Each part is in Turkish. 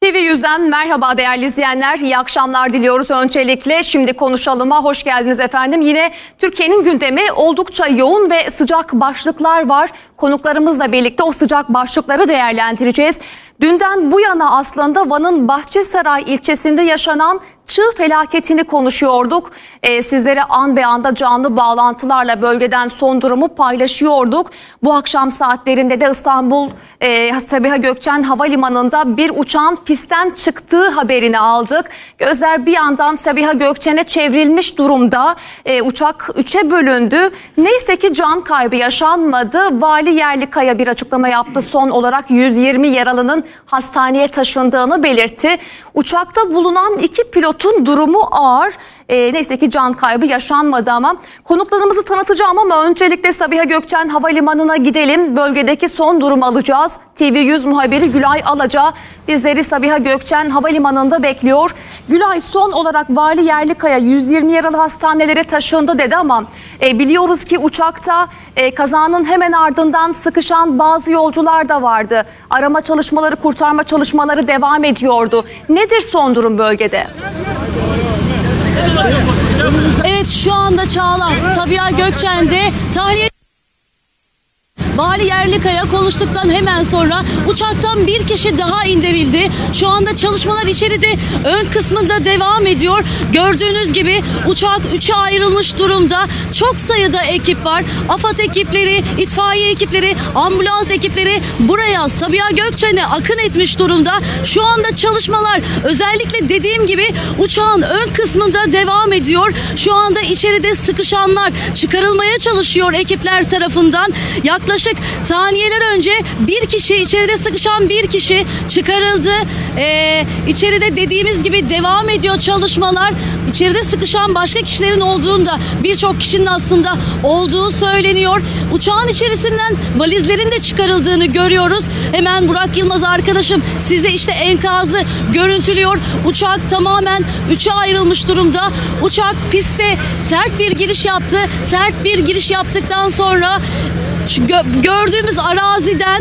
TV100'den merhaba değerli izleyenler, iyi akşamlar diliyoruz öncelikle. Şimdi konuşalıma hoş geldiniz efendim. Yine Türkiye'nin gündemi oldukça yoğun ve sıcak başlıklar var. Konuklarımızla birlikte o sıcak başlıkları değerlendireceğiz. Dünden bu yana aslında Van'ın Bahçesaray ilçesinde yaşanan çığ felaketini konuşuyorduk. Sizlere an be anda canlı bağlantılarla bölgeden son durumu paylaşıyorduk. Bu akşam saatlerinde de İstanbul Sabiha Gökçen Havalimanı'nda bir uçağın pistten çıktığı haberini aldık. Gözler bir yandan Sabiha Gökçen'e çevrilmiş durumda. Uçak 3'e bölündü. Neyse ki can kaybı yaşanmadı. Vali Yerlikaya bir açıklama yaptı. Son olarak 120 yaralının hastaneye taşındığını belirtti. Uçakta bulunan 2 pilotun durumu ağır. Neyse ki can kaybı yaşanmadı ama konuklarımızı tanıtacağım ama öncelikle Sabiha Gökçen Havalimanı'na gidelim. Bölgedeki son durumu alacağız. TV100 muhabiri Gülay Alaca bizleri Sabiha Gökçen Havalimanı'nda bekliyor. Gülay, son olarak Vali Yerlikaya 120 yaralı hastanelere taşındı dedi ama biliyoruz ki uçakta kazanın hemen ardından sıkışan bazı yolcular da vardı. Arama çalışmaları, kurtarma çalışmaları devam ediyordu. Nedir son durum bölgede? Evet, şu anda Çağla Sabiha Gökçen'de tahliye Vali Yerlikaya konuştuktan hemen sonra uçaktan bir kişi daha indirildi. Şu anda çalışmalar içeride ön kısmında devam ediyor. Gördüğünüz gibi uçak 3'e ayrılmış durumda. Çok sayıda ekip var. AFAD ekipleri, itfaiye ekipleri, ambulans ekipleri buraya Sabiha Gökçen'e akın etmiş durumda. Şu anda çalışmalar özellikle dediğim gibi uçağın ön kısmında devam ediyor. Şu anda içeride sıkışanlar çıkarılmaya çalışıyor ekipler tarafından. Yaklaşık saniyeler önce bir kişi, içeride sıkışan bir kişi çıkarıldı. İçeride dediğimiz gibi devam ediyor çalışmalar. İçeride sıkışan başka kişilerin olduğunda, birçok kişinin aslında olduğu söyleniyor. Uçağın içerisinden valizlerin de çıkarıldığını görüyoruz. Hemen Burak Yılmaz arkadaşım size işte enkazı görüntülüyor. Uçak tamamen 3'e ayrılmış durumda. Uçak piste sert bir giriş yaptı. Sert bir giriş yaptıktan sonra gördüğümüz araziden,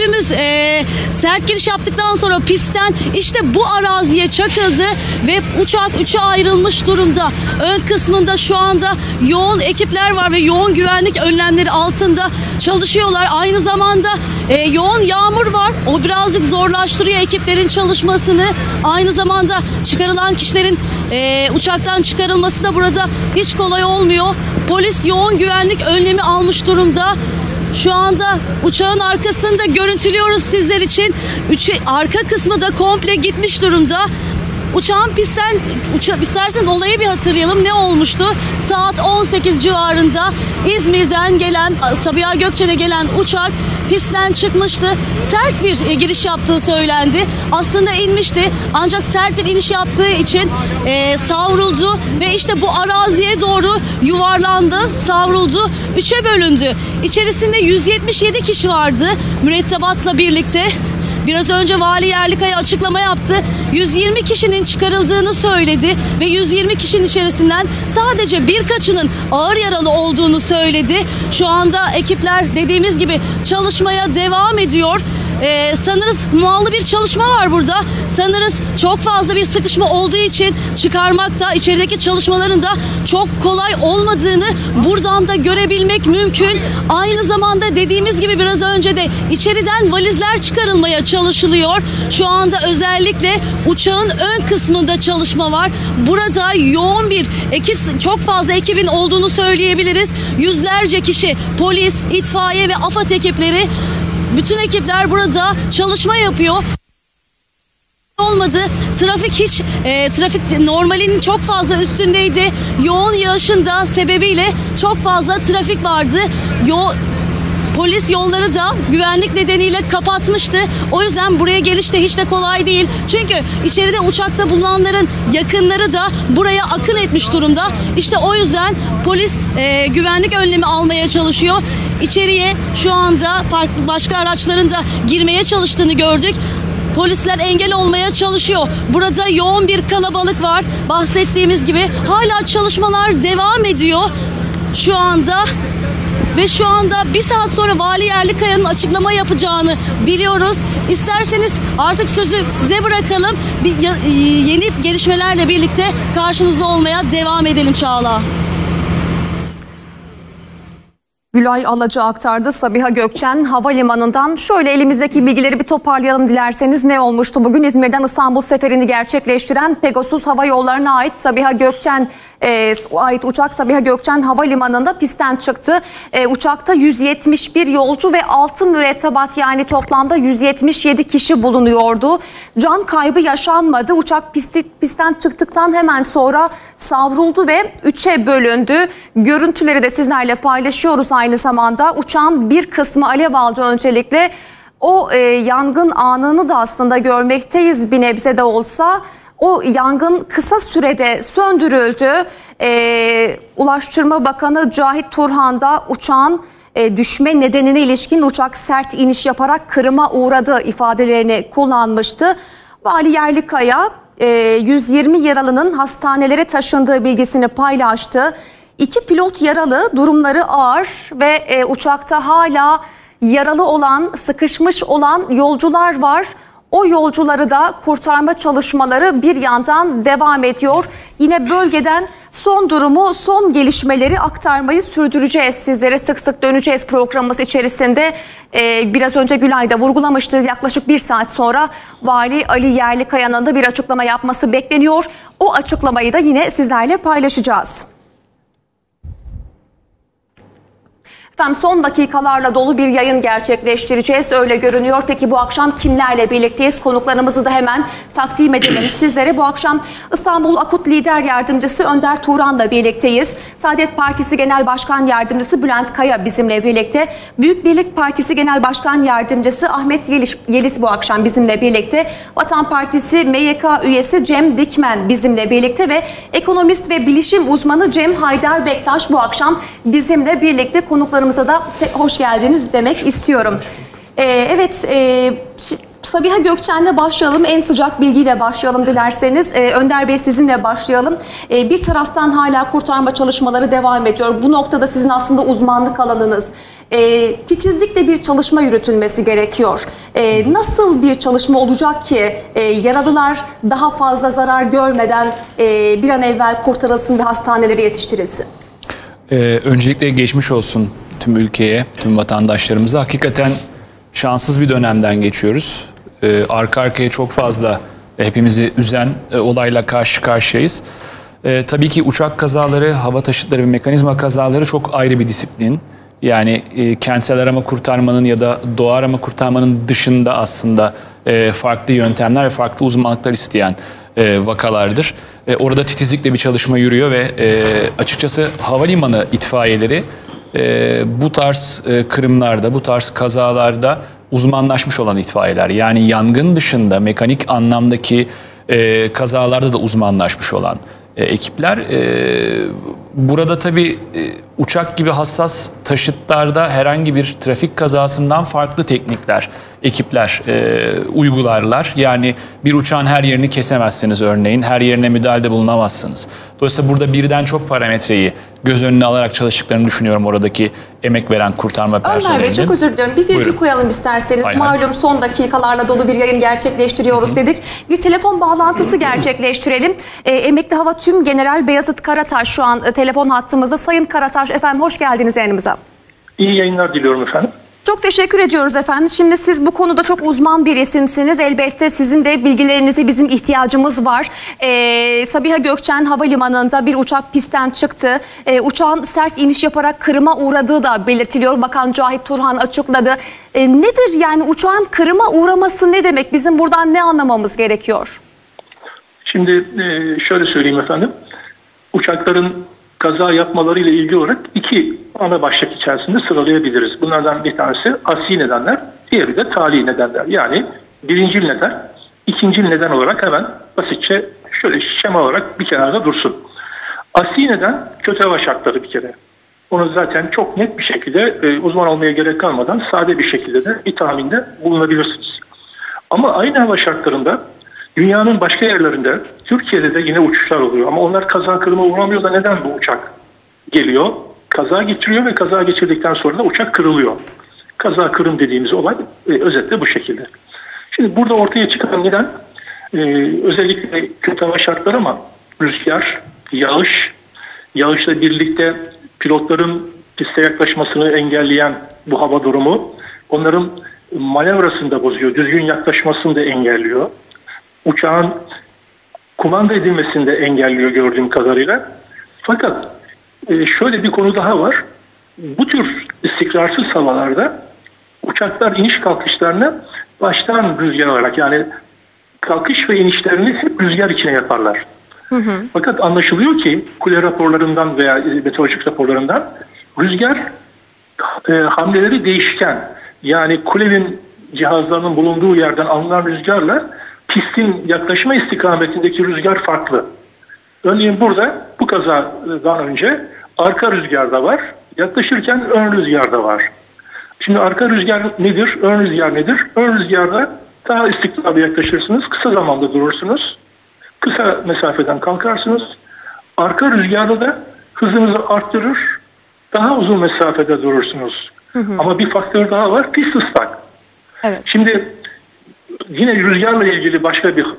sert giriş yaptıktan sonra pistten işte bu araziye çakıldı ve uçak 3'e ayrılmış durumda. Ön kısmında şu anda yoğun ekipler var ve yoğun güvenlik önlemleri altında çalışıyorlar. Aynı zamanda yoğun yağmur var. O birazcık zorlaştırıyor ekiplerin çalışmasını. Aynı zamanda çıkarılan kişilerin uçaktan çıkarılması da burada hiç kolay olmuyor. Polis yoğun güvenlik önlemi almış durumda. Şu anda uçağın arkasında görüntülüyoruz sizler için. Arka kısmı da komple gitmiş durumda. Uçağın pistten, isterseniz olayı bir hatırlayalım. Ne olmuştu? Saat 18 civarında İzmir'den gelen, Sabiha Gökçen'e gelen uçak pistten çıkmıştı. Sert bir giriş yaptığı söylendi. Aslında inmişti ancak sert bir iniş yaptığı için savruldu ve işte bu araziye doğru yuvarlandı, savruldu, 3'e bölündü. İçerisinde 177 kişi vardı mürettebatla birlikte. Biraz önce Vali Yerlikaya açıklama yaptı. 120 kişinin çıkarıldığını söyledi ve 120 kişinin içerisinden sadece birkaçının ağır yaralı olduğunu söyledi. Şu anda ekipler dediğimiz gibi çalışmaya devam ediyor. Sanırız muallı bir çalışma var burada. Sanırız çok fazla bir sıkışma olduğu için çıkarmakta, içerideki çalışmaların da çok kolay olmadığını buradan da görebilmek mümkün. Aynı zamanda dediğimiz gibi biraz önce de içeriden valizler çıkarılmaya çalışılıyor. Şu anda özellikle uçağın ön kısmında çalışma var. Burada yoğun bir ekip, çok fazla ekibin olduğunu söyleyebiliriz. Yüzlerce kişi, polis, itfaiye ve AFAD ekipleri, bütün ekipler burada çalışma yapıyor. Olmadı. Trafik normalinin çok fazla üstündeydi. Yoğun yağışın da sebebiyle çok fazla trafik vardı. Polis yolları da güvenlik nedeniyle kapatmıştı. O yüzden buraya geliş de hiç de kolay değil. Çünkü içeride uçakta bulunanların yakınları da buraya akın etmiş durumda. İşte o yüzden polis güvenlik önlemi almaya çalışıyor. İçeriye şu anda farklı başka araçların da girmeye çalıştığını gördük. Polisler engel olmaya çalışıyor. Burada yoğun bir kalabalık var. Bahsettiğimiz gibi hala çalışmalar devam ediyor şu anda. Ve şu anda bir saat sonra Vali Yerlikaya'nın açıklama yapacağını biliyoruz. İsterseniz artık sözü size bırakalım. Yeni gelişmelerle birlikte karşınızda olmaya devam edelim Çağla. Gülay Alaca aktardı Sabiha Gökçen Havalimanı'ndan. Şöyle elimizdeki bilgileri bir toparlayalım dilerseniz. Ne olmuştu? Bugün İzmir'den İstanbul seferini gerçekleştiren Pegasus Hava Yolları'na ait Sabiha Gökçen ait uçak Sabiha Gökçen Havalimanı'nda pistten çıktı. Uçakta 171 yolcu ve 6 mürettebat, yani toplamda 177 kişi bulunuyordu. Can kaybı yaşanmadı. Uçak pistten çıktıktan hemen sonra savruldu ve 3'e bölündü. Görüntüleri de sizlerle paylaşıyoruz aynı zamanda. Uçağın bir kısmı alev aldı öncelikle. O yangın anını da aslında görmekteyiz bir nebze de olsa. O yangın kısa sürede söndürüldü. Ulaştırma Bakanı Cahit Turhan da uçağın düşme nedenine ilişkin uçak sert iniş yaparak kırıma uğradı ifadelerini kullanmıştı. Vali Yerlikaya 120 yaralının hastanelere taşındığı bilgisini paylaştı. 2 pilot yaralı, durumları ağır ve uçakta hala yaralı olan, sıkışmış olan yolcular var. O yolcuları da kurtarma çalışmaları bir yandan devam ediyor. Yine bölgeden son durumu, son gelişmeleri aktarmayı sürdüreceğiz. Sizlere sık sık döneceğiz programımız içerisinde. Biraz önce Gülay da vurgulamıştı. Yaklaşık 1 saat sonra Vali Ali Yerlikaya'nın da bir açıklama yapması bekleniyor. O açıklamayı da yine sizlerle paylaşacağız. Efendim, son dakikalarla dolu bir yayın gerçekleştireceğiz. Öyle görünüyor. Peki bu akşam kimlerle birlikteyiz? Konuklarımızı da hemen takdim edelim sizlere. Bu akşam İstanbul Akut Lider Yardımcısı Önder Turan'la birlikteyiz. Saadet Partisi Genel Başkan Yardımcısı Bülent Kaya bizimle birlikte. Büyük Birlik Partisi Genel Başkan Yardımcısı Ahmet Yeliz bu akşam bizimle birlikte. Vatan Partisi MYK üyesi Cem Dikmen bizimle birlikte ve ekonomist ve bilişim uzmanı Cem Haydar Bektaş bu akşam bizimle birlikte. Konuklarımız da hoş geldiniz demek istiyorum. Sabiha Gökçen'le başlayalım. En sıcak bilgiyle başlayalım dilerseniz. Önder Bey, sizinle başlayalım. Bir taraftan hala kurtarma çalışmaları devam ediyor. Bu noktada sizin aslında uzmanlık alanınız. Titizlikle bir çalışma yürütülmesi gerekiyor. Nasıl bir çalışma olacak ki yaralılar daha fazla zarar görmeden bir an evvel kurtarılsın ve hastanelere yetiştirilsin? Öncelikle geçmiş olsun tüm ülkeye, tüm vatandaşlarımıza. Hakikaten şanssız bir dönemden geçiyoruz. Arka arkaya çok fazla hepimizi üzen olayla karşı karşıyayız. Tabii ki uçak kazaları, hava taşıtları ve mekanizma kazaları çok ayrı bir disiplin. Yani kentsel arama kurtarmanın ya da doğa arama kurtarmanın dışında aslında farklı yöntemler ve farklı uzmanlıklar isteyen vakalardır. Orada titizlikle bir çalışma yürüyor ve açıkçası havalimanı itfaiyeleri bu tarz kırımlarda, bu tarz kazalarda uzmanlaşmış olan itfaiyeler. Yani yangın dışında mekanik anlamdaki kazalarda da uzmanlaşmış olan ekipler. Burada tabii uçak gibi hassas taşıtlarda herhangi bir trafik kazasından farklı teknikler, ekipler uygularlar. Yani bir uçağın her yerini kesemezsiniz örneğin, her yerine müdahalede bulunamazsınız. Dolayısıyla burada birden çok parametreyi göz önüne alarak çalıştıklarını düşünüyorum oradaki emek veren kurtarma personelinin. Ömer Bey, çok özür diliyorum. Bir virgül koyalım isterseniz. Malum son dakikalarla dolu bir yayın gerçekleştiriyoruz dedik. Bir telefon bağlantısı gerçekleştirelim. Emekli Hava Tüm General Beyazıt Karataş şu an telefon hattımızda. Sayın Karataş, efendim hoş geldiniz yayınımıza. İyi yayınlar diliyorum efendim. Çok teşekkür ediyoruz efendim. Şimdi siz bu konuda çok uzman bir isimsiniz. Elbette sizin de bilgilerinize bizim ihtiyacımız var. Sabiha Gökçen Havalimanı'nda bir uçak pistten çıktı. Uçağın sert iniş yaparak kırıma uğradığı da belirtiliyor. Bakan Cahit Turhan açıkladı. Nedir yani uçağın kırıma uğraması ne demek? Bizim buradan ne anlamamız gerekiyor? Şimdi şöyle söyleyeyim efendim. Uçakların kaza yapmaları ile ilgili olarak 2 ana başlık içerisinde sıralayabiliriz. Bunlardan bir tanesi asli nedenler, diğeri de tali nedenler. Yani birincil neden, ikincil neden olarak hemen basitçe şöyle şema olarak bir kenarda dursun. Asli neden kötü hava şartları bir kere. Onu zaten çok net bir şekilde uzman olmaya gerek kalmadan sade bir şekilde de bir tahminde bulunabilirsiniz. Ama aynı hava şartlarında dünyanın başka yerlerinde, Türkiye'de de yine uçuşlar oluyor. Ama onlar kaza kırıma uğramıyor da neden bu uçak geliyor? Kaza geçiriyor ve kaza geçirdikten sonra da uçak kırılıyor. Kaza kırım dediğimiz olay özetle bu şekilde. Şimdi burada ortaya çıkan neden özellikle kötü hava şartları ama rüzgar, yağışla birlikte pilotların piste yaklaşmasını engelleyen bu hava durumu onların manevrasını da bozuyor. Düzgün yaklaşmasını da engelliyor. Uçağın kumanda edilmesini de engelliyor gördüğüm kadarıyla. Fakat şöyle bir konu daha var. Bu tür istikrarsız havalarda uçaklar iniş kalkışlarını baştan rüzgar olarak, yani kalkış ve inişlerini hep rüzgar içine yaparlar. Fakat anlaşılıyor ki kule raporlarından veya meteorolojik raporlarından rüzgar hamleleri değişken. Yani kulenin cihazlarının bulunduğu yerden alınan rüzgarla pistin yaklaşma istikametindeki rüzgar farklı. Örneğin burada bu kazadan önce arka rüzgar da var, yaklaşırken ön rüzgar da var. Şimdi arka rüzgar nedir, ön rüzgar nedir? Ön rüzgarda daha istikrarlı yaklaşırsınız, kısa zamanda durursunuz, kısa mesafeden kalkarsınız. Arka rüzgarda da hızınızı arttırır, daha uzun mesafede durursunuz. Ama bir faktör daha var, pist ıslak. Evet. Şimdi yine rüzgarla ilgili başka bir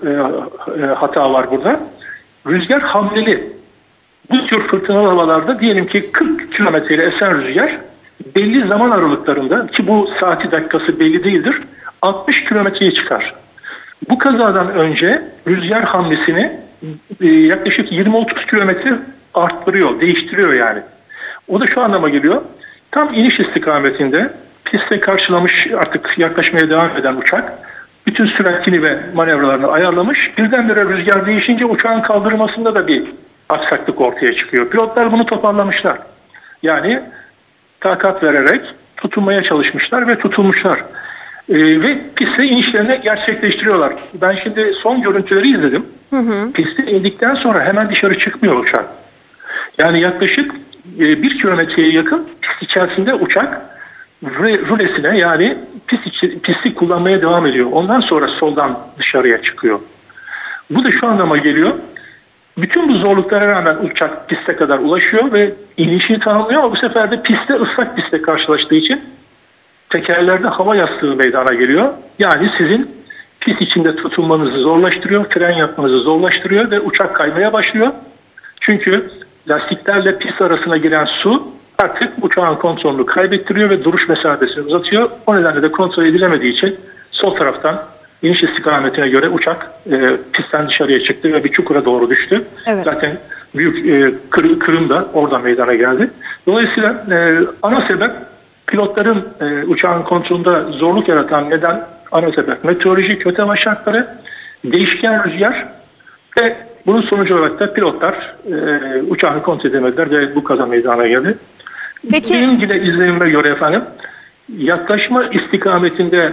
hata var burada. Rüzgar hamleli. Bu tür fırtınalı havalarda diyelim ki 40 kilometreyle esen rüzgar belli zaman aralıklarında, ki bu saati dakikası belli değildir, 60 kilometreye çıkar. Bu kazadan önce rüzgar hamlesini yaklaşık 20-30 kilometre arttırıyor, değiştiriyor yani. O da şu anlama geliyor. Tam iniş istikametinde piste karşılamış, artık yaklaşmaya devam eden uçak bütün süratini ve manevralarını ayarlamış. Birdenbire rüzgar değişince uçağın kaldırmasında da bir aksaklık ortaya çıkıyor. Pilotlar bunu toparlamışlar. Yani takat vererek tutunmaya çalışmışlar ve tutulmuşlar. Ve piste inişlerini gerçekleştiriyorlar. Ben şimdi son görüntüleri izledim. Piste indikten sonra hemen dışarı çıkmıyor uçak. Yani yaklaşık 1 kilometreye yakın pist içerisinde uçak rulesine, yani pisti kullanmaya devam ediyor. Ondan sonra soldan dışarıya çıkıyor. Bu da şu anlama geliyor. Bütün bu zorluklara rağmen uçak piste kadar ulaşıyor ve inişini tamamlıyor ama bu sefer de ıslak pistte karşılaştığı için tekerlerde hava yastığı meydana geliyor. Yani sizin pist içinde tutunmanızı zorlaştırıyor, fren yapmanızı zorlaştırıyor ve uçak kaymaya başlıyor. Çünkü lastiklerle pist arasına giren su artık uçağın kontrolünü kaybettiriyor ve duruş mesafesini uzatıyor. O nedenle de kontrol edilemediği için sol taraftan iniş istikametine göre uçak pistten dışarıya çıktı ve bir çukura doğru düştü. Evet. Zaten büyük kırım da orada meydana geldi. Dolayısıyla ana sebep pilotların uçağın kontrolünde zorluk yaratan neden, ana sebep meteoroloji, kötü hava şartları, değişken rüzgar ve bunun sonucu olarak da pilotlar uçağını kontrol edemediler ve bu kaza meydana geldi. Peki. Benim yine izlenime göre efendim, yaklaşma istikametinde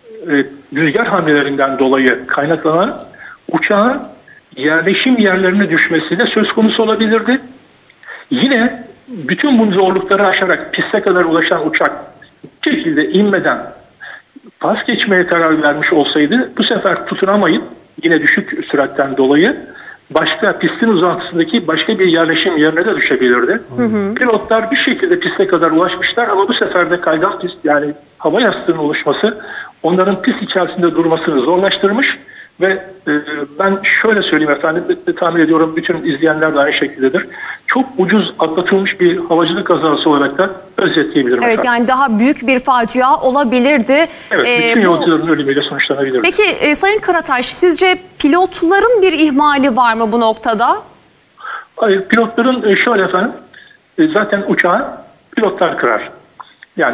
rüzgar hamlelerinden dolayı kaynaklanan uçağın yerleşim yerlerine düşmesi de söz konusu olabilirdi. Yine bütün bu zorlukları aşarak piste kadar ulaşan uçak bir şekilde inmeden pas geçmeye karar vermiş olsaydı bu sefer tutunamayıp yine düşük süratten dolayı başka pistin uzantısındaki başka bir yerleşim yerine de düşebilirdi. Pilotlar bir şekilde piste kadar ulaşmışlar ama bu sefer de kaygan pist, yani hava yastığının oluşması onların pist içerisinde durmasını zorlaştırmış ve ben şöyle söyleyeyim efendim, tahmin ediyorum bütün izleyenler de aynı şekildedir. Çok ucuz atlatılmış bir havacılık kazası olarak da özetleyebilirim. Evet efendim. Yani daha büyük bir facia olabilirdi. Evet, bütün yolcuların ölümüyle sonuçlanabilirdi. Peki Sayın Karataş, sizce pilotların bir ihmali var mı bu noktada? Hayır, pilotların şöyle efendim, zaten uçağı pilotlar kırar. Yani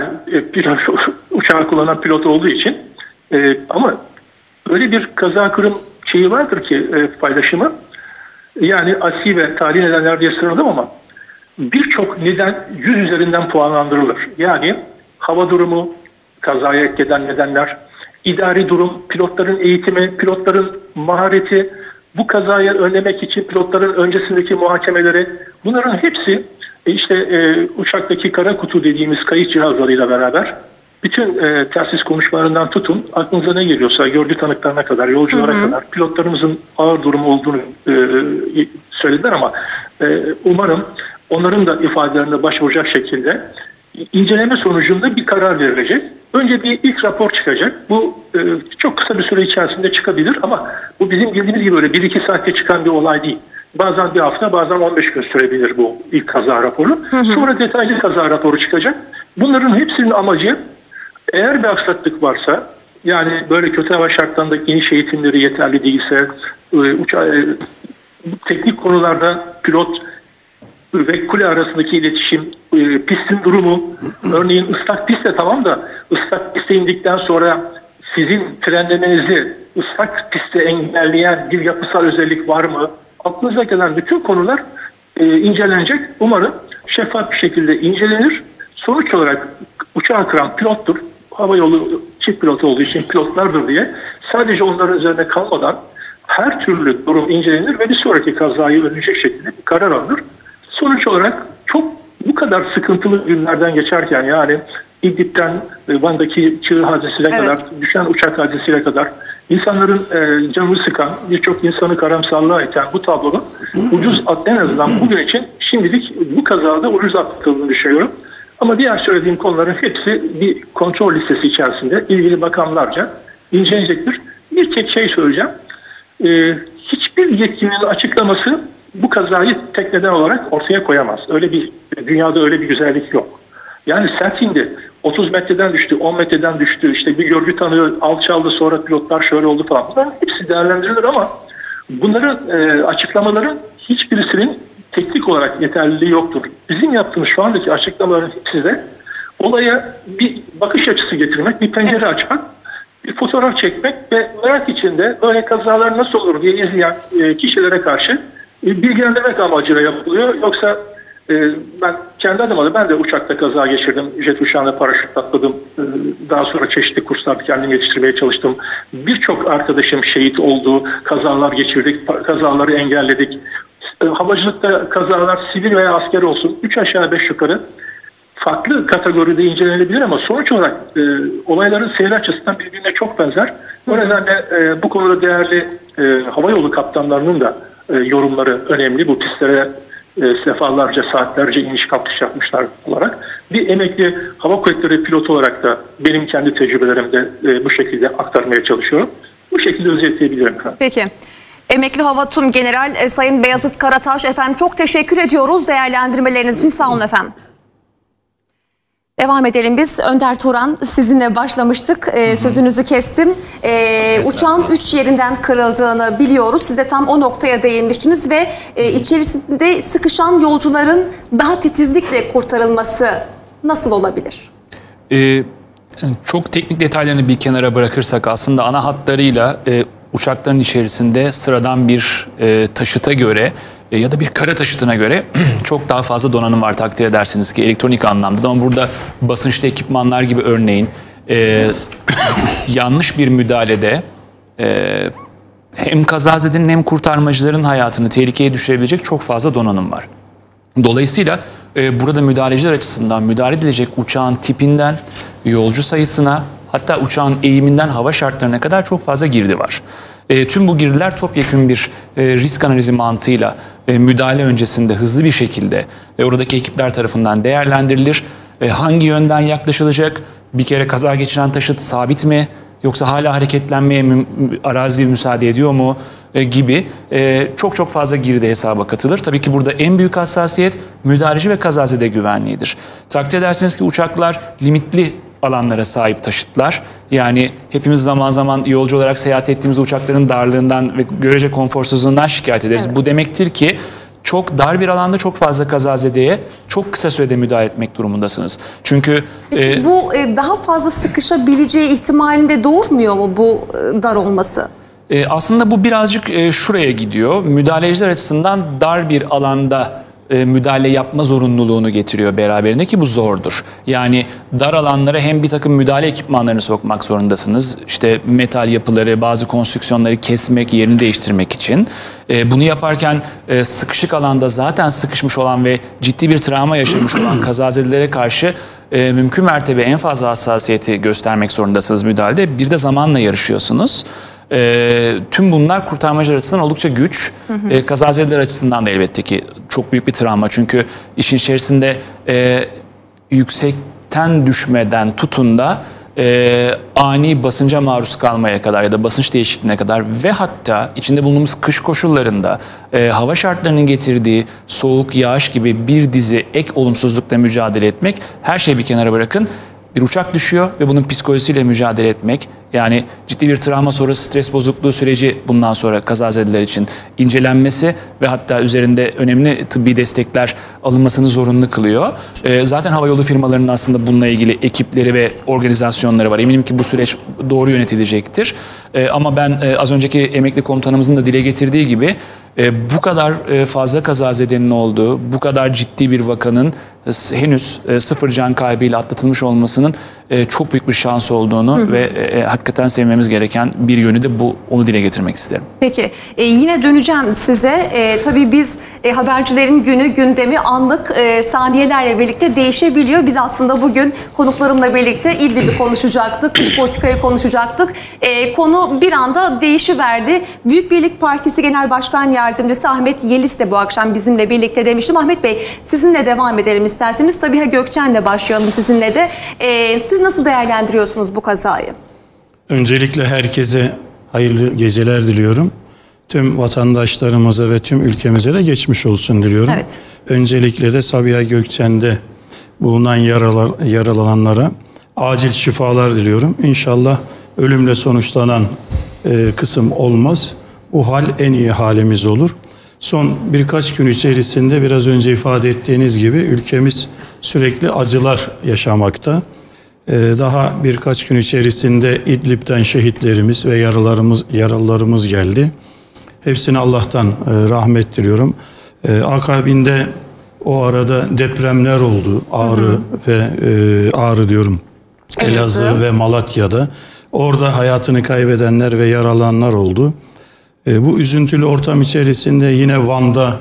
uçağı kullanan pilot olduğu için ama öyle bir kaza kırım şeyi vardır ki paylaşımı, yani asi ve tali nedenler diye sıraladım ama birçok neden 100 üzerinden puanlandırılır. Yani hava durumu, kazaya etki eden nedenler, idari durum, pilotların eğitimi, pilotların mahareti, bu kazayı önlemek için pilotların öncesindeki muhakemeleri, bunların hepsi uçaktaki kara kutu dediğimiz kayıt cihazlarıyla beraber bütün telsiz konuşmalarından tutun, aklınıza ne geliyorsa gördüğü tanıklarına kadar, yolculara kadar pilotlarımızın ağır durumu olduğunu söylediler ama umarım onların da ifadelerine başvuracak şekilde inceleme sonucunda bir karar verilecek. Önce bir ilk rapor çıkacak. Bu çok kısa bir süre içerisinde çıkabilir ama bu bizim bildiğimiz gibi öyle 1-2 saatte çıkan bir olay değil. Bazen bir hafta, bazen 15 gün sürebilir bu ilk kaza raporu. Sonra detaylı kaza raporu çıkacak. Bunların hepsinin amacı, eğer bir aksaklık varsa, yani böyle kötü hava şartlarındaki iniş eğitimleri yeterli değilse, teknik konularda pilot ve kule arasındaki iletişim, pistin durumu, örneğin ıslak pist de tamam da ıslak piste indikten sonra sizin frenlemenizi ıslak piste engelleyen bir yapısal özellik var mı? Aklınıza gelen bütün konular incelenecek. Umarım şeffaf bir şekilde incelenir. Sonuç olarak uçağı kıran pilottur. Havayolu çift pilot olduğu için pilotlardır diye sadece onların üzerine kalmadan her türlü durum incelenir ve bir sonraki kazayı önleyecek şekilde bir karar alınır. Sonuç olarak çok bu kadar sıkıntılı günlerden geçerken, yani İdlib'den Van'daki çığ hadisesine kadar, düşen uçak hadisesine kadar insanların canını sıkan, birçok insanı karamsarlığa iten bu tablonun en azından bugün için şimdilik bu kazada ucuz atlatıldığını düşünüyorum. Ama diğer söylediğim konuların hepsi bir kontrol listesi içerisinde ilgili bakanlarca incelenecektir. Bir tek şey söyleyeceğim. Hiçbir yetkilinin açıklaması bu kazayı tek neden olarak ortaya koyamaz. Dünyada öyle bir güzellik yok. Yani sert indi, 30 metreden düştü, 10 metreden düştü, işte bir görgü tanığı alçaldı, sonra pilotlar şöyle oldu falan. Bunların hepsi değerlendirilir ama bunların açıklamaların hiçbirisinin teknik olarak yeterliliği yoktur. Bizim yaptığımız şu andaki açıklamaların hepsi de olaya bir bakış açısı getirmek, bir pencere açmak, bir fotoğraf çekmek ve merak içinde böyle kazalar nasıl olur diye izleyen kişilere karşı bilgilendirmek amacıyla yapılıyor. Yoksa ben kendi adıma da ben de uçakta kaza geçirdim. Jet uçağına paraşütle atladım. Daha sonra çeşitli kurslarda kendimi yetiştirmeye çalıştım. Birçok arkadaşım şehit oldu. Kazalar geçirdik. Kazaları engelledik. Havacılıkta kazalar sivil veya asker olsun 3 aşağı 5 yukarı farklı kategoride incelenebilir ama sonuç olarak olayların seyir açısından birbirine çok benzer. O nedenle bu konuda değerli havayolu kaptanlarının da yorumları önemli. Bu pistlere sefalarca, saatlerce iniş kalkış yapmışlar olarak. Bir emekli hava kuvvetleri pilotu olarak da benim kendi tecrübelerimde bu şekilde aktarmaya çalışıyorum. Bu şekilde özetleyebilirim. Peki. Emekli Hava Tüm General Sayın Beyazıt Karataş, efendim çok teşekkür ediyoruz değerlendirmeleriniz için. Sağ olun efendim. Devam edelim biz. Önder Turan, sizinle başlamıştık. Sözünüzü kestim. Uçağın 3 yerinden kırıldığını biliyoruz. Siz de tam o noktaya değinmiştiniz ve içerisinde sıkışan yolcuların daha titizlikle kurtarılması nasıl olabilir? Çok teknik detaylarını bir kenara bırakırsak aslında ana hatlarıyla uçakların içerisinde sıradan bir taşıta göre ya da bir kara taşıtına göre çok daha fazla donanım var, takdir edersiniz ki elektronik anlamda. Ama burada basınçlı ekipmanlar gibi örneğin yanlış bir müdahalede hem kazazedenin hem kurtarmacıların hayatını tehlikeye düşürebilecek çok fazla donanım var. Dolayısıyla burada müdahaleciler açısından müdahale edilecek uçağın tipinden yolcu sayısına, hatta uçağın eğiminden hava şartlarına kadar çok fazla girdi var. Tüm bu girdiler topyekün bir risk analizi mantığıyla müdahale öncesinde hızlı bir şekilde oradaki ekipler tarafından değerlendirilir. Hangi yönden yaklaşılacak? Bir kere kaza geçiren taşıt sabit mi? Yoksa hala hareketlenmeye arazi müsaade ediyor mu? Gibi çok fazla girdi hesaba katılır. Tabii ki burada en büyük hassasiyet müdahaleci ve kazazede güvenliğidir. Takdir edersiniz ki uçaklar limitli alanlara sahip taşıtlar. Yani hepimiz zaman zaman yolcu olarak seyahat ettiğimiz uçakların darlığından ve görece konforsuzluğundan şikayet ederiz. Evet. Bu demektir ki çok dar bir alanda çok fazla kazazedeye çok kısa sürede müdahale etmek durumundasınız. Çünkü peki bu daha fazla sıkışabileceği ihtimalinde doğurmuyor mu bu dar olması? Aslında bu birazcık şuraya gidiyor. Müdahaleciler açısından dar bir alanda müdahale yapma zorunluluğunu getiriyor beraberinde ki bu zordur. Yani dar alanlara hem bir takım müdahale ekipmanlarını sokmak zorundasınız. İşte metal yapıları, bazı konstrüksiyonları kesmek, yerini değiştirmek için. Bunu yaparken sıkışık alanda zaten sıkışmış olan ve ciddi bir travma yaşamış olan kazazedelere karşı mümkün mertebe en fazla hassasiyeti göstermek zorundasınız müdahalede. Bir de zamanla yarışıyorsunuz. Tüm bunlar kurtarmacılar açısından oldukça güç. Kazazedeler açısından da elbette ki çok büyük bir travma. Çünkü işin içerisinde yüksekten düşmeden tutun da ani basınca maruz kalmaya kadar ya da basınç değişikliğine kadar ve hatta içinde bulunduğumuz kış koşullarında hava şartlarının getirdiği soğuk, yağış gibi bir dizi ek olumsuzlukla mücadele etmek, her şeyi bir kenara bırakın. Bir uçak düşüyor ve bunun psikolojisiyle mücadele etmek, yani ciddi bir travma sonrası stres bozukluğu süreci bundan sonra kazazedeler için incelenmesi ve hatta üzerinde önemli tıbbi destekler alınmasını zorunlu kılıyor. Zaten havayolu firmalarının aslında bununla ilgili ekipleri ve organizasyonları var. Eminim ki bu süreç doğru yönetilecektir. Ama ben az önceki emekli komutanımızın da dile getirdiği gibi bu kadar fazla kazazedenin olduğu, bu kadar ciddi bir vakanın henüz 0 can kaybıyla atlatılmış olmasının çok büyük bir şans olduğunu ve hakikaten sevmemiz gereken bir yönü de bu, onu dile getirmek isterim. Peki yine döneceğim size. Tabii biz habercilerin günü, gündemi anlık saniyelerle birlikte değişebiliyor. Biz aslında bugün konuklarımla birlikte İdlib'i konuşacaktık, dış politikayı konuşacaktık. Konu bir anda değişiverdi. Büyük Birlik Partisi Genel Başkan Yardımcısı Ahmet Yeliz de bu akşam bizimle birlikte demiştim. Ahmet Bey, sizinle devam edelim isterseniz. Sabiha Gökçen'le başlayalım sizinle de. Siz nasıl değerlendiriyorsunuz bu kazayı? Öncelikle herkese hayırlı geceler diliyorum. Tüm vatandaşlarımıza ve tüm ülkemize de geçmiş olsun diliyorum. Evet. Öncelikle de Sabiha Gökçen'de bulunan yaralananlara acil şifalar diliyorum. İnşallah ölümle sonuçlanan kısım olmaz. Bu hal en iyi halimiz olur. Son birkaç gün içerisinde biraz önce ifade ettiğiniz gibi ülkemiz sürekli acılar yaşamakta. Daha birkaç gün içerisinde İdlib'den şehitlerimiz ve yaralılarımız geldi. Hepsine Allah'tan rahmet diliyorum. Akabinde o arada depremler oldu. Ağrı diyorum. Elazığ ve Malatya'da. Orada hayatını kaybedenler ve yaralananlar oldu. Bu üzüntülü ortam içerisinde yine Van'da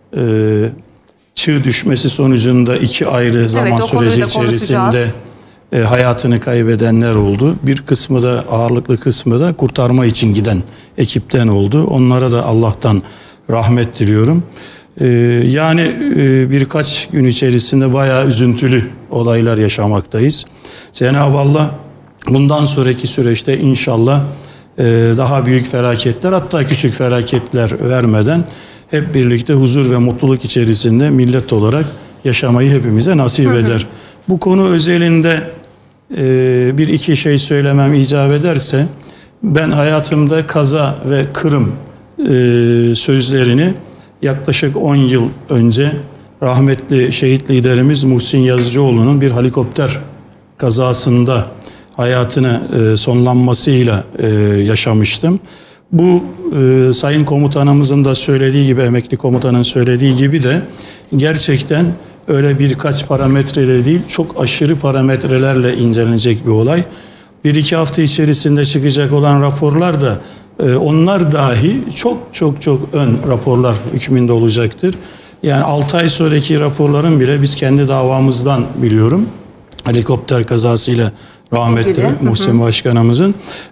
çığ düşmesi sonucunda 2 ayrı zaman süreci içerisinde hayatını kaybedenler oldu. Bir kısmı da, ağırlıklı kısmı da kurtarma için giden ekipten oldu. Onlara da Allah'tan rahmet diliyorum. Yani birkaç gün içerisinde bayağı üzüntülü olaylar yaşamaktayız. Cenab-ı Allah bundan sonraki süreçte inşallah daha büyük felaketler, hatta küçük felaketler vermeden hep birlikte huzur ve mutluluk içerisinde millet olarak yaşamayı hepimize nasip eder. Bu konu özelinde bir iki şey söylemem icap ederse, ben hayatımda kaza ve Kırım sözlerini yaklaşık 10 yıl önce rahmetli şehit liderimiz Muhsin Yazıcıoğlu'nun bir helikopter kazasında hayatını sonlanmasıyla yaşamıştım. Bu sayın komutanımızın da söylediği gibi, emekli komutanın söylediği gibi de gerçekten öyle birkaç parametreyle değil, çok aşırı parametrelerle incelenecek bir olay. 1-2 hafta içerisinde çıkacak olan raporlar da onlar dahi çok ön raporlar hükmünde olacaktır. Yani 6 ay sonraki raporların bile biz kendi davamızdan biliyorum. Helikopter kazasıyla rahmetli Muhsin Başkanımızın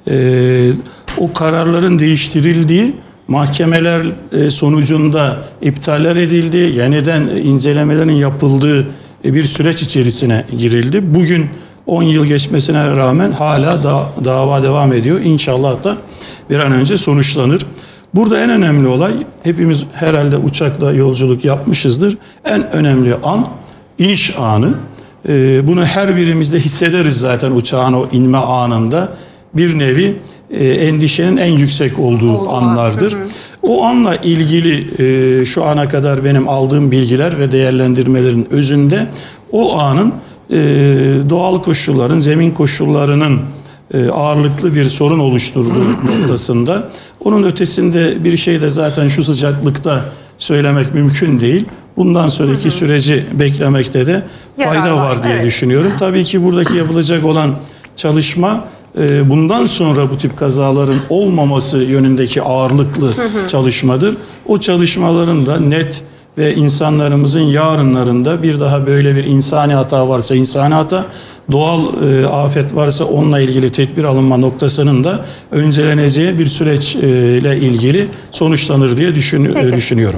o kararların değiştirildiği, mahkemeler sonucunda iptaller edildi, yeniden incelemelerin yapıldığı bir süreç içerisine girildi. Bugün 10 yıl geçmesine rağmen hala dava devam ediyor. İnşallah da bir an önce sonuçlanır. Burada en önemli olay, hepimiz herhalde uçakla yolculuk yapmışızdır. En önemli an iniş anı. Bunu her birimizde hissederiz zaten, uçağın o inme anında. Bir nevi endişenin en yüksek olduğu anlardır. O anla ilgili şu ana kadar benim aldığım bilgiler ve değerlendirmelerin özünde o anın doğal koşulların, zemin koşullarının ağırlıklı bir sorun oluşturduğu noktasında. Onun ötesinde bir şey de zaten şu sıcaklıkta söylemek mümkün değil. Bundan sonraki süreci beklemekte de fayda var diye düşünüyorum. Tabii ki buradaki yapılacak olan çalışma bundan sonra bu tip kazaların olmaması yönündeki ağırlıklı çalışmadır. O çalışmaların da net ve insanlarımızın yarınlarında bir daha böyle bir insani hata varsa insani hata, doğal afet varsa onunla ilgili tedbir alınma noktasının da önceleneceği bir süreçle ilgili sonuçlanır diye düşünüyorum.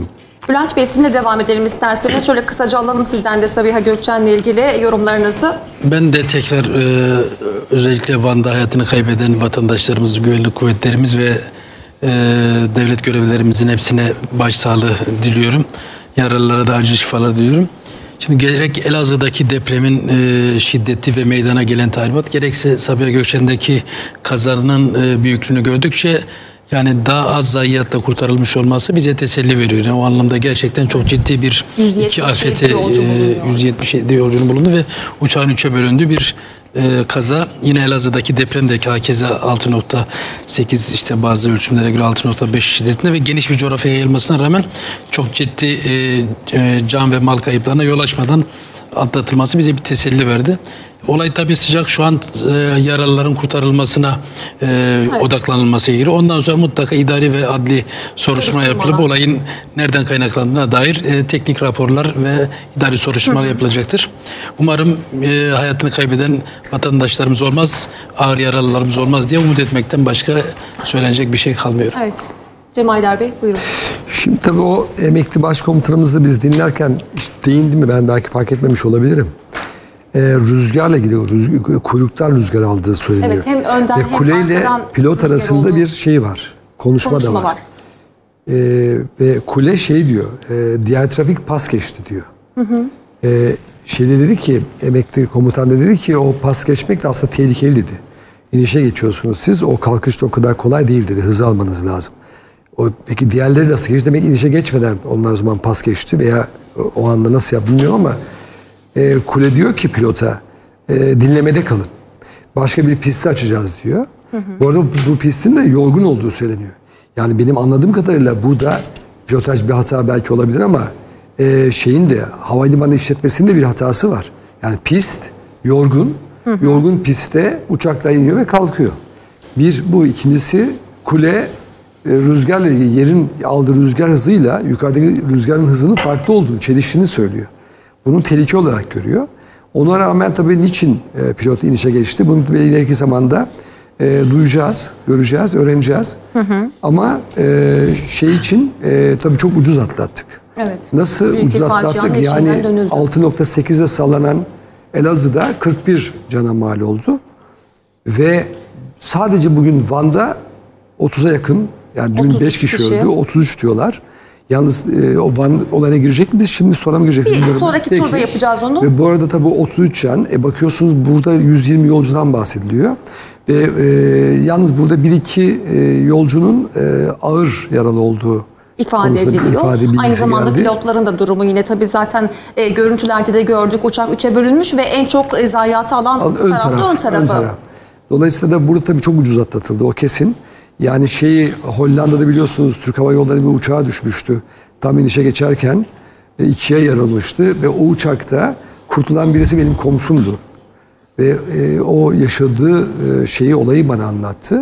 Bülent Bey, sizinle devam edelim isterseniz. Şöyle kısaca alalım sizden de Sabiha Gökçen'le ilgili yorumlarınızı. Ben de tekrar özellikle Van'da hayatını kaybeden vatandaşlarımız, güvenlik kuvvetlerimiz ve devlet görevlilerimizin hepsine başsağlığı diliyorum. Yaralılara da acil şifalar diliyorum. Şimdi gerek Elazığ'daki depremin şiddeti ve meydana gelen tahribat, gerekse Sabiha Gökçen'deki kazanın büyüklüğünü gördükçe yani daha az zayiatla kurtarılmış olması bize teselli veriyor. Yani o anlamda gerçekten çok ciddi bir iki afete 177 yolcunun bulundu ve uçağın 3'e bölündüğü bir kaza. Yine Elazığ'daki depremdeki hakeza 6.8 işte bazı ölçümlere göre 6.5 şiddetinde ve geniş bir coğrafyaya yayılmasına rağmen çok ciddi can ve mal kayıplarına yol açmadan atlatılması bize bir teselli verdi. Olay tabii sıcak. Şu an yaralıların kurtarılmasına odaklanılması gerekiyor. Ondan sonra mutlaka idari ve adli soruşturma yapılıp olayın nereden kaynaklandığına dair teknik raporlar ve idari soruşturmalar yapılacaktır. Umarım hayatını kaybeden vatandaşlarımız olmaz, ağır yaralılarımız olmaz diye umut etmekten başka söylenecek bir şey kalmıyor. Evet. Cem Aydar Bey, buyurun. Şimdi tabii o emekli başkomutanımızı biz dinlerken değindi mi, ben belki fark etmemiş olabilirim. Rüzgarla ilgili kuyruktan rüzgar aldığı söyleniyor. Evet, hem önden ve hem kuleyle pilot arasında bir şey var. Konuşma da var. Ve kule şey diyor, diğer trafik pas geçti diyor. Dedi ki, emekli komutan da dedi ki o pas geçmek de aslında tehlikeli dedi. İnişe geçiyorsunuz siz, o kalkışta o kadar kolay değil dedi, hızlı almanız lazım. Peki diğerleri nasıl geçti? Demek inişe geçmeden onlar o zaman pas geçti veya o anda nasıl yaptı bilmiyorum ama kule diyor ki pilota dinlemede kalın. Başka bir pisti açacağız diyor. Bu arada bu pistin de yorgun olduğu söyleniyor. Yani benim anladığım kadarıyla bu da pilotaj bir hata belki olabilir ama şeyin de havalimanı işletmesinin de bir hatası var. Yani pist yorgun. Yorgun pistte uçaklar iniyor ve kalkıyor. Bir bu, ikincisi kule rüzgarla ilgili yerin aldığı rüzgar hızıyla yukarıdaki rüzgarın hızının farklı olduğunu, çeliştiğini söylüyor. Bunu tehlike olarak görüyor. Ona rağmen tabii niçin pilot inişe geçti? Bunu ileriki zamanda duyacağız, göreceğiz, öğreneceğiz. Ama şey için tabii çok ucuz atlattık. Evet. Nasıl büyük ucuz atlattık? Yani 6.8'e sallanan Elazığ'da 41 cana mal oldu. Ve sadece bugün Van'da 30'a yakın, yani dün 5 kişi öldü, 33 diyorlar. Yalnız o Van olayına girecek miyiz? Şimdi sonra mı gireceğiz? Bir sonraki turda yapacağız onu. Ve bu arada tabii 33 can. Bakıyorsunuz burada 120 yolcudan bahsediliyor. Ve yalnız burada 1-2 yolcunun ağır yaralı olduğu ifade ediliyor. Aynı zamanda geldi. Pilotların da durumu yine tabii zaten görüntülerde de gördük. Uçak 3'e bölünmüş ve en çok zayiatı alan ön tarafı. Dolayısıyla da burada tabii çok ucuz atlatıldı, o kesin. Yani Hollanda'da biliyorsunuz Türk Hava Yolları bir uçağa düşmüştü. Tam inişe geçerken 2'ye yarılmıştı ve o uçakta kurtulan birisi benim komşumdu. Ve o yaşadığı olayı bana anlattı.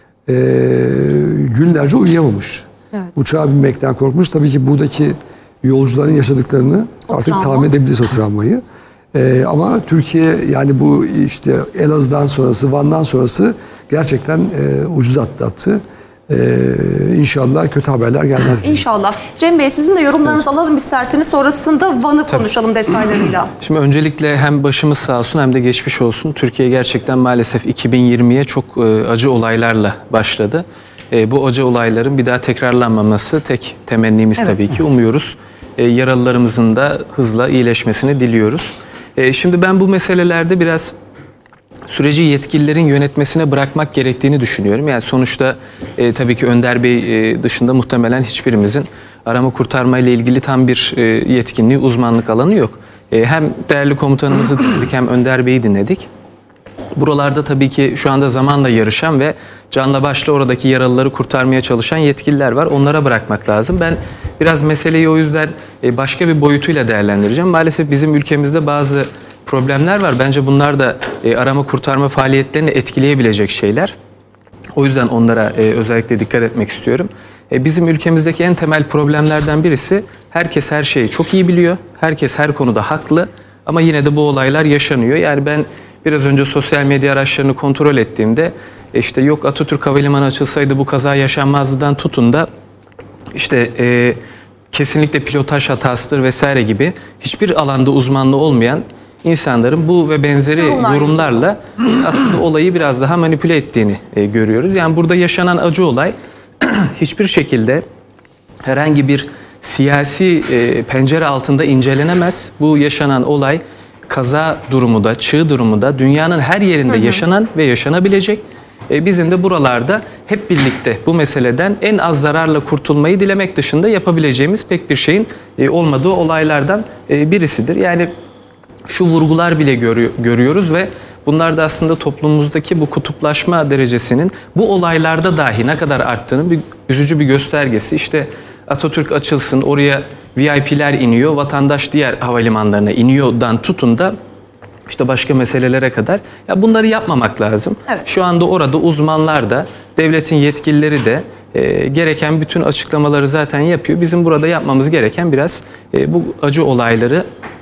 Günlerce uyuyamamış. Evet. Uçağa binmekten korkmuş. Tabii ki buradaki yolcuların yaşadıklarını artık tahmin edebiliriz, o travmayı. Ama Türkiye yani bu işte Elazığ'dan sonrası, Van'dan sonrası gerçekten ucuz atlattı. İnşallah kötü haberler gelmez. İnşallah. Cem Bey, sizin de yorumlarınızı alalım isterseniz. Sonrasında Van'ı konuşalım detaylarıyla. Şimdi öncelikle hem başımız sağ olsun hem de geçmiş olsun. Türkiye gerçekten maalesef 2020'ye çok acı olaylarla başladı. Bu acı olayların bir daha tekrarlanmaması tek temennimiz tabii ki. Umuyoruz. Yaralılarımızın da hızla iyileşmesini diliyoruz. Şimdi ben bu meselelerde biraz süreci yetkililerin yönetmesine bırakmak gerektiğini düşünüyorum. Yani sonuçta tabii ki Önder Bey dışında muhtemelen hiçbirimizin arama kurtarma ile ilgili tam bir yetkinliği, uzmanlık alanı yok. Hem değerli komutanımızı dinledik hem Önder Bey'i dinledik. Buralarda tabii ki şu anda zamanla yarışan ve canla başla oradaki yaralıları kurtarmaya çalışan yetkililer var. Onlara bırakmak lazım. Ben biraz meseleyi o yüzden başka bir boyutuyla değerlendireceğim. Maalesef bizim ülkemizde bazı problemler var. Bence bunlar da arama kurtarma faaliyetlerini etkileyebilecek şeyler. O yüzden onlara özellikle dikkat etmek istiyorum. Bizim ülkemizdeki en temel problemlerden birisi, herkes her şeyi çok iyi biliyor. Herkes her konuda haklı ama yine de bu olaylar yaşanıyor. Yani ben biraz önce sosyal medya araçlarını kontrol ettiğimde işte yok Atatürk Havalimanı açılsaydı bu kaza yaşanmazdıdan tutun da işte kesinlikle pilotaj hatasıdır vesaire gibi hiçbir alanda uzmanlığı olmayan insanların bu ve benzeri yorumlarla aslında olayı biraz daha manipüle ettiğini görüyoruz. Yani burada yaşanan acı olay hiçbir şekilde herhangi bir siyasi pencere altında incelenemez. Bu yaşanan olay kaza durumu da, çığ durumu da dünyanın her yerinde yaşanan ve yaşanabilecek. Bizim de buralarda hep birlikte bu meseleden en az zararla kurtulmayı dilemek dışında yapabileceğimiz pek bir şeyin olmadığı olaylardan birisidir. Yani şu vurgular bile görüyoruz ve bunlar da aslında toplumumuzdaki bu kutuplaşma derecesinin bu olaylarda dahi ne kadar arttığının üzücü bir göstergesi. İşte Atatürk açılsın, oraya VIP'ler iniyor, vatandaş diğer havalimanlarına iniyordan tutun da işte başka meselelere kadar. Ya bunları yapmamak lazım. Evet. Şu anda orada uzmanlar da, devletin yetkilileri de gereken bütün açıklamaları zaten yapıyor. Bizim burada yapmamız gereken biraz bu acı olayları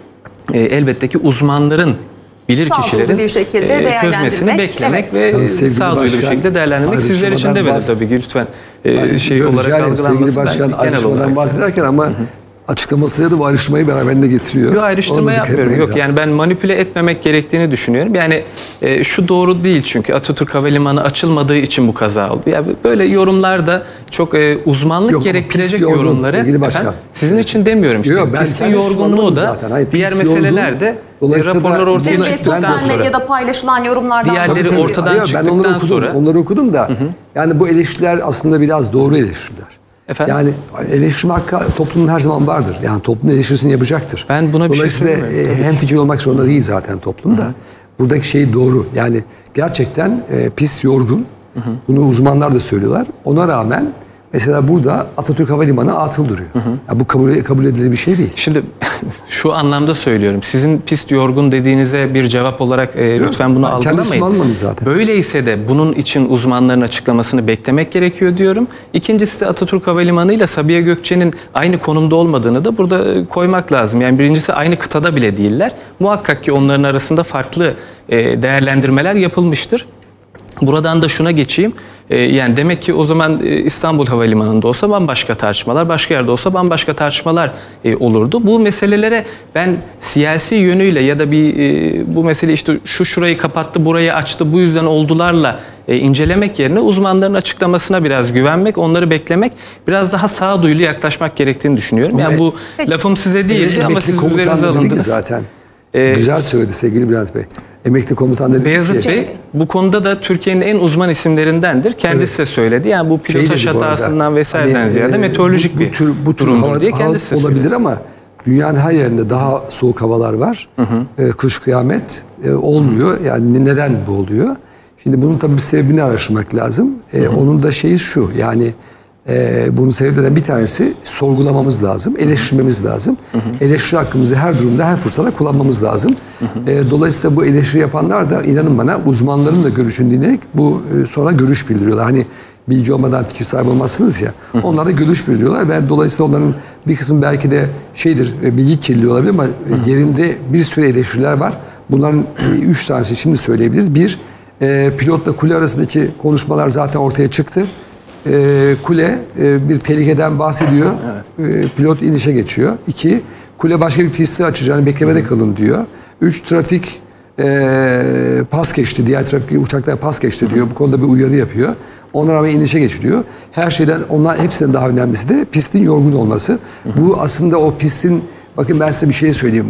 elbette ki uzmanların, bilir kişilerin bir şekilde çözmesini beklemek ve sağduyulu bir şekilde değerlendirmek. Sizler için de böyle tabii ki lütfen olarak algılanmasın. Sevgili Başkan ayrışmadan bahsederken ama açıklamasıyla da bu ayrışmayı beraberinde getiriyor. Yok, ayrıştırma yapmıyorum. Yok, yani ben manipüle etmemek gerektiğini düşünüyorum. Yani şu doğru değil çünkü Atatürk Havalimanı açılmadığı için bu kaza oldu. Yani böyle yorumlar da çok uzmanlık gerektirecek yorumları. Efendim, sizin için demiyorum işte. Pistin yorgunluğu da diğer meselelerde raporlar ortaya çıktıktan sonra. Sosyal medyada paylaşılan yorumlardan. Diğerleri ortadan çıktıktan sonra. Onları okudum da yani bu eleştiriler aslında biraz doğru eleştiriler. Efendim? Yani eleştirme hakkı toplumun her zaman vardır. Yani toplum eleştirisini yapacaktır. Ben buna bir şey söylemiyorum. Dolayısıyla hemfikir olmak zorunda değil zaten toplumda. Buradaki şey doğru. Yani gerçekten pist yorgun. Bunu uzmanlar da söylüyorlar. Ona rağmen mesela burada Atatürk Havalimanı atıl duruyor. Yani bu kabul edilir bir şey değil. Şimdi şu anlamda söylüyorum. Sizin pist yorgun dediğinize bir cevap olarak lütfen bunu algılamayın. Böyleyse de bunun için uzmanların açıklamasını beklemek gerekiyor diyorum. İkincisi de Atatürk Havalimanı ile Sabiha Gökçen'in aynı konumda olmadığını da burada koymak lazım. Yani birincisi aynı kıtada bile değiller. Muhakkak ki onların arasında farklı değerlendirmeler yapılmıştır. Buradan da şuna geçeyim. Yani demek ki o zaman İstanbul Havalimanı'nda olsa bambaşka tartışmalar, başka yerde olsa bambaşka tartışmalar olurdu. Bu meselelere ben siyasi yönüyle ya da bu mesele işte şurayı kapattı, burayı açtı, bu yüzden oldularla incelemek yerine uzmanların açıklamasına biraz güvenmek, onları beklemek, biraz daha sağduyulu yaklaşmak gerektiğini düşünüyorum. Yani bu lafım size değil ama siz üzerinize alındınız. Zaten. Güzel söyledi sevgili Bülent Bey. Emekli komutan dedi. Beyazıt Bey bu konuda da Türkiye'nin en uzman isimlerindendir. Kendisi de söyledi. Yani bu pilotaj hatasından vesaireden ziyade meteorolojik bir durumdur diye kendisi de söyledi. Olabilir ama dünyanın her yerinde daha soğuk havalar var. Kış kıyamet olmuyor. Yani neden bu oluyor? Şimdi bunun tabii bir sebebini araştırmak lazım. Onun da şeyi şu yani bunun sebeplerinden bir tanesi sorgulamamız lazım, eleştirmemiz lazım. Eleştiri hakkımızı her durumda, her fırsatta kullanmamız lazım. Dolayısıyla bu eleştiri yapanlar da inanın bana uzmanların da görüşünü dinleyerek bu sonra görüş bildiriyorlar. Hani bilgi olmadan fikir sahibi olmazsınız ya. Onlar da görüş bildiriyorlar ve dolayısıyla onların bir kısmı belki de bilgi kirliliği olabilir ama yerinde bir sürü eleştiriler var. Bunların 3 tanesi şimdi söyleyebiliriz. Bir, pilotla kule arasındaki konuşmalar zaten ortaya çıktı. Kule bir tehlikeden bahsediyor. Pilot inişe geçiyor. 2, kule başka bir pisti açacağını beklemede kalın diyor. 3, trafik pas geçti. Diğer trafik uçaklar pas geçti diyor. Bu konuda bir uyarı yapıyor. Ona rağmen inişe geçiliyor. Her şeyden hepsinden daha önemlisi de pistin yorgun olması. Bu aslında o pistin, bakın ben size bir şey söyleyeyim.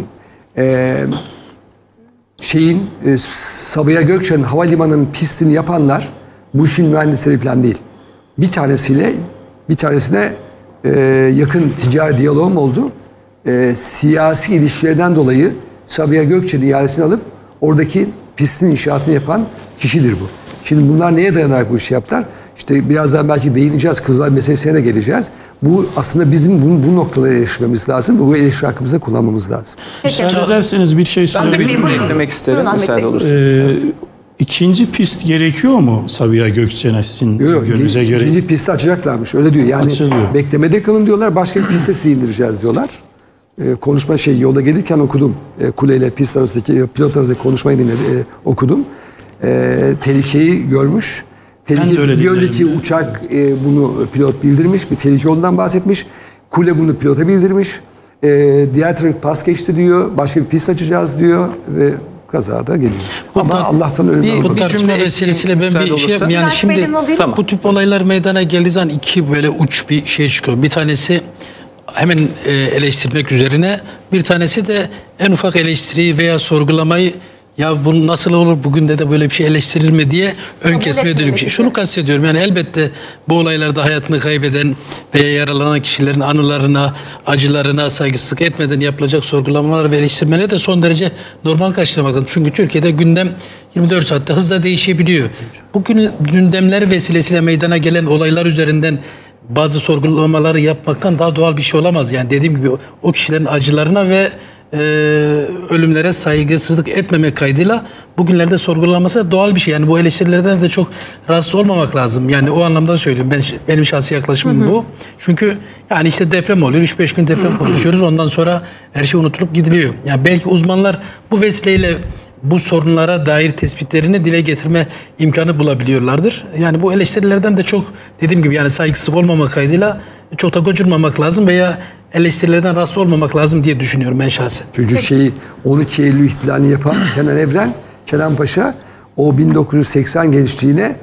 Sabiha Gökçen havalimanının pistini yapanlar bu işin mühendisleri falan değil. Bir tanesine yakın ticari diyalogum oldu. Siyasi ilişkilerden dolayı Sabiha Gökçen ihalesini alıp oradaki pistin inşaatını yapan kişidir bu. Şimdi bunlar neye dayanarak bu işi yaptılar? İşte birazdan belki değineceğiz, kızlar meselesine de geleceğiz. Bu aslında bizim bu noktaları eleştirmemiz lazım ve bu eleştiri hakkımızda kullanmamız lazım. Müsaade ederseniz bir şey Ben de bir söyleyeyim. cümle eklemek isterim müsaade olursa. İkinci pist gerekiyor mu Sabiha Gökçen'e sizin gönlünüze göre? İkinci pisti açacaklarmış öyle diyor. Yani açılıyor. Beklemede kalın diyorlar, başka bir piste sizi indireceğiz diyorlar. Konuşma yolda gelirken okudum. Kuleyle pist arasındaki, pilot arasındaki konuşmayı okudum. Tehlikeyi görmüş. Bir önceki uçak bunu pilot bildirmiş, bir tehlike olduğundan bahsetmiş. Kule bunu pilota bildirmiş. Diğer trafik pas geçti diyor. Başka bir pist açacağız diyor ve kazada geliyor. Ama Allah'tan ölüm bu tartışma vesilesiyle ben bir şey yapayım. Yani şimdi bu tip olaylar meydana geldiği zaman iki böyle uç bir şey çıkıyor. Bir tanesi hemen eleştirmek üzerine, bir tanesi de en ufak eleştiriyi veya sorgulamayı, ya bu nasıl olur, bugün de böyle bir şey eleştirilir mi diye ön kesmeye dönük bir şey. Şunu kastediyorum, yani elbette bu olaylarda hayatını kaybeden veya yaralanan kişilerin anılarına, acılarına saygısızlık etmeden yapılacak sorgulamalar ve eleştirmeleri de son derece normal karşılamak lazım. Çünkü Türkiye'de gündem 24 saatte hızla değişebiliyor. Bugün gündemler vesilesiyle meydana gelen olaylar üzerinden bazı sorgulamaları yapmaktan daha doğal bir şey olamaz. Yani dediğim gibi o kişilerin acılarına ve ölümlere saygısızlık etmemek kaydıyla bugünlerde sorgulanması doğal bir şey. Yani bu eleştirilerden de çok rahatsız olmamak lazım. Yani o anlamda söylüyorum. Benim şahsi yaklaşımım bu. Çünkü yani işte deprem oluyor. 3-5 gün deprem konuşuyoruz. Ondan sonra her şey unutulup gidiliyor. Yani belki uzmanlar bu vesileyle bu sorunlara dair tespitlerini dile getirme imkanı bulabiliyorlardır. Yani bu eleştirilerden de çok, dediğim gibi, yani saygısızlık olmamak kaydıyla çok da gocunmamak lazım veya eleştirilerden rahatsız olmamak lazım diye düşünüyorum ben şahsen. Çünkü 12 Eylül ihtilalini yapan Kenan Evren, Kenan Paşa, o 1980 gençliğine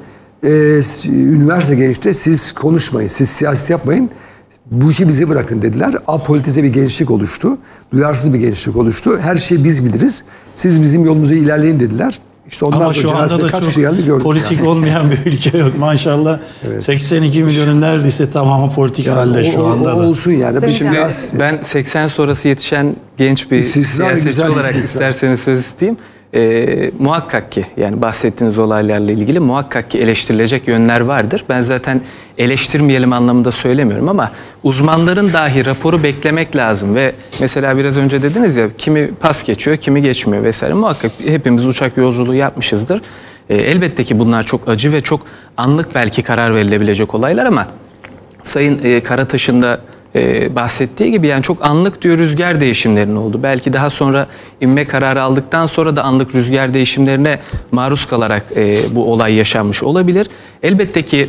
üniversite gençliğine siz konuşmayın, siz siyaset yapmayın, bu işi bize bırakın dediler. Apolitize bir gençlik oluştu. Duyarsız bir gençlik oluştu. Her şeyi biz biliriz. Siz bizim yolumuza ilerleyin dediler. İşte ondan ama sonra şu anda da kaç çok kişi geldi gördük. Politik yani olmayan bir ülke yok maşallah. Evet. 82 milyonun neredeyse tamamı politik yani halde şu anda da. Olsun yani. Şimdi ben 80 sonrası yetişen genç bir siyasetçi olarak isterseniz söz isteyeyim. Muhakkak ki, yani bahsettiğiniz olaylarla ilgili muhakkak ki eleştirilecek yönler vardır. Ben zaten eleştirmeyelim anlamında söylemiyorum ama uzmanların dahi raporu beklemek lazım ve mesela biraz önce dediniz ya, kimi pas geçiyor, kimi geçmiyor vesaire. Muhakkak hepimiz uçak yolculuğu yapmışızdır. Elbette ki bunlar çok acı ve çok anlık belki karar verilebilecek olaylar ama Sayın Karataş'ın da bahsettiği gibi yani çok anlık diyor rüzgar değişimlerinin oldu. Belki daha sonra inme kararı aldıktan sonra da anlık rüzgar değişimlerine maruz kalarak bu olay yaşanmış olabilir. Elbette ki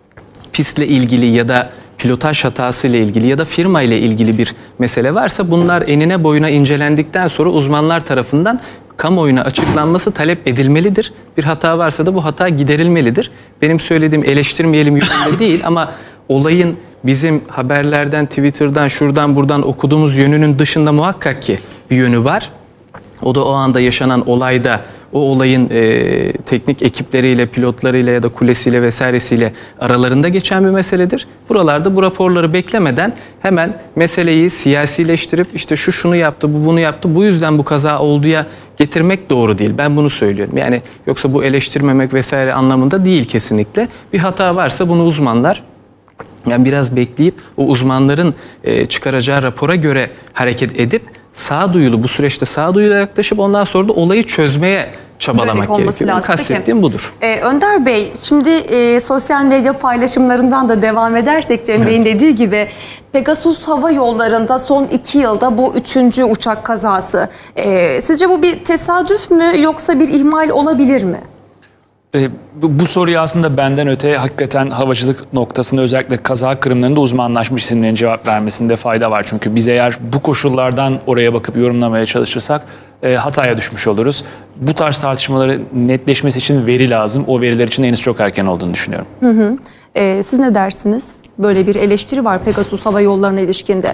pistle ilgili ya da pilotaj hatası ile ilgili ya da firma ile ilgili bir mesele varsa bunlar enine boyuna incelendikten sonra uzmanlar tarafından kamuoyuna açıklanması talep edilmelidir. Bir hata varsa da bu hata giderilmelidir. Benim söylediğim eleştirmeyelim yönünde değil ama olayın bizim haberlerden, Twitter'dan, şuradan buradan okuduğumuz yönünün dışında muhakkak ki bir yönü var. O da o anda yaşanan olayda o olayın teknik ekipleriyle, pilotlarıyla ya da kulesiyle vesairesiyle aralarında geçen bir meseledir. Buralarda bu raporları beklemeden hemen meseleyi siyasileştirip işte şu şunu yaptı, bu bunu yaptı, bu yüzden bu kaza olduya getirmek doğru değil. Ben bunu söylüyorum. Yani yoksa bu eleştirmemek vesaire anlamında değil kesinlikle. Bir hata varsa bunu uzmanlar, yani biraz bekleyip o uzmanların çıkaracağı rapora göre hareket edip sağduyulu, bu süreçte sağduyulu yaklaşıp ondan sonra da olayı çözmeye çabalamak gerekiyor. Kastettiğim budur. Önder Bey, şimdi sosyal medya paylaşımlarından da devam edersek Cem Bey'in dediği gibi Pegasus Hava Yolları'nda son 2 yılda bu 3. uçak kazası. Sizce bu bir tesadüf mü yoksa bir ihmal olabilir mi? Bu soruyu aslında benden öte hakikaten havacılık noktasında özellikle kaza kırımlarında uzmanlaşmış isimlerin cevap vermesinde fayda var. Çünkü biz eğer bu koşullardan oraya bakıp yorumlamaya çalışırsak hataya düşmüş oluruz. Bu tarz tartışmaları netleşmesi için veri lazım. O veriler için henüz çok erken olduğunu düşünüyorum. Siz ne dersiniz? Böyle bir eleştiri var Pegasus Hava Yolları'na ilişkinde.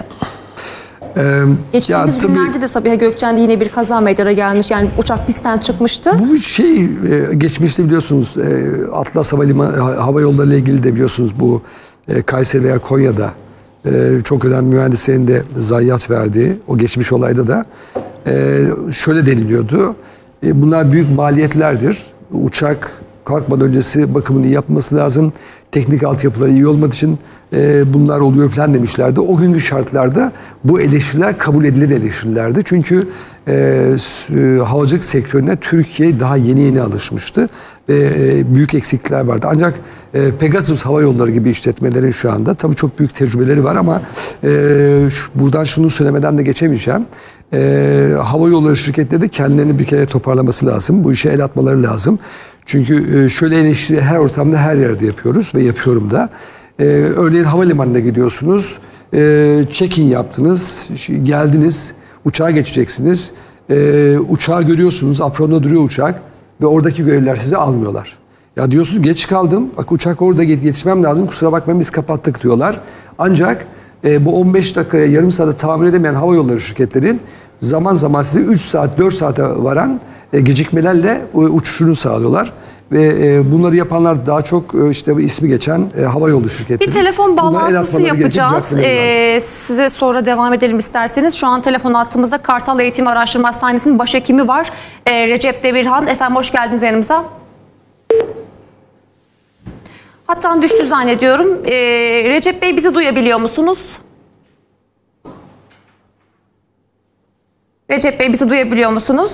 Geçtiğimiz günlerde de Sabiha Gökçen'de yine bir kaza meydana gelmiş. Yani uçak pistten çıkmıştı. Bu geçmişte biliyorsunuz Atlas Hava Yolları ile ilgili de biliyorsunuz bu Kayseri veya Konya'da çok önemli mühendislerin de zayiat verdiği o geçmiş olayda da şöyle deniliyordu. Bunlar büyük maliyetlerdir. Uçak kalkmadan öncesi bakımını yapması lazım. Teknik altyapıları iyi olmadığı için bunlar oluyor falan demişlerdi. O günkü şartlarda bu eleştiriler kabul edilir eleştirilerdi. Çünkü havacılık sektörüne Türkiye daha yeni alışmıştı. Büyük eksiklikler vardı. Ancak Pegasus Hava Yolları gibi işletmelerin şu anda tabii çok büyük tecrübeleri var ama buradan şunu söylemeden de geçemeyeceğim. Hava yolları şirketleri de kendilerini bir kere toparlaması lazım. Bu işe el atmaları lazım. Çünkü şöyle eleştiri her ortamda her yerde yapıyoruz ve yapıyorum da. Örneğin havalimanına gidiyorsunuz. Check-in yaptınız. Geldiniz. Uçağa geçeceksiniz. Uçağı görüyorsunuz. Apronda duruyor uçak. Ve oradaki görevliler sizi almıyorlar. Ya diyorsunuz geç kaldım. Bak uçak orada, yetişmem lazım. Kusura bakmayın biz kapattık diyorlar. Ancak bu 15 dakikaya yarım saate tahammül edemeyen havayolları şirketlerin zaman zaman size 3 saat 4 saate varan gecikmelerle uçuşunu sağlıyorlar. Ve bunları yapanlar daha çok işte ismi geçen havayolu şirketleri. Bir telefon bağlantısı yapacağız. Size sonra devam edelim isterseniz. Şu an telefon hattımızda Kartal Eğitim Araştırma Hastanesi'nin başhekimi var. Recep Demirhan. Efendim hoş geldiniz yanımıza. Hattan düştü zannediyorum. Recep Bey bizi duyabiliyor musunuz? Recep Bey bizi duyabiliyor musunuz?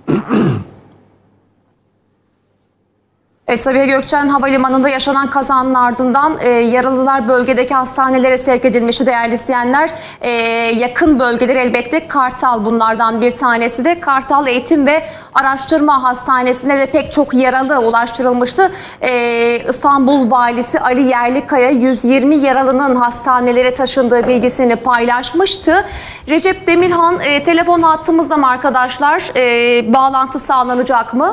Evet, Sabiha Gökçen Havalimanı'nda yaşanan kazanın ardından yaralılar bölgedeki hastanelere sevk edilmişti değerli izleyenler. Yakın bölgeler elbette Kartal bunlardan bir tanesi de. Kartal Eğitim ve Araştırma Hastanesi'ne de pek çok yaralı ulaştırılmıştı. İstanbul Valisi Ali Yerlikaya 120 yaralının hastanelere taşındığı bilgisini paylaşmıştı. Recep Demirhan telefon hattımızda mı arkadaşlar? Bağlantı sağlanacak mı?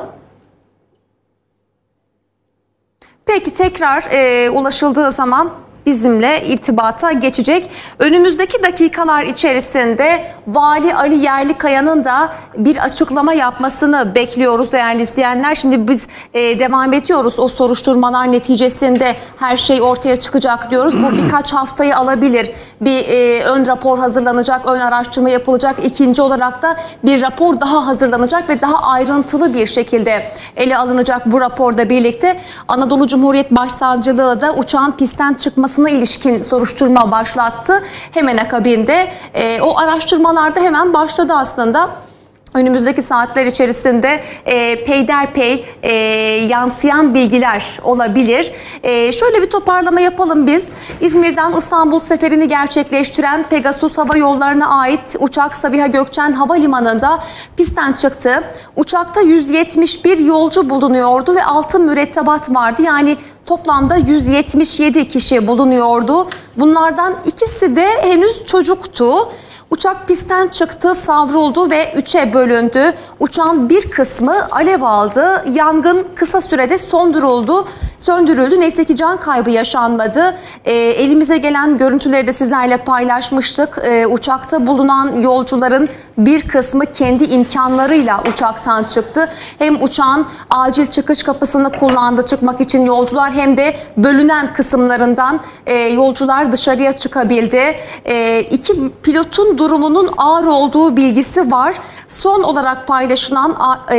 Peki tekrar ulaşıldığı zaman bizimle irtibata geçecek. Önümüzdeki dakikalar içerisinde Vali Ali Yerlikaya'nın da bir açıklama yapmasını bekliyoruz değerli izleyenler. Şimdi biz devam ediyoruz. O soruşturmalar neticesinde her şey ortaya çıkacak diyoruz. Bu birkaç haftayı alabilir. Bir ön rapor hazırlanacak, ön araştırma yapılacak. İkinci olarak da bir rapor daha hazırlanacak ve daha ayrıntılı bir şekilde ele alınacak bu raporda birlikte. Anadolu Cumhuriyet Başsavcılığı da uçağın pistten çıkmasına ilişkin soruşturma başlattı. Hemen akabinde o araştırmalarda hemen başladı aslında. Önümüzdeki saatler içerisinde peyderpey yansıyan bilgiler olabilir. Şöyle bir toparlama yapalım biz. İzmir'den İstanbul seferini gerçekleştiren Pegasus Hava Yolları'na ait uçak Sabiha Gökçen Havalimanı'nda pistten çıktı. Uçakta 171 yolcu bulunuyordu ve 6 mürettebat vardı. Yani toplamda 177 kişi bulunuyordu. Bunlardan ikisi de henüz çocuktu. Uçak pistten çıktı, savruldu ve 3'e bölündü. Uçağın bir kısmı alev aldı. Yangın kısa sürede söndürüldü. Neyse ki can kaybı yaşanmadı. Elimize gelen görüntüleri de sizlerle paylaşmıştık. Uçakta bulunan yolcuların bir kısmı kendi imkanlarıyla uçaktan çıktı. Hem uçağın acil çıkış kapısını kullandı çıkmak için yolcular, hem de bölünen kısımlarından yolcular dışarıya çıkabildi. İki pilotun durumunun ağır olduğu bilgisi var. Son olarak paylaşılan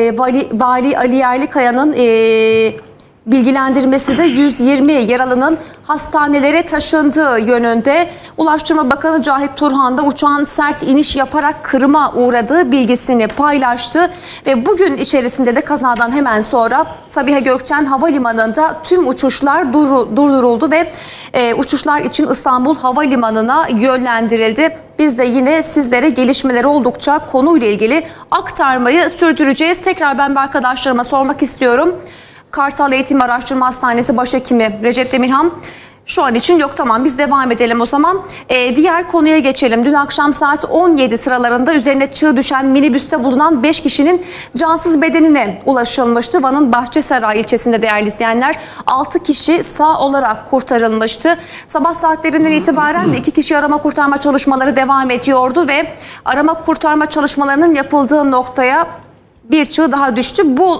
Vali Ali Yerlikaya'nın bilgilendirmesi de 120 yaralının hastanelere taşındığı yönünde. Ulaştırma Bakanı Cahit Turhan da uçağın sert iniş yaparak kırıma uğradığı bilgisini paylaştı. Ve bugün içerisinde de kazadan hemen sonra Sabiha Gökçen Havalimanı'nda tüm uçuşlar durduruldu ve uçuşlar için İstanbul Havalimanı'na yönlendirildi. Biz de yine sizlere gelişmeleri oldukça konuyla ilgili aktarmayı sürdüreceğiz. Tekrar ben arkadaşlarıma sormak istiyorum. Kartal Eğitim Araştırma Hastanesi Başhekimi Recep Demirhan şu an için yok, tamam biz devam edelim o zaman. Diğer konuya geçelim. Dün akşam saat 17 sıralarında üzerine çığ düşen minibüste bulunan 5 kişinin cansız bedenine ulaşılmıştı. Van'ın Bahçesaray ilçesinde değerli izleyenler 6 kişi sağ olarak kurtarılmıştı. Sabah saatlerinden itibaren de 2 kişi arama kurtarma çalışmaları devam ediyordu ve arama kurtarma çalışmalarının yapıldığı noktaya bir çığ daha düştü. Bu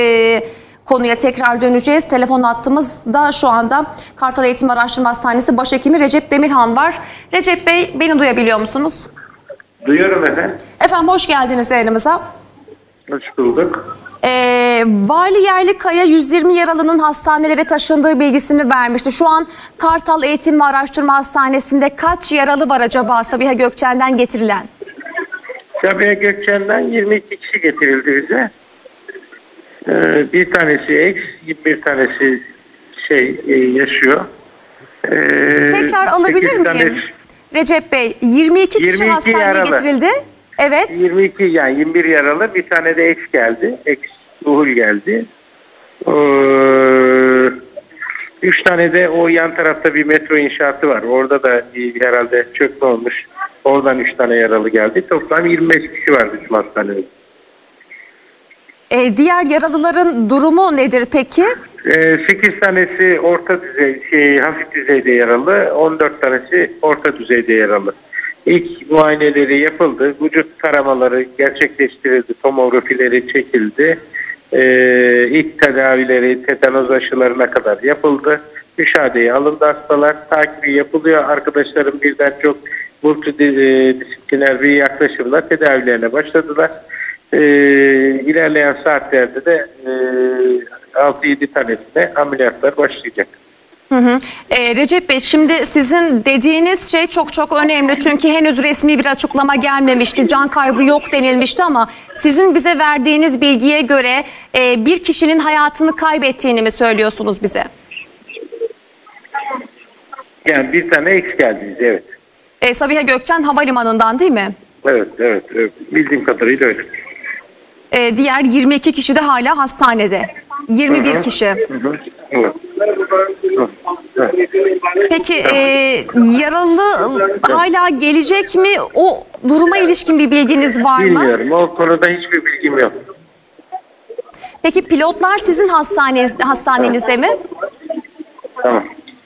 konuya tekrar döneceğiz. Telefon hattımızda şu anda Kartal Eğitim Araştırma Hastanesi Başhekimi Recep Demirhan var. Recep Bey, beni duyabiliyor musunuz? Duyuyorum efendim. Efendim hoş geldiniz yayınımıza. Hoş bulduk. Vali Yerlikaya 120 yaralının hastanelere taşındığı bilgisini vermişti. Şu an Kartal Eğitim ve Araştırma Hastanesi'nde kaç yaralı var acaba Sabiha Gökçen'den getirilen? Sabiha Gökçen'den 22 kişi getirildi bize. Bir tanesi ex, bir tanesi yaşıyor. Tekrar alabilir miyim? Recep Bey, 22 kişi hastaneye yaralı getirildi. Evet. 22 yani 21 yaralı, bir tane de ex geldi. Ex Ruhul geldi. 3 tane de o yan tarafta bir metro inşaatı var. Orada da herhalde çökme olmuş. Oradan 3 tane yaralı geldi. Toplam 25 kişi var bizim hastanede. Diğer yaralıların durumu nedir peki? 8 tanesi orta düzey, hafif düzeyde yaralı, 14 tanesi orta düzeyde yaralı. İlk muayeneleri yapıldı, vücut taramaları gerçekleştirildi, tomografileri çekildi. İlk tedavileri tetanoz aşılarına kadar yapıldı. Müşahedeye alındı hastalar, takibi yapılıyor. Arkadaşlarım birden çok multidisipliner bir yaklaşımla tedavilerine başladılar. İlerleyen saatlerde de 6-7 tanesine ameliyatlar başlayacak. Recep Bey, şimdi sizin dediğiniz şey çok önemli. Çünkü henüz resmi bir açıklama gelmemişti. Can kaybı yok denilmişti ama sizin bize verdiğiniz bilgiye göre bir kişinin hayatını kaybettiğini mi söylüyorsunuz bize? Yani bir tane eks geldi bize, evet. Sabiha Gökçen Havalimanı'ndan değil mi? Evet. Bildiğim kadarıyla öyle. Diğer 22 kişi de hala hastanede. 21 kişi. Evet. Peki yaralı hala gelecek mi? O duruma ilişkin bir bilginiz var mı? Bilmiyorum. O konuda hiçbir bilgim yok. Peki pilotlar sizin hastanenizde mi? Tamam.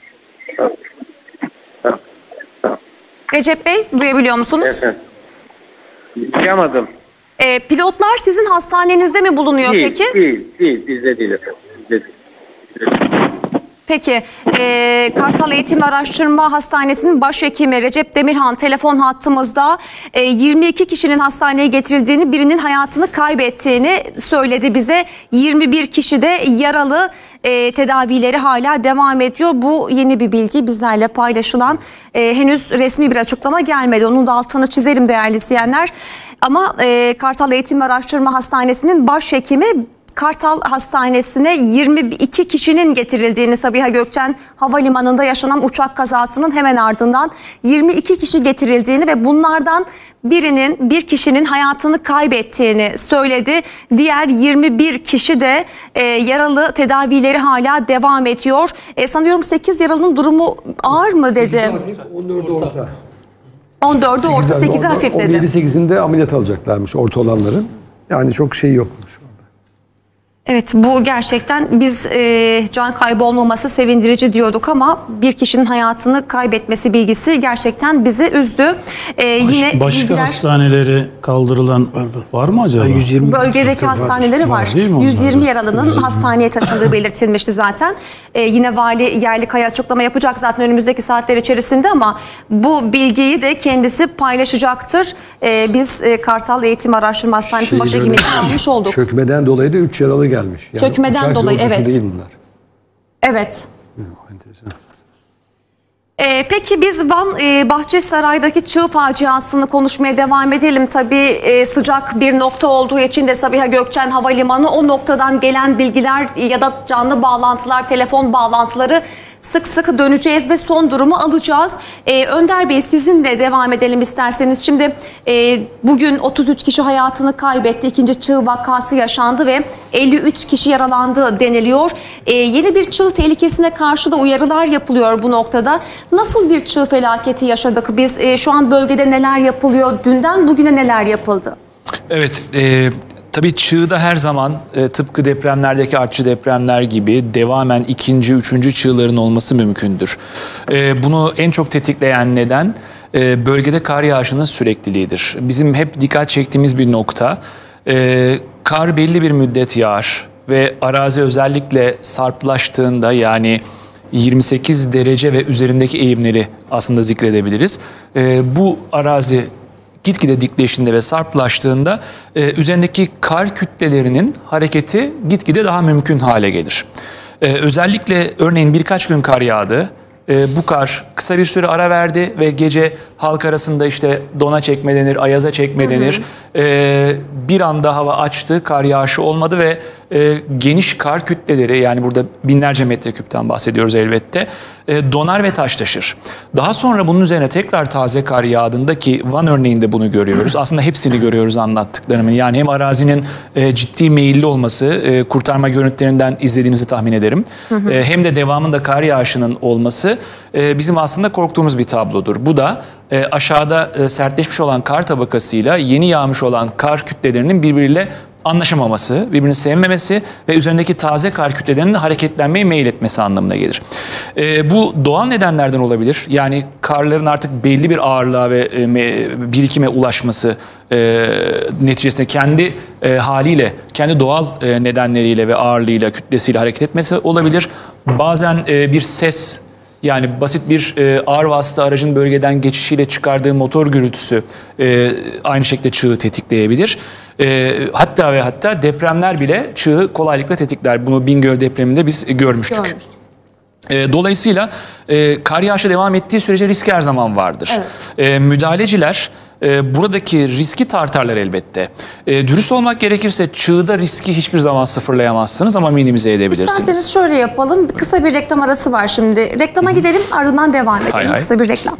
Recep Bey, duyabiliyor musunuz? Evet. Duyamadım. Pilotlar sizin hastanenizde mi bulunuyor peki? Değil. Bizde değil efendim. Bizde değil. Peki, Kartal Eğitim Araştırma Hastanesi'nin başhekimi Recep Demirhan telefon hattımızda 22 kişinin hastaneye getirildiğini, birinin hayatını kaybettiğini söyledi bize. 21 kişi de yaralı, tedavileri hala devam ediyor. Bu yeni bir bilgi, bizlerle paylaşılan. Henüz resmi bir açıklama gelmedi. Onun da altını çizelim değerli izleyenler. Ama Kartal Eğitim Araştırma Hastanesi'nin başhekimi Kartal Hastanesi'ne 22 kişinin getirildiğini, Sabiha Gökçen Havalimanı'nda yaşanan uçak kazasının hemen ardından 22 kişi getirildiğini ve bunlardan bir kişinin hayatını kaybettiğini söyledi. Diğer 21 kişi de yaralı, tedavileri hala devam ediyor. Sanıyorum 8 yaralının durumu ağır mı dedi? 14'ü orta. 14'ü orta, 8'i hafif dedi. 17-8'inde ameliyat alacaklarmış orta olanların. Yani çok şey yokmuş. Evet, bu gerçekten biz can kaybı olmaması sevindirici diyorduk ama bir kişinin hayatını kaybetmesi bilgisi gerçekten bizi üzdü. Yine başka hastaneleri kaldırılan var mı acaba? 120 bölgedeki hastaneleri var. 120 yaralının hastaneye taşındığı belirtilmişti zaten. Yine Vali Yerlikaya açıklama yapacak zaten önümüzdeki saatler içerisinde ama bu bilgiyi de kendisi paylaşacaktır. Biz Kartal Eğitim Araştırma Hastanesi başhekiminden almış olduk. Çökmeden dolayı da 3 yaralı gelmiş. Yani çökmeden dolayı, evet. Değil bunlar. Evet. Enteresan. Peki biz Van Bahçesaray'daki çığ faciasını konuşmaya devam edelim. Tabii sıcak bir nokta olduğu için de Sabiha Gökçen Havalimanı, o noktadan gelen bilgiler ya da canlı bağlantılar, telefon bağlantıları sık sık döneceğiz ve son durumu alacağız. Önder Bey, sizinle devam edelim isterseniz. Şimdi bugün 33 kişi hayatını kaybetti. İkinci çığ vakası yaşandı ve 53 kişi yaralandı deniliyor. Yeni bir çığ tehlikesine karşı da uyarılar yapılıyor bu noktada. Nasıl bir çığ felaketi yaşadık biz? Şu an bölgede neler yapılıyor? Dünden bugüne neler yapıldı? Evet, tabii çığda her zaman tıpkı depremlerdeki artçı depremler gibi devamen ikinci, üçüncü çığların olması mümkündür. Bunu en çok tetikleyen neden bölgede kar yağışının sürekliliğidir. Bizim hep dikkat çektiğimiz bir nokta, kar belli bir müddet yağar ve arazi özellikle sarplaştığında, yani 28 derece ve üzerindeki eğimleri aslında zikredebiliriz. Bu arazi gitgide dikleştiğinde ve sarplaştığında üzerindeki kar kütlelerinin hareketi gitgide daha mümkün hale gelir. Özellikle örneğin birkaç gün kar yağdı. Bu kar kısa bir süre ara verdi ve gece halk arasında işte dona çekme denir, ayaza çekme denir. Bir anda hava açtı, kar yağışı olmadı ve geniş kar kütleleri, yani burada binlerce metreküpten bahsediyoruz elbette, donar ve taşlaşır. Daha sonra bunun üzerine tekrar taze kar yağdığında, ki Van örneğinde bunu görüyoruz. Aslında hepsini görüyoruz anlattıklarımın. Yani hem arazinin ciddi meyilli olması, kurtarma görüntülerinden izlediğinizi tahmin ederim. Hem de devamında kar yağışının olması bizim aslında korktuğumuz bir tablodur. Bu da aşağıda sertleşmiş olan kar tabakasıyla yeni yağmış olan kar kütlelerinin birbiriyle anlaşamaması, birbirini sevmemesi ve üzerindeki taze kar kütlelerinin hareketlenmeye meyil etmesi anlamına gelir. Bu doğal nedenlerden olabilir. Yani karların artık belli bir ağırlığa ve birikime ulaşması neticesinde kendi haliyle, kendi doğal nedenleriyle ve ağırlığıyla, kütlesiyle hareket etmesi olabilir. Bazen bir ses, yani basit bir ağır vasıta aracın bölgeden geçişiyle çıkardığı motor gürültüsü aynı şekilde çığı tetikleyebilir. Hatta ve hatta depremler bile çığı kolaylıkla tetikler. Bunu Bingöl depreminde biz görmüştük. Dolayısıyla kar yağışı devam ettiği sürece risk her zaman vardır. Evet. Müdahaleciler buradaki riski tartarlar elbette. Dürüst olmak gerekirse çığda riski hiçbir zaman sıfırlayamazsınız ama minimize edebilirsiniz. İsterseniz şöyle yapalım. Kısa bir reklam arası var şimdi. Reklama gidelim, ardından devam edelim. Hay hay. Kısa bir reklam.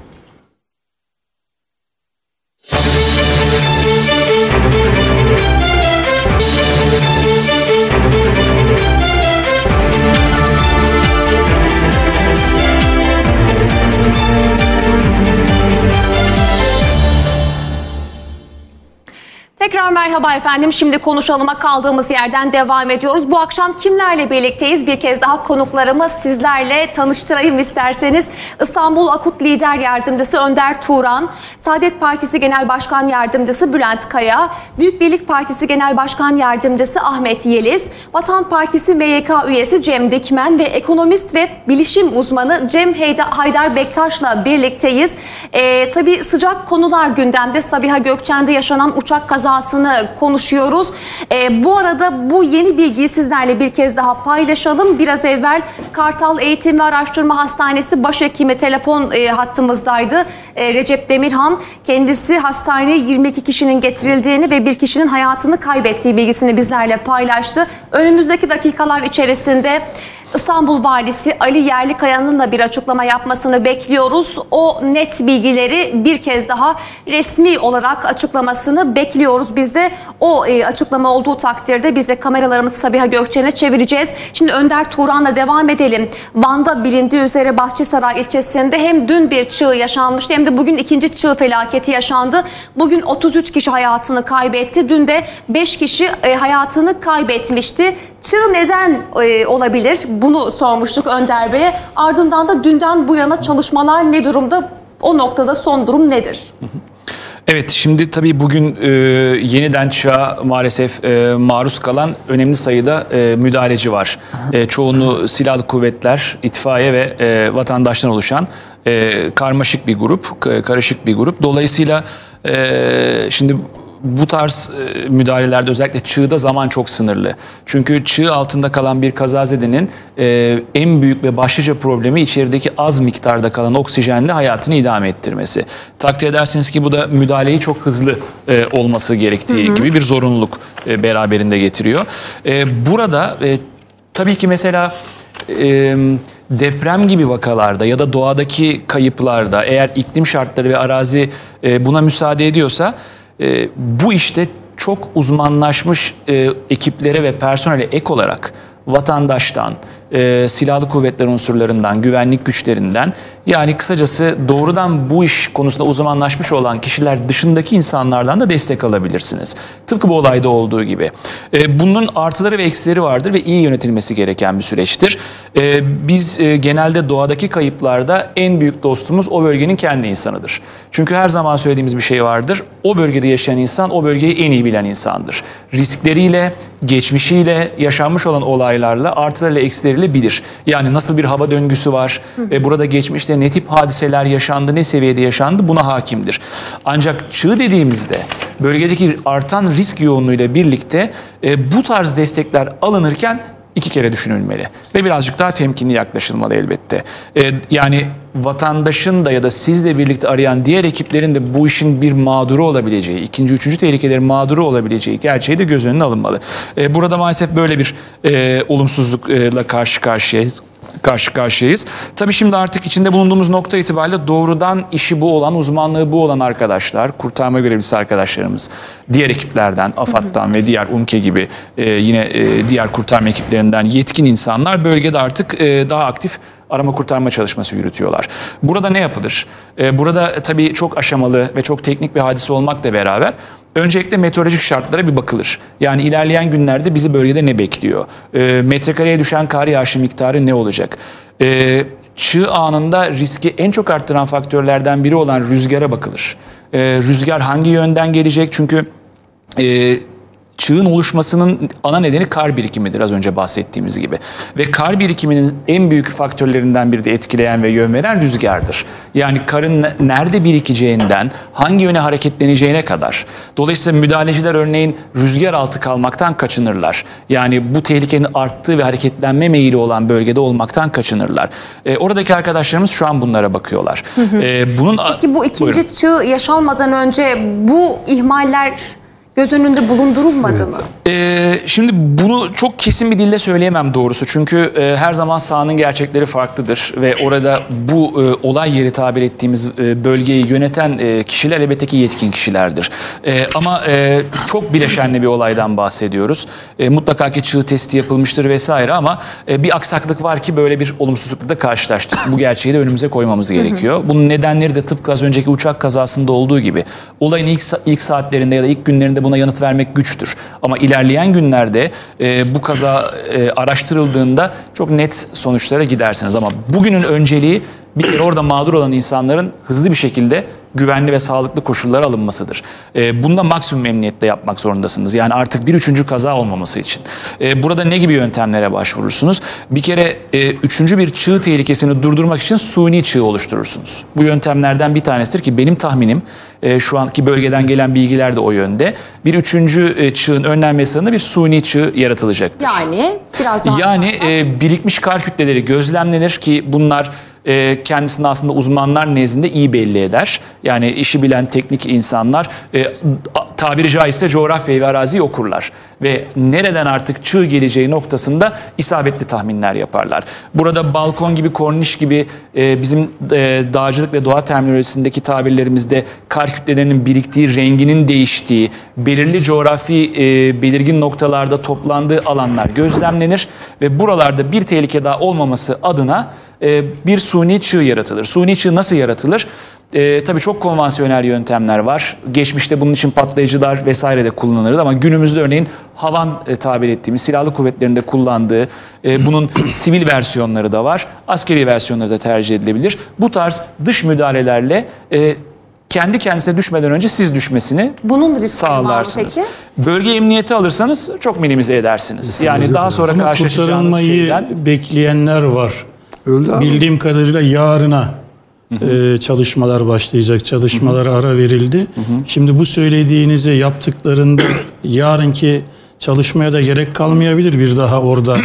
Tekrar merhaba efendim. Şimdi konuşalıma kaldığımız yerden devam ediyoruz. Bu akşam kimlerle birlikteyiz? Bir kez daha konuklarımı sizlerle tanıştırayım isterseniz. İstanbul Akut Lider Yardımcısı Önder Turan, Saadet Partisi Genel Başkan Yardımcısı Bülent Kaya, Büyük Birlik Partisi Genel Başkan Yardımcısı Ahmet Yeliz, Vatan Partisi MYK üyesi Cem Dikmen ve ekonomist ve bilişim uzmanı Cem Haydar Bektaş'la birlikteyiz. Tabii sıcak konular gündemde. Sabiha Gökçen'de yaşanan uçak kazasını konuşuyoruz. Bu arada bu yeni bilgiyi sizlerle bir kez daha paylaşalım. Biraz evvel Kartal Eğitim ve Araştırma Hastanesi Başhekimi telefon hattımızdaydı. Recep Demirhan, kendisi hastaneye 22 kişinin getirildiğini ve bir kişinin hayatını kaybettiği bilgisini bizlerle paylaştı. Önümüzdeki dakikalar içerisinde İstanbul Valisi Ali Yerlikaya'nın da bir açıklama yapmasını bekliyoruz. O net bilgileri bir kez daha resmi olarak açıklamasını bekliyoruz. Biz de o açıklama olduğu takdirde biz de kameralarımızı Sabiha Gökçen'e çevireceğiz. Şimdi Önder Turan'la devam edelim. Van'da bilindiği üzere Bahçesaray ilçesinde hem dün bir çığ yaşanmıştı hem de bugün ikinci çığ felaketi yaşandı. Bugün 33 kişi hayatını kaybetti. Dün de 5 kişi hayatını kaybetmişti. Çığ neden olabilir? Bunu sormuştuk Önder Bey'e. Ardından da dünden bu yana çalışmalar ne durumda? O noktada son durum nedir? Evet, şimdi tabii bugün yeniden çığa maalesef maruz kalan önemli sayıda müdahaleci var. Çoğunluğu silahlı kuvvetler, itfaiye ve vatandaştan oluşan karmaşık bir grup, karışık bir grup. Dolayısıyla şimdi bu tarz müdahalelerde özellikle çığda zaman çok sınırlı. Çünkü çığ altında kalan bir kazazedenin en büyük ve başlıca problemi içerideki az miktarda kalan oksijenle hayatını idame ettirmesi. Takdir edersiniz ki bu da müdahaleyi çok hızlı olması gerektiği gibi bir zorunluluk beraberinde getiriyor. Burada tabii ki mesela deprem gibi vakalarda ya da doğadaki kayıplarda eğer iklim şartları ve arazi buna müsaade ediyorsa bu işte çok uzmanlaşmış ekiplere ve personele ek olarak vatandaştan, silahlı kuvvetler unsurlarından, güvenlik güçlerinden, yani kısacası doğrudan bu iş konusunda uzmanlaşmış olan kişiler dışındaki insanlardan da destek alabilirsiniz. Tıpkı bu olayda olduğu gibi. Bunun artıları ve eksileri vardır ve iyi yönetilmesi gereken bir süreçtir. Biz genelde doğadaki kayıplarda en büyük dostumuz o bölgenin kendi insanıdır. Çünkü her zaman söylediğimiz bir şey vardır. O bölgede yaşayan insan o bölgeyi en iyi bilen insandır. Riskleriyle, geçmişiyle, yaşanmış olan olaylarla, artılarıyla, eksileriyle bilir. Yani nasıl bir hava döngüsü var ve burada geçmişte ne tip hadiseler yaşandı, ne seviyede yaşandı, buna hakimdir. Ancak çığ dediğimizde bölgedeki artan risk yoğunluğuyla birlikte bu tarz destekler alınırken 2 kere düşünülmeli ve birazcık daha temkinli yaklaşılmalı elbette. Yani vatandaşın da ya da sizle birlikte arayan diğer ekiplerin de bu işin bir mağduru olabileceği, ikinci, üçüncü tehlikelerin mağduru olabileceği gerçeği de göz önüne alınmalı. Burada maalesef böyle bir olumsuzlukla karşı karşıyayız. Tabii şimdi artık içinde bulunduğumuz nokta itibariyle doğrudan işi bu olan, uzmanlığı bu olan arkadaşlar, kurtarma görevlisi arkadaşlarımız, diğer ekiplerden, AFAD'dan ve diğer UNKE gibi yine diğer kurtarma ekiplerinden yetkin insanlar bölgede artık daha aktif arama kurtarma çalışması yürütüyorlar. Burada ne yapılır? Burada tabii çok aşamalı ve çok teknik bir hadise olmakla beraber öncelikle meteorolojik şartlara bir bakılır. Yani ilerleyen günlerde bizi bölgede ne bekliyor? Metrekareye düşen kar yağışı miktarı ne olacak? Çığ anında riski en çok arttıran faktörlerden biri olan rüzgara bakılır. Rüzgar hangi yönden gelecek? Çünkü çığın oluşmasının ana nedeni kar birikimidir, az önce bahsettiğimiz gibi. Ve kar birikiminin en büyük faktörlerinden biri de etkileyen ve yön veren rüzgardır. Yani karın nerede birikeceğinden, hangi yöne hareketleneceğine kadar. Dolayısıyla müdahaleciler örneğin rüzgar altı kalmaktan kaçınırlar. Yani bu tehlikenin arttığı ve hareketlenme meyili olan bölgede olmaktan kaçınırlar. Oradaki arkadaşlarımız şu an bunlara bakıyorlar. Peki bu ikinci çığ yaşanmadan önce bu ihmaller göz önünde bulundurulmadı mı? Şimdi bunu çok kesin bir dille söyleyemem doğrusu. Çünkü her zaman sahanın gerçekleri farklıdır. Ve orada bu olay yeri tabir ettiğimiz bölgeyi yöneten kişiler elbette ki yetkin kişilerdir. Ama çok bileşenli bir olaydan bahsediyoruz. Mutlaka ki çığ testi yapılmıştır vesaire ama bir aksaklık var ki böyle bir olumsuzlukla da karşılaştık. Bu gerçeği de önümüze koymamız gerekiyor. Bunun nedenleri de tıpkı az önceki uçak kazasında olduğu gibi olayın ilk saatlerinde ya da ilk günlerinde buna yanıt vermek güçtür. Ama ilerleyen günlerde bu kaza araştırıldığında çok net sonuçlara gidersiniz. Ama bugünün önceliği bir kere orada mağdur olan insanların hızlı bir şekilde güvenli ve sağlıklı koşullara alınmasıdır. Bunda maksimum emniyetle yapmak zorundasınız. Yani artık bir üçüncü kaza olmaması için. Burada ne gibi yöntemlere başvurursunuz? Bir kere üçüncü bir çığ tehlikesini durdurmak için suni çığ oluşturursunuz. Bu yöntemlerden bir tanesidir ki benim tahminim şu anki bölgeden gelen bilgiler de o yönde. Bir üçüncü çığın önlenmesi adına bir suni çığ yaratılacaktır. Yani biraz daha birikmiş kar kütleleri gözlemlenir ki bunlar kendisini aslında uzmanlar nezdinde iyi belli eder. Yani işi bilen teknik insanlar tabiri caizse coğrafyayı ve araziyi okurlar. Ve nereden artık çığ geleceği noktasında isabetli tahminler yaparlar. Burada balkon gibi, korniş gibi bizim dağcılık ve doğa terminolojisindeki tabirlerimizde kar kütlelerinin biriktiği, renginin değiştiği, belirli coğrafi belirgin noktalarda toplandığı alanlar gözlemlenir. Ve buralarda bir tehlike daha olmaması adına bir suni çığ yaratılır. Suni çığ nasıl yaratılır? Tabii çok konvansiyonel yöntemler var. Geçmişte bunun için patlayıcılar vesaire de kullanılırdı ama günümüzde örneğin havan tabir ettiğimiz silahlı kuvvetlerinde kullandığı bunun sivil versiyonları da var. Askeri versiyonları da tercih edilebilir. Bu tarz dış müdahalelerle kendi kendisine düşmeden önce siz düşmesini sağlarsınız. Bölge emniyeti alırsanız çok minimize edersiniz. Yani daha sonra karşılaşacağınız şeyden bekleyenler var. Bildiğim kadarıyla yarına çalışmalar başlayacak. Çalışmalara ara verildi. Şimdi bu söylediğinizi yaptıklarında yarınki çalışmaya da gerek kalmayabilir. Bir daha orada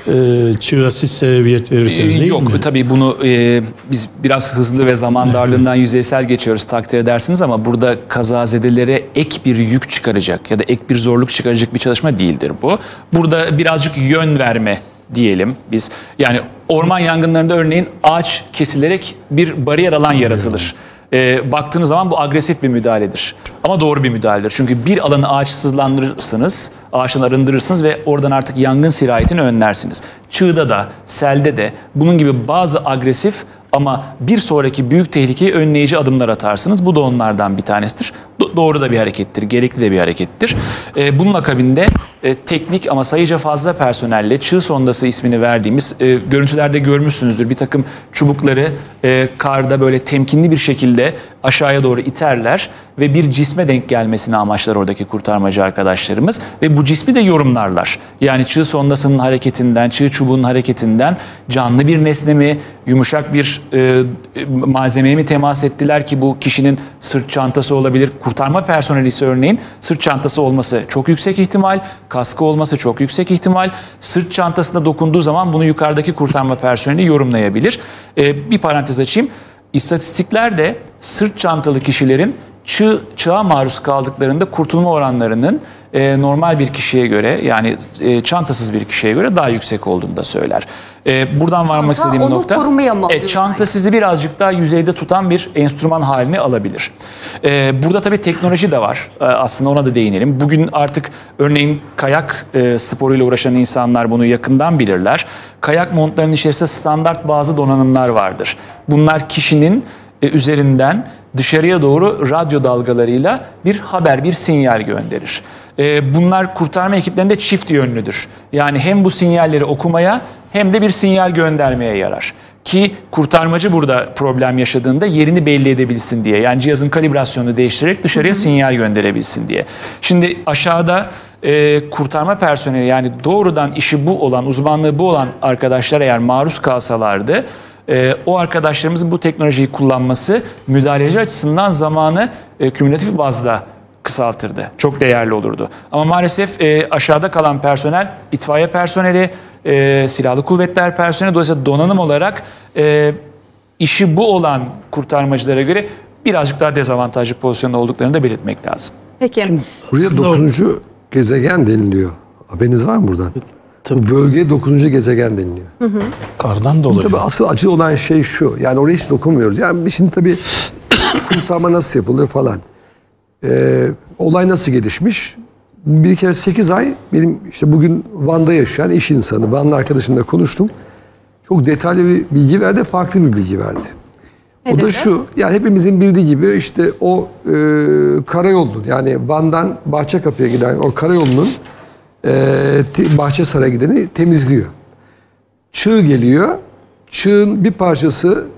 çığa siz sebebiyet verirseniz değil mi? Yok tabii bunu biz biraz hızlı ve zaman darlığından yüzeysel geçiyoruz takdir edersiniz ama burada kazazedelere ek bir yük çıkaracak ya da ek bir zorluk çıkaracak bir çalışma değildir bu. Burada birazcık yön verme diyelim biz. Yani orman yangınlarında örneğin ağaç kesilerek bir bariyer alan yaratılır. Baktığınız zaman bu agresif bir müdahaledir. Ama doğru bir müdahaledir. Çünkü bir alanı ağaçsızlandırırsınız, ağaçtan arındırırsınız ve oradan artık yangın sirayetini önlersiniz. Çığda da, selde de bunun gibi bazı agresif ama bir sonraki büyük tehlikeyi önleyici adımlar atarsınız. Bu da onlardan bir tanesidir. Doğru da bir harekettir, gerekli de bir harekettir. Bunun akabinde teknik ama sayıca fazla personelle çığ sondası ismini verdiğimiz görüntülerde görmüşsünüzdür. Bir takım çubukları karda böyle temkinli bir şekilde aşağıya doğru iterler ve bir cisme denk gelmesini amaçlar oradaki kurtarmacı arkadaşlarımız ve bu cismi de yorumlarlar. Yani çığ sondasının hareketinden, çığ çubuğunun hareketinden canlı bir nesne mi, yumuşak bir malzemeye mi temas ettiler ki bu kişinin sırt çantası olabilir, Kurtarma personeli ise örneğin sırt çantası olması çok yüksek ihtimal, kaskı olması çok yüksek ihtimal. Sırt çantasına dokunduğu zaman bunu yukarıdaki kurtarma personeli yorumlayabilir. Bir parantez açayım. İstatistiklerde sırt çantalı kişilerin çığa maruz kaldıklarında kurtulma oranlarının normal bir kişiye göre, yani çantasız bir kişiye göre daha yüksek olduğunu da söyler. Buradan varmak istediğim nokta, çanta sizi birazcık daha yüzeyde tutan bir enstrüman haline alabilir. Burada tabii teknoloji de var. Aslında ona da değinelim. Bugün artık örneğin kayak sporuyla uğraşan insanlar bunu yakından bilirler. Kayak montlarının içerisinde standart bazı donanımlar vardır. Bunlar kişinin üzerinden dışarıya doğru radyo dalgalarıyla bir haber, bir sinyal gönderir. Bunlar kurtarma ekiplerinde çift yönlüdür. Yani hem bu sinyalleri okumaya hem de bir sinyal göndermeye yarar. Ki kurtarmacı burada problem yaşadığında yerini belli edebilsin diye. Yani cihazın kalibrasyonunu değiştirerek dışarıya sinyal gönderebilsin diye. Şimdi aşağıda kurtarma personeli, yani doğrudan işi bu olan, uzmanlığı bu olan arkadaşlar eğer maruz kalsalardı, o arkadaşlarımızın bu teknolojiyi kullanması müdahaleci açısından zamanı kümülatif bazda kısaltırdı. Çok değerli olurdu. Ama maalesef aşağıda kalan personel, itfaiye personeli, silahlı kuvvetler personeli, dolayısıyla donanım olarak işi bu olan kurtarmacılara göre birazcık daha dezavantajlı pozisyonda olduklarını da belirtmek lazım. Peki. Buraya 9. gezegen deniliyor. Haberiniz var mı buradan? Bu bölgeye 9. gezegen deniliyor. Kardan dolayı. Tabii asıl acı olan şey şu. Yani oraya hiç dokunmuyoruz. Yani şimdi tabii kurtarma nasıl yapılır falan. Olay nasıl gelişmiş? Bir kere 8 ay benim işte bugün Van'da yaşayan iş insanı, Van'la arkadaşımla konuştum. Çok detaylı bir bilgi verdi, farklı bir bilgi verdi. O da şu, yani hepimizin bildiği gibi işte o karayolu, yani Van'dan Bahçekapı'ya giden o karayolunun Bahçesaray'a gideni temizliyor. Çığ geliyor, çığın bir parçası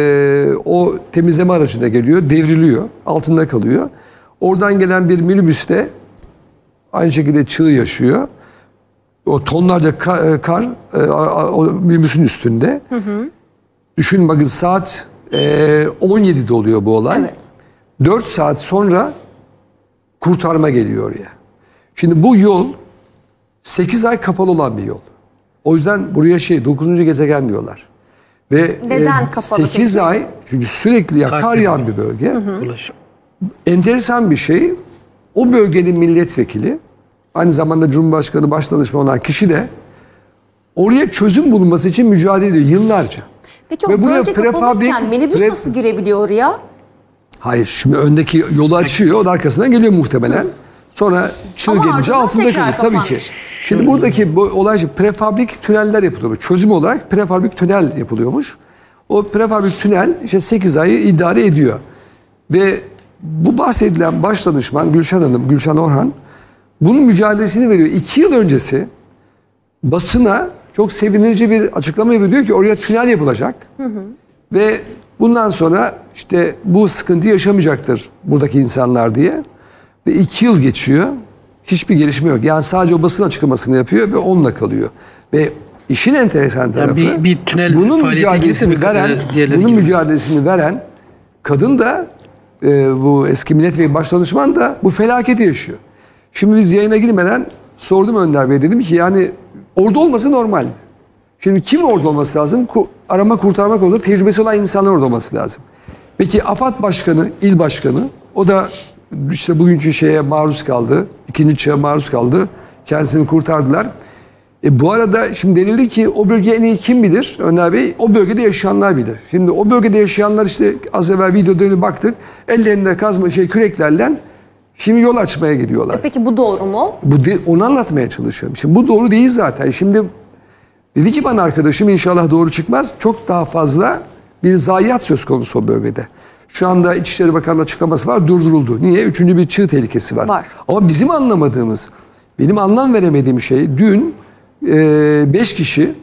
o temizleme aracına geliyor, devriliyor, altında kalıyor. Oradan gelen bir minibüste aynı şekilde çığ yaşıyor. O tonlarca kar o minibüsün üstünde. Düşün bakın, saat 17'de oluyor bu olay. Evet. 4 saat sonra kurtarma geliyor oraya. Şimdi bu yol 8 ay kapalı olan bir yol. O yüzden buraya 9. gezegen diyorlar. Ve neden kapalı 8 ay, çünkü sürekli kar yağan bir bölge. Enteresan bir şey, o bölgenin milletvekili, aynı zamanda Cumhurbaşkanı Başdanışmanı olan kişi de oraya çözüm bulunması için mücadele ediyor yıllarca. Peki o bölge kapalıyken minibüs nasıl girebiliyor oraya? Hayır, şimdi öndeki yolu açıyor, o da arkasından geliyor muhtemelen. Sonra çığ gelince altında kalıyor tabii ki. Şimdi buradaki bu olay prefabrik tüneller yapılıyor. Çözüm olarak prefabrik tünel yapılıyormuş. O prefabrik tünel işte 8 ayı idare ediyor. Ve bu bahsedilen başdanışman Gülşen Hanım, Gülşen Orhan bunun mücadelesini veriyor. 2 yıl öncesi basına çok sevindirici bir açıklama yapıyor. Diyor ki oraya tünel yapılacak. Ve bundan sonra işte bu sıkıntı yaşamayacaktır buradaki insanlar diye. Ve 2 yıl geçiyor. Hiçbir gelişme yok. Yani sadece o basın açıklamasını yapıyor ve onunla kalıyor. Ve işin enteresan tarafı, yani bir tünel bunun mücadelesini veren kadın da bu eski milletvekili başdanışman da bu felaketi yaşıyor. Şimdi biz yayına girmeden sordum Önder Bey, dedim ki yani orada olması normal. Şimdi kim orada olması lazım? Arama kurtarma konusunda tecrübesi olan insanlar orada olması lazım. Peki AFAD Başkanı, il başkanı, o da işte bugünkü şeye maruz kaldı. 2. çığa maruz kaldı. Kendisini kurtardılar. Bu arada şimdi denildi ki o bölgeyi en iyi kim bilir Önder Bey? O bölgede yaşayanlar bilir. Şimdi o bölgede yaşayanlar işte az evvel videoda baktık. Ellerinde kazma küreklerle şimdi yol açmaya gidiyorlar. Peki bu doğru mu? Onu anlatmaya çalışıyorum. Şimdi bu doğru değil zaten. Şimdi dedi ki bana arkadaşım, inşallah doğru çıkmaz. Çok daha fazla bir zayiat söz konusu o bölgede. Şu anda İçişleri Bakanı'nın açıklaması var, durduruldu. Niye? 3. bir çığ tehlikesi var. Ama bizim anlamadığımız, benim anlam veremediğim şey, dün 5 kişi,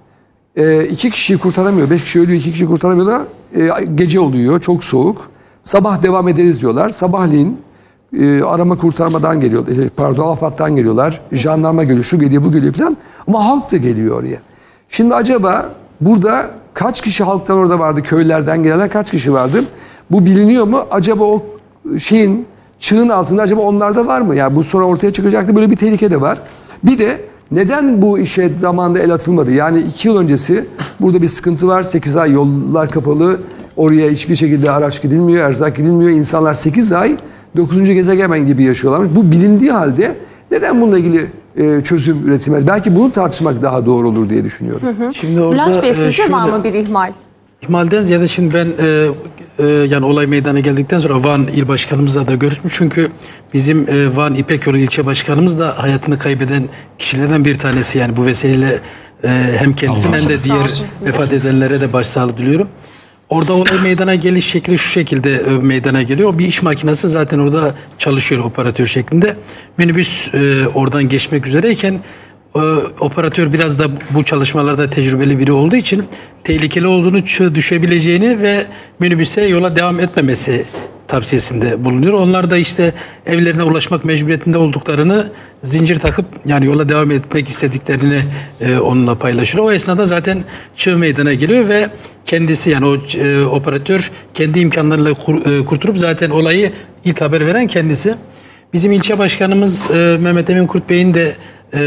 2 kişiyi kurtaramıyor. 5 kişi ölüyor, 2 kişi kurtaramıyorlar. Gece oluyor, çok soğuk. Sabah devam ederiz diyorlar. Sabahleyin arama kurtarmadan geliyor, AFAD'dan geliyorlar. Jandarma geliyor, şu geliyor, bu geliyor falan. Ama halk da geliyor oraya. Şimdi acaba burada kaç kişi halktan orada vardı, köylerden gelenler kaç kişi vardı? Bu biliniyor mu? Acaba o çığın altında acaba onlarda var mı? Yani bu sonra ortaya çıkacaktı, böyle bir tehlike de var. Bir de neden bu işe zamanında el atılmadı? Yani 2 yıl öncesi burada bir sıkıntı var. 8 ay yollar kapalı. Oraya hiçbir şekilde araç gidilmiyor, erzak gidilmiyor. İnsanlar 8 ay 9. gezegen gibi yaşıyorlarmış. Bu bilindiği halde neden bununla ilgili çözüm üretilmez? Belki bunu tartışmak daha doğru olur diye düşünüyorum. Şimdi orada, Bülent Bey, sizce var mı bir ihmal? İhmalden ziyade şimdi ben yani olay meydana geldikten sonra Van İl Başkanımızla da görüşmüş. Çünkü bizim Van İpekyolu İlçe Başkanımız da hayatını kaybeden kişilerden bir tanesi. Yani bu vesileyle hem kendisine hem de diğer vefat edenlere de başsağlığı diliyorum. Orada olay meydana geliş şekli şu şekilde meydana geliyor. Bir iş makinesi zaten orada çalışıyor operatör şeklinde. Minibüs oradan geçmek üzereyken operatör biraz da bu çalışmalarda tecrübeli biri olduğu için tehlikeli olduğunu, çığ düşebileceğini ve minibüse yola devam etmemesi tavsiyesinde bulunuyor. Onlar da işte evlerine ulaşmak mecburiyetinde olduklarını zincir takıp yani yola devam etmek istediklerini onunla paylaşıyor. O esnada zaten çığ meydana geliyor ve kendisi yani o operatör kendi imkanlarıyla kurtulup zaten olayı ilk haber veren kendisi. Bizim ilçe başkanımız Mehmet Emin Kurt Bey'in de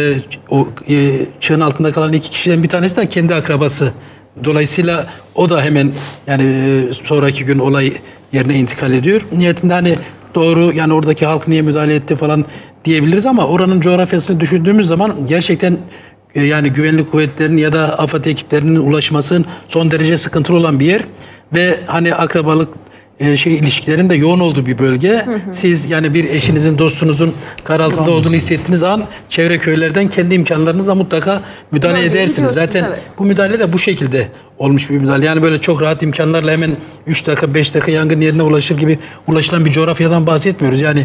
o çığın altında kalan 2 kişiden bir tanesi de kendi akrabası. Dolayısıyla o da hemen yani sonraki gün olay yerine intikal ediyor. Niyetinde hani doğru yani oradaki halk niye müdahale etti falan diyebiliriz ama oranın coğrafyasını düşündüğümüz zaman gerçekten yani güvenlik kuvvetlerinin ya da AFAD ekiplerinin ulaşmasının son derece sıkıntılı olan bir yer ve hani akrabalık ilişkilerin de yoğun olduğu bir bölge. Siz yani bir eşinizin, dostunuzun kar altında olduğunu hissettiğiniz an çevre köylerden kendi imkanlarınızla mutlaka müdahale edersiniz. Zaten bu müdahale de bu şekilde olmuş bir müdahale. Yani böyle çok rahat imkanlarla hemen 3 dakika 5 dakika yangın yerine ulaşır gibi ulaşılan bir coğrafyadan bahsetmiyoruz. Yani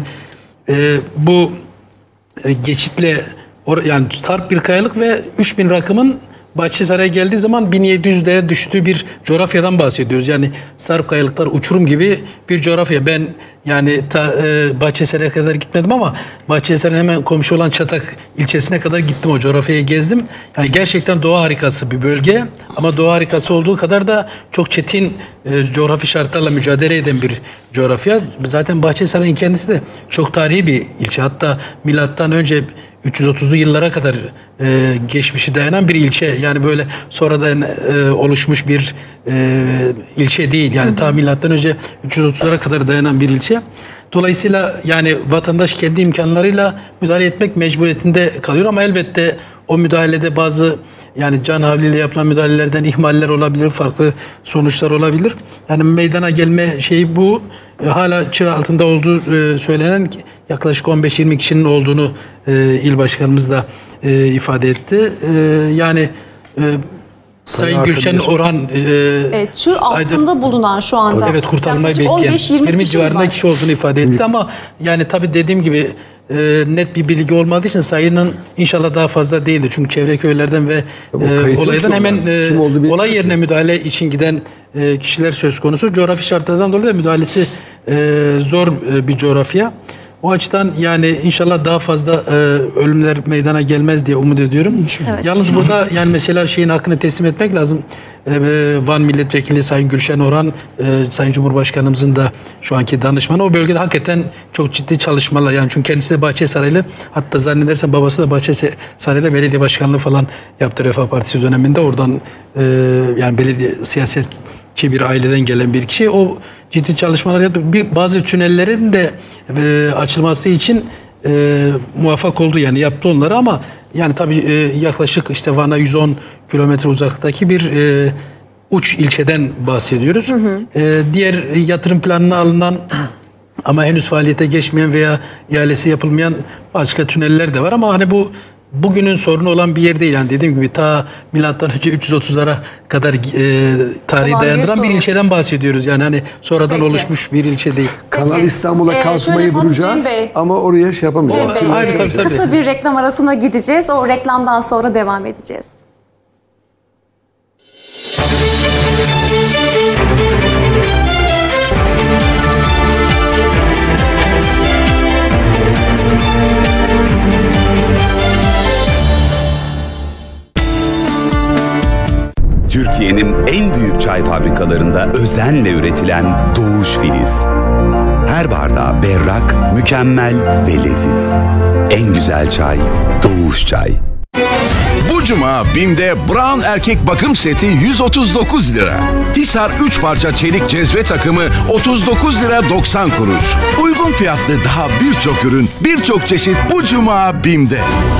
bu geçitle yani sarp bir kayalık ve 3000 rakımın Bahçesaray'a geldiği zaman 1700'lere düştüğü bir coğrafyadan bahsediyoruz. Yani sarp kayalıklar uçurum gibi bir coğrafya. Ben yani Bahçesaray'a kadar gitmedim ama Bahçesaray'ın hemen komşu olan Çatak ilçesine kadar gittim, o coğrafyayı gezdim. Yani gerçekten doğa harikası bir bölge ama doğa harikası olduğu kadar da çok çetin coğrafi şartlarla mücadele eden bir coğrafya. Zaten Bahçesaray'ın kendisi de çok tarihi bir ilçe. Hatta milattan önce 330'lu yıllara kadar geçmişi dayanan bir ilçe. Yani böyle sonradan oluşmuş bir ilçe değil. Yani ta milattan önce 330'lara kadar dayanan bir ilçe. Dolayısıyla yani vatandaş kendi imkanlarıyla müdahale etmek mecburiyetinde kalıyor ama elbette o müdahalede bazı yani can havliyle yapılan müdahalelerden ihmaller olabilir, farklı sonuçlar olabilir. Yani meydana gelme şeyi bu. Hala çığ altında olduğu söylenen yaklaşık 15-20 kişinin olduğunu il başkanımız da ifade etti. Yani Sayın Gülşen Orhan çığ altında bulunan şu anda evet kurtarılmayı bekleyen 20 civarında kişi olduğunu ifade etti ama yani tabii dediğim gibi net bir bilgi olmadığı için sayının inşallah daha fazla değildir. Çünkü çevre köylerden ve olaydan hemen olay yerine müdahale için giden kişiler söz konusu. Coğrafi şartlardan dolayı da müdahalesi zor bir coğrafya. O açıdan yani inşallah daha fazla ölümler meydana gelmez diye umut ediyorum. Evet. Yalnız burada yani mesela şeyin hakkını teslim etmek lazım. Van Milletvekili Sayın Gülşen Orhan, Sayın Cumhurbaşkanımızın da şu anki danışmanı o bölgede hakikaten çok ciddi çalışmalar. Yani çünkü kendisi de Bahçesaraylı, hatta zannedersem babası da Bahçesaray'da belediye başkanlığı falan yaptı Refah Partisi döneminde. Oradan yani belediye siyasetçi bir aileden gelen bir kişi. O ciddi çalışmalar yaptı. Bazı tünellerin de açılması için muvaffak oldu yani yaptı onları ama yani tabii yaklaşık işte Van'a 110 kilometre uzaktaki bir uç ilçeden bahsediyoruz. Diğer yatırım planına alınan ama henüz faaliyete geçmeyen veya ihalesi yapılmayan başka tüneller de var ama hani bu bugünün sorunu olan bir yer değil. Yani dediğim gibi ta milattan önce 330'lara kadar tarihi dayandıran bir ilçeden bahsediyoruz. Yani hani sonradan oluşmuş bir ilçe değil. Kanal İstanbul'a kasmayı vuracağız ama oraya şey yapamayacağız. Tabii. Kısa bir reklam arasına gideceğiz. O reklamdan sonra devam edeceğiz. Türkiye'nin en büyük çay fabrikalarında özenle üretilen Doğuş Filiz. Her Her bardağı berrak, mükemmel ve leziz. En güzel çay, Doğuş Çay. Bu cuma BİM'de Brown erkek bakım seti 139 lira. Hisar 3 parça çelik cezve takımı 39 lira 90 kuruş. Uygun fiyatlı daha birçok ürün, birçok çeşit bu cuma BİM'de.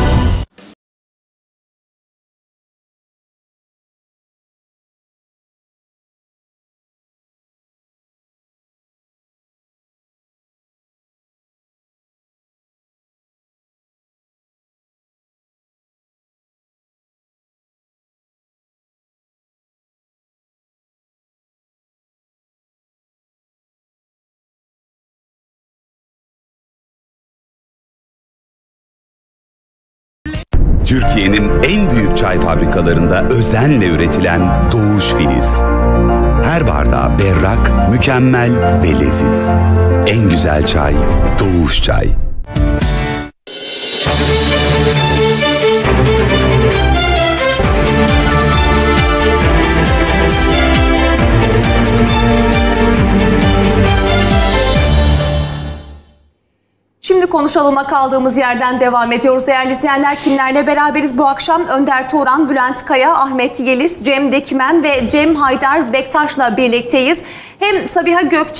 Türkiye'nin en büyük çay fabrikalarında özenle üretilen Doğuş Filiz. Her bardağı berrak, mükemmel ve leziz. En güzel çay, Doğuş Çay. Şimdi konuşalıma kaldığımız yerden devam ediyoruz değerli izleyenler. Kimlerle beraberiz bu akşam? Önder Turan, Bülent Kaya, Ahmet Yeliz, Cem Dekmen ve Cem Haydar Bektaş'la birlikteyiz. Hem Sabiha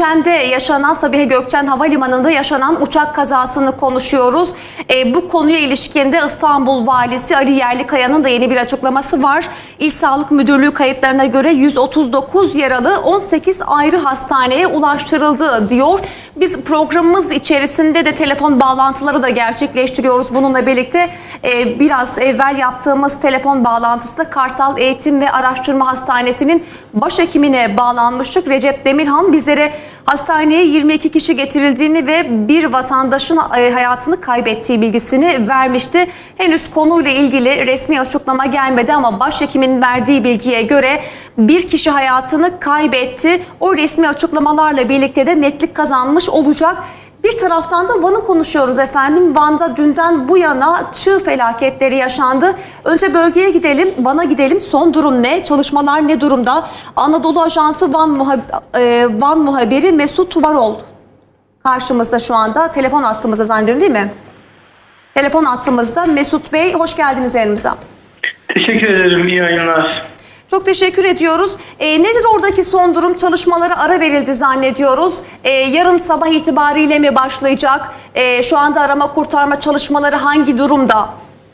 Gökçen Havalimanı'nda yaşanan uçak kazasını konuşuyoruz. Bu konuya ilişkin de İstanbul Valisi Ali Yerlikaya'nın da yeni bir açıklaması var. İl Sağlık Müdürlüğü kayıtlarına göre 139 yaralı 18 ayrı hastaneye ulaştırıldı diyor. Biz programımız içerisinde de telefon bağlantıları da gerçekleştiriyoruz. Bununla birlikte biraz evvel yaptığımız telefon bağlantısında Kartal Eğitim ve Araştırma Hastanesi'nin başhekimine bağlanmıştık. Recep Demirhan bizlere hastaneye 22 kişi getirildiğini ve bir vatandaşın hayatını kaybettiği bilgisini vermişti. Henüz konuyla ilgili resmi açıklama gelmedi ama başhekimin verdiği bilgiye göre bir kişi hayatını kaybetti. O resmi açıklamalarla birlikte de netlik kazanmış olacak. Bir taraftan da Van'ı konuşuyoruz efendim. Van'da dünden bu yana çığ felaketleri yaşandı. Önce bölgeye gidelim, Van'a gidelim. Son durum ne? Çalışmalar ne durumda? Anadolu Ajansı Van muhabiri Mesut Varol karşımızda şu anda. Telefon attığımızda zannediyorum değil mi? Telefon attığımızda Mesut Bey, hoş geldiniz yanımıza. Teşekkür ederim, iyi yayınlar. Çok teşekkür ediyoruz. Nedir oradaki son durum? Çalışmalara ara verildi zannediyoruz. Yarın sabah itibariyle mi başlayacak? Şu anda arama kurtarma çalışmaları hangi durumda?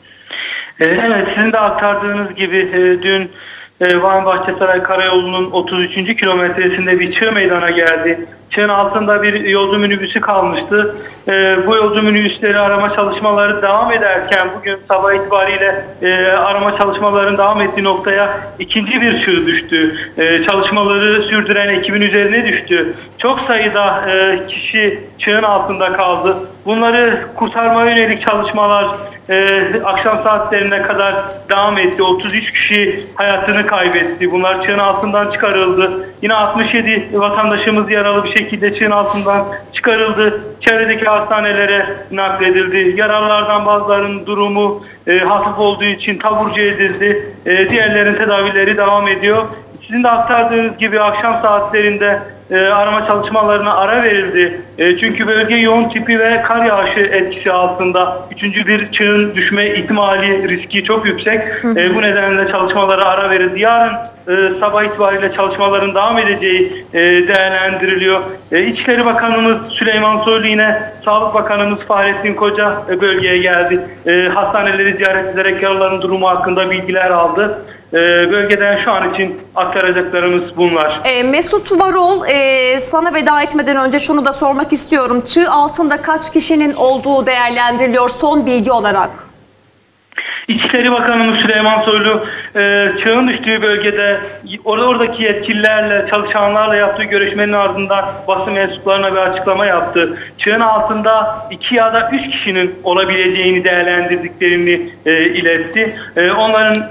Evet, sizin de aktardığınız gibi dün Van Bahçesaray Karayolu'nun 33. kilometresinde bir çığ meydana geldi. Çığın altında bir yolcu minibüsü kalmıştı. Bu yolcu minibüsleri arama çalışmaları devam ederken bugün sabah itibariyle arama çalışmalarının devam ettiği noktaya ikinci bir çığ düştü. Çalışmaları sürdüren ekibin üzerine düştü. Çok sayıda kişi çığın altında kaldı. Bunları kurtarmaya yönelik çalışmalar akşam saatlerine kadar devam etti. 33 kişi hayatını kaybetti. Bunlar çığın altından çıkarıldı. Yine 67 vatandaşımız yaralı bir şekilde çığın altından çıkarıldı. Çevredeki hastanelere nakledildi. Yaralılardan bazılarının durumu hafif olduğu için taburcu edildi. Diğerlerin tedavileri devam ediyor. Sizin de aktardığınız gibi akşam saatlerinde arama çalışmalarına ara verildi. Çünkü bölge yoğun tipi ve kar yağışı etkisi altında. Üçüncü bir çığın düşme ihtimali, riski çok yüksek. Bu nedenle çalışmalara ara verildi. Yarın sabah itibariyle çalışmaların devam edeceği değerlendiriliyor. İçişleri Bakanımız Süleyman Soylu yine Sağlık Bakanımız Fahrettin Koca bölgeye geldi. Hastaneleri ziyaret ederek yaralıların durumu hakkında bilgiler aldı. Bölgeden şu an için aktaracaklarımız bunlar. Mesut Varol, sana veda etmeden önce şunu da sormak istiyorum. Çığ altında kaç kişinin olduğu değerlendiriliyor son bilgi olarak? İçişleri Bakanımız Süleyman Soylu çığın düştüğü bölgede oradaki yetkililerle, çalışanlarla yaptığı görüşmenin ardından basın mensuplarına bir açıklama yaptı. Çığın altında 2 ya da 3 kişinin olabileceğini değerlendirdiklerini iletti. Onların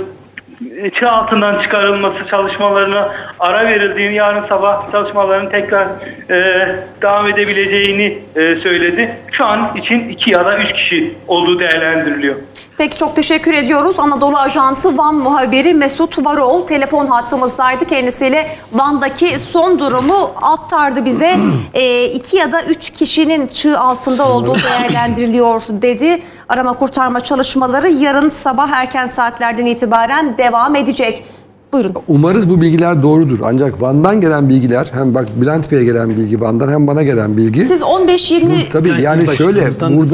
çığ altından çıkarılması çalışmalarına ara verildiğini, yarın sabah çalışmaların tekrar devam edebileceğini söyledi. Şu an için 2 ya da 3 kişi olduğu değerlendiriliyor. Peki çok teşekkür ediyoruz. Anadolu Ajansı Van muhabiri Mesut Varol telefon hattımızdaydı. Kendisiyle Van'daki son durumu aktardı bize. 2 ya da 3 kişinin çığ altında olduğu değerlendiriliyor dedi. Arama kurtarma çalışmaları yarın sabah erken saatlerden itibaren devam edecek. Buyurun. Umarız bu bilgiler doğrudur. Ancak Van'dan gelen bilgiler, hem bak Bülent Bey'e gelen bilgi Van'dan, hem bana gelen bilgi. Siz 15-20... Tabii yani şöyle,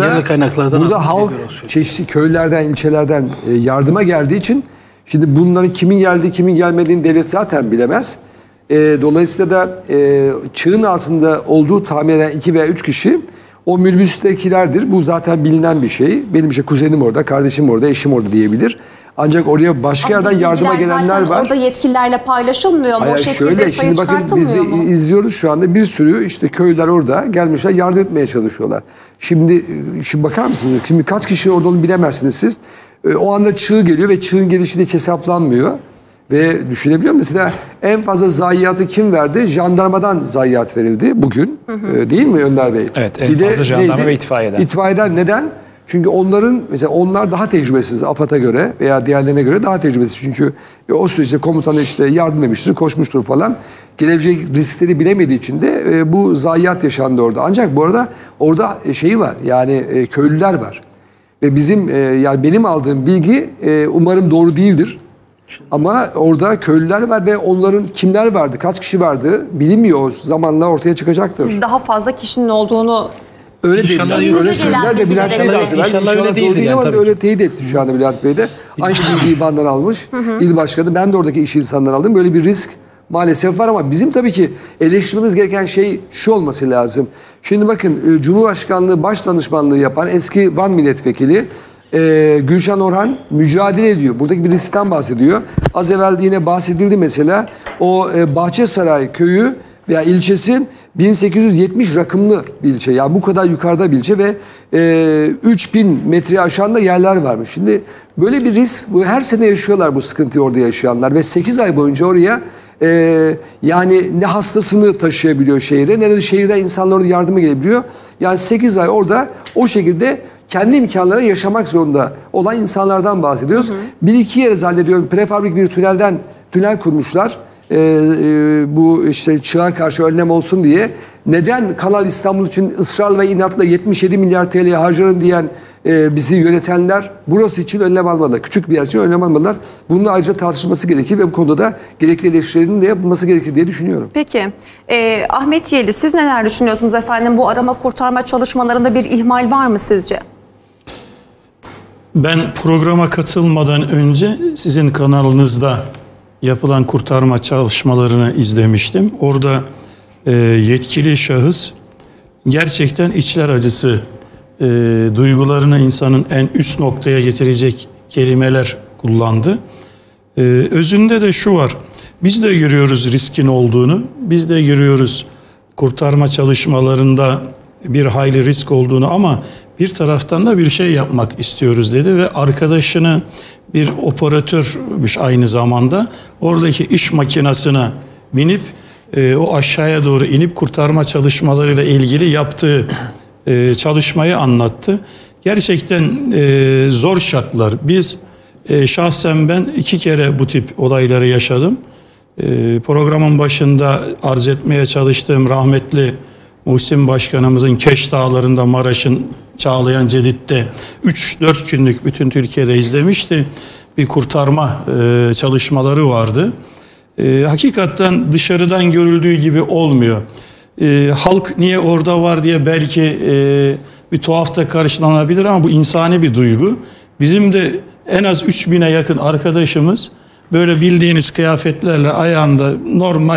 burada halk çeşitli köylerden, ilçelerden yardıma geldiği için, şimdi bunların kimin geldiği, kimin gelmediğini devlet zaten bilemez. Dolayısıyla da çığın altında olduğu tahmin eden 2 veya 3 kişi o minibüstekilerdir. Bu zaten bilinen bir şey. Benim işte kuzenim orada, kardeşim orada, eşim orada diyebilir. Ancak oraya başka yerden yardıma gelenler var. Orada yetkililerle paylaşılmıyor mu? Hayır, o şekilde sayı çıkartılmıyor mu? Biz de izliyoruz şu anda, bir sürü işte köyler orada gelmişler, yardım etmeye çalışıyorlar. Şimdi bakar mısınız? Şimdi kaç kişi orada olduğunu bilemezsiniz siz. O anda çığ geliyor ve çığın gelişi de hesaplanmıyor. Ve düşünebiliyor musunuz? Mesela en fazla zayiatı kim verdi? Jandarmadan zayiat verildi bugün. Değil mi Önder Bey? Evet, en fazla jandarma ve itfaiyeden. İtfaiyeden. Neden? Çünkü onlar daha tecrübesiz AFAD'a göre veya diğerlerine göre daha tecrübesiz. Çünkü o süreçte komutanı işte yardım etmiştir, koşmuştur falan. Gelebilecek riskleri bilemediği için de bu zayiat yaşandı orada. Ancak bu arada orada var, yani köylüler var. Ve bizim yani benim aldığım bilgi umarım doğru değildir. Ama orada köylüler var ve onların kimler vardı, kaç kişi vardı bilinmiyor. Zamanla ortaya çıkacaktır. Siz daha fazla kişinin olduğunu... Öyle değil. Öyle söylediler de Bülent Bey de İnşallah öyle değildir yani, tabii. Öyle teyit etti şu anda Bülent Bey de. Aynı bilgiyi İBAN'dan almış. İl başkanı, ben de oradaki iş insanından aldım. Böyle bir risk maalesef var ama bizim tabii ki eleştirmemiz gereken şey şu olması lazım. Şimdi bakın, Cumhurbaşkanlığı baş danışmanlığı yapan eski Van milletvekili Gülşen Orhan mücadele ediyor. Buradaki bir riskten bahsediyor. Az evvel yine bahsedildi mesela. O Bahçesaray köyü veya ilçesi 1870 rakımlı bir ilçe. Yani bu kadar yukarıda bir ilçe ve 3000 metre aşağında yerler varmış. Şimdi böyle bir risk, bu her sene yaşıyorlar bu sıkıntıyı orada yaşayanlar ve 8 ay boyunca oraya yani ne hastasını taşıyabiliyor şehre, ne de şehirden insanlar orada yardıma gelebiliyor. Yani 8 ay orada o şekilde kendi imkanlarına yaşamak zorunda olan insanlardan bahsediyoruz. Bir iki yere zannediyorum prefabrik bir tünel kurmuşlar. Bu işte çığa karşı önlem olsun diye. Neden Kanal İstanbul için ısrarla ve inatla 77 milyar TL harcarım diyen bizi yönetenler burası için önlem almalılar. Küçük bir yer için önlem almalılar. Bunun ayrıca tartışılması gerekir ve bu konuda da gerekli eleştirilerin de yapılması gerekir diye düşünüyorum. Peki Ahmet Yeli, siz neler düşünüyorsunuz efendim? Bu arama kurtarma çalışmalarında bir ihmal var mı sizce? Ben programa katılmadan önce sizin kanalınızda yapılan kurtarma çalışmalarını izlemiştim. Orada yetkili şahıs gerçekten içler acısı duygularını insanın en üst noktaya getirecek kelimeler kullandı. Özünde de şu var. Biz de görüyoruz riskin olduğunu. Biz de görüyoruz kurtarma çalışmalarında bir hayli risk olduğunu ama bir taraftan da bir şey yapmak istiyoruz dedi ve arkadaşını, bir operatörmüş aynı zamanda, oradaki iş makinesine binip o aşağıya doğru inip kurtarma çalışmalarıyla ilgili yaptığı çalışmayı anlattı. Gerçekten zor şartlar. Biz şahsen ben 2 kere bu tip olayları yaşadım. Programın başında arz etmeye çalıştığım rahmetli Muhsin Başkanımızın Keş Dağları'nda, Maraş'ın Çağlayan Cedid'de 3-4 günlük bütün Türkiye'de izlemişti. Bir kurtarma çalışmaları vardı. Hakikaten dışarıdan görüldüğü gibi olmuyor. Halk niye orada var diye belki bir tuhaf da karşılanabilir ama bu insani bir duygu. Bizim de en az 3000'e yakın arkadaşımız böyle bildiğiniz kıyafetlerle, ayağında normal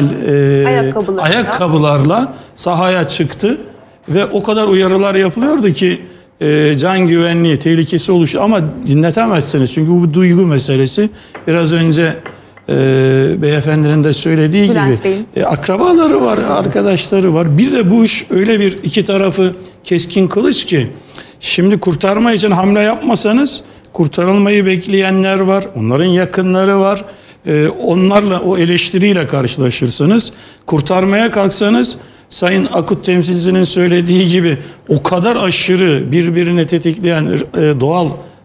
ayakkabılarla sahaya çıktı ve o kadar uyarılar yapılıyordu ki can güvenliği tehlikesi oluşuyor ama dinletemezsiniz çünkü bu duygu meselesi. Biraz önce beyefendinin de söylediği gibi akrabaları var, arkadaşları var. Bir de bu iş öyle bir iki tarafı keskin kılıç ki şimdi kurtarma için hamle yapmasanız kurtarılmayı bekleyenler var, onların yakınları var. Onlarla, o eleştiriyle karşılaşırsınız. Kurtarmaya kalksanız Sayın Akut temsilcisinin söylediği gibi o kadar aşırı birbirini tetikleyen doğal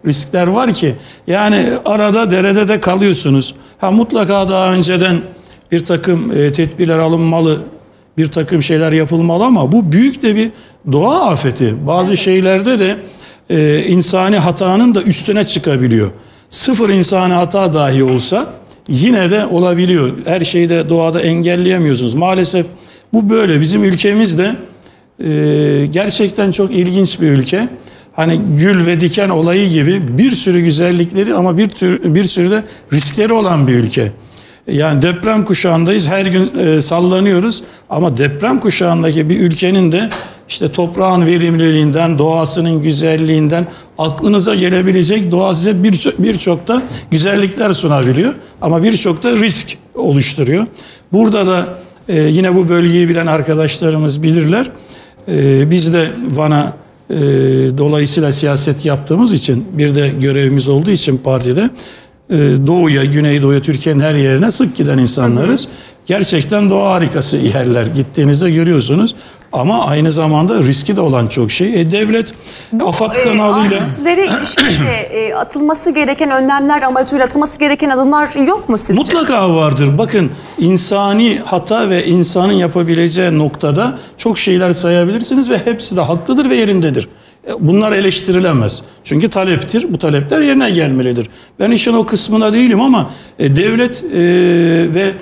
riskler var ki yani arada derede de kalıyorsunuz. Mutlaka daha önceden bir takım tedbirler alınmalı, bir takım şeyler yapılmalı ama bu büyük de bir doğa afeti. Bazı şeylerde de insani hatanın da üstüne çıkabiliyor. Sıfır insani hata dahi olsa yine de olabiliyor. Her şeyi de doğada engelleyemiyorsunuz. Maalesef bu böyle. Bizim ülkemiz de gerçekten çok ilginç bir ülke. Hani gül ve diken olayı gibi bir sürü güzellikleri ama bir sürü de riskleri olan bir ülke. Yani deprem kuşağındayız. Her gün sallanıyoruz. Ama deprem kuşağındaki bir ülkenin de işte toprağın verimliliğinden, doğasının güzelliğinden aklınıza gelebilecek doğa size birçok da güzellikler sunabiliyor. Ama birçok da risk oluşturuyor. Burada da yine bu bölgeyi bilen arkadaşlarımız bilirler. Biz de Van'a dolayısıyla siyaset yaptığımız için bir de görevimiz olduğu için partide doğuya, güneydoğuya, Türkiye'nin her yerine sık giden insanlarız. Gerçekten doğa harikası yerler. Gittiğinizde görüyorsunuz. Ama aynı zamanda riski de olan çok şey. Devlet AFAD kanalıyla... Arazilere ilişkinde atılması gereken önlemler, amatörle atılması gereken adımlar yok mu sizce? Mutlaka vardır. Bakın insani hata ve insanın yapabileceği noktada çok şeyler sayabilirsiniz ve hepsi de haklıdır ve yerindedir. Bunlar eleştirilemez. Çünkü taleptir. Bu talepler yerine gelmelidir. Ben işin o kısmına değilim ama devlet ve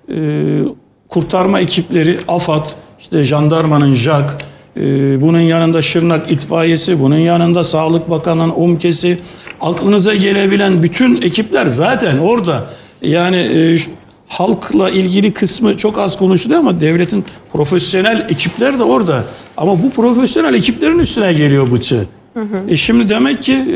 kurtarma ekipleri, AFAD, işte jandarmanın JAK, bunun yanında Şırnak itfaiyesi, bunun yanında Sağlık Bakanı'nın UMKE'si, aklınıza gelebilen bütün ekipler zaten orada. Yani halkla ilgili kısmı çok az konuşuluyor ama devletin profesyonel ekipler de orada. Ama bu profesyonel ekiplerin üstüne geliyor bıçağı. Şimdi demek ki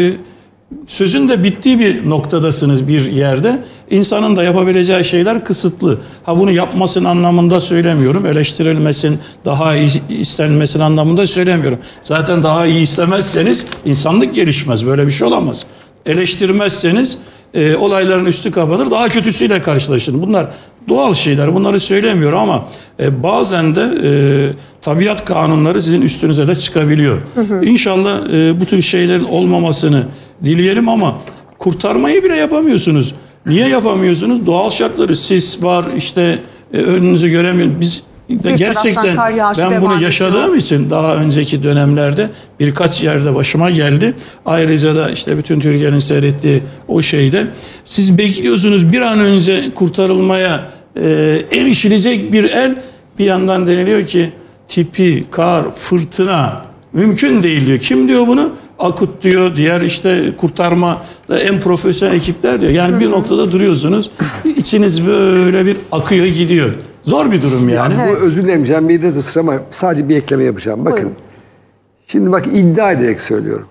sözün de bittiği bir noktadasınız bir yerde. İnsanın da yapabileceği şeyler kısıtlı. Bunu yapmasın anlamında söylemiyorum. Eleştirilmesin, daha iyi istenmesin anlamında söylemiyorum. Zaten daha iyi istemezseniz insanlık gelişmez. Böyle bir şey olamaz. Eleştirmezseniz olayların üstü kapanır. Daha kötüsüyle karşılaşır. Bunlar doğal şeyler. Bunları söylemiyorum ama bazen de tabiat kanunları sizin üstünüze de çıkabiliyor. İnşallah bu tür şeylerin olmamasını dileyelim ama kurtarmayı bile yapamıyorsunuz. Niye yapamıyorsunuz? Doğal şartları, sis var, işte önünüzü göremiyorsunuz. Biz de gerçekten ben bunu yaşadığım için daha önceki dönemlerde birkaç yerde başıma geldi. Ayrıca da işte bütün Türkiye'nin seyrettiği o şeyde siz bekliyorsunuz bir an önce kurtarılmaya erişilecek bir el, bir yandan deniliyor ki tipi, kar, fırtına mümkün değil diyor. Kim diyor bunu? Akut diyor, diğer işte kurtarma en profesyonel ekipler diyor. Yani bir noktada duruyorsunuz, içiniz böyle bir akıyor gidiyor. Zor bir durum yani. Bu özür dilerim Cem Bey'de de sıra ama sadece bir ekleme yapacağım. Bakın, şimdi bak iddia ederek söylüyorum.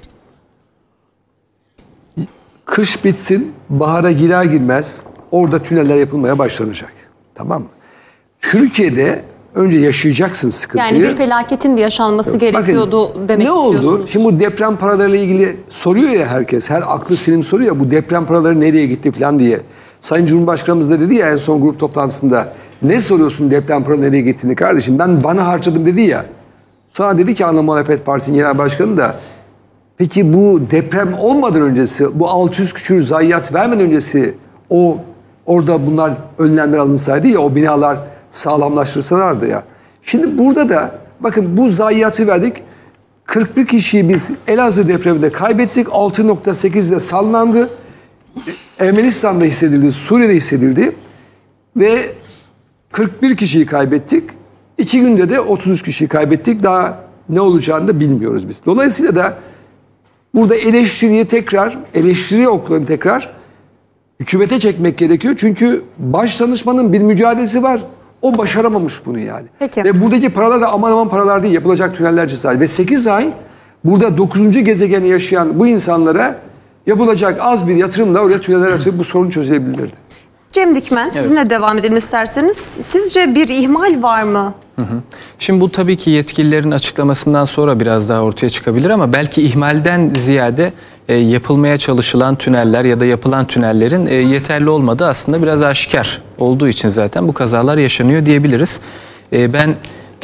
Kış bitsin, bahara girer girmez orada tüneller yapılmaya başlanacak. Tamam mı? Türkiye'de önce yaşayacaksın sıkıntıyı. Yani bir felaketin bir yaşanması gerekiyordu demek istiyorsunuz. Ne oldu? Şimdi bu deprem paralarıyla ilgili soruyor ya herkes. Her aklı selim soruyor ya bu deprem paraları nereye gitti falan diye. Sayın Cumhurbaşkanımız da dedi ya en son grup toplantısında. Ne soruyorsun deprem paraları nereye gittiğini kardeşim? Ben Van'a harcadım dedi ya. Sonra dedi ki ana muhalefet partisinin genel başkanı da peki bu deprem olmadan öncesi bu 600 küsur zayiat vermeden öncesi orada bunlar önlemler alınsaydı ya o binalar sağlamlaştırsalardı ya. Şimdi burada da bakın bu zayiatı verdik. 41 kişiyi biz Elazığ depreminde kaybettik. 6.8'de sallandı. Ermenistan'da hissedildi, Suriye'de hissedildi. Ve 41 kişiyi kaybettik. 2 günde de 33 kişiyi kaybettik. Daha ne olacağını da bilmiyoruz biz. Dolayısıyla da burada eleştiri oklarını tekrar hükümete çekmek gerekiyor. Çünkü başdanışmanın bir mücadelesi var. O başaramamış bunu yani. Peki. Ve buradaki paralar da aman aman paralar değil. Yapılacak tüneller cesaret. Ve 8 ay burada 9. gezegeni yaşayan bu insanlara yapılacak az bir yatırımla oraya tüneller açıp bu sorun çözülebilirdi. Cem Dikmen, sizinle devam edelim isterseniz. Sizce bir ihmal var mı? Şimdi bu tabii ki yetkililerin açıklamasından sonra biraz daha ortaya çıkabilir ama belki ihmalden ziyade yapılmaya çalışılan tüneller ya da yapılan tünellerin yeterli olmadığı aslında biraz aşikar olduğu için zaten bu kazalar yaşanıyor diyebiliriz. Ben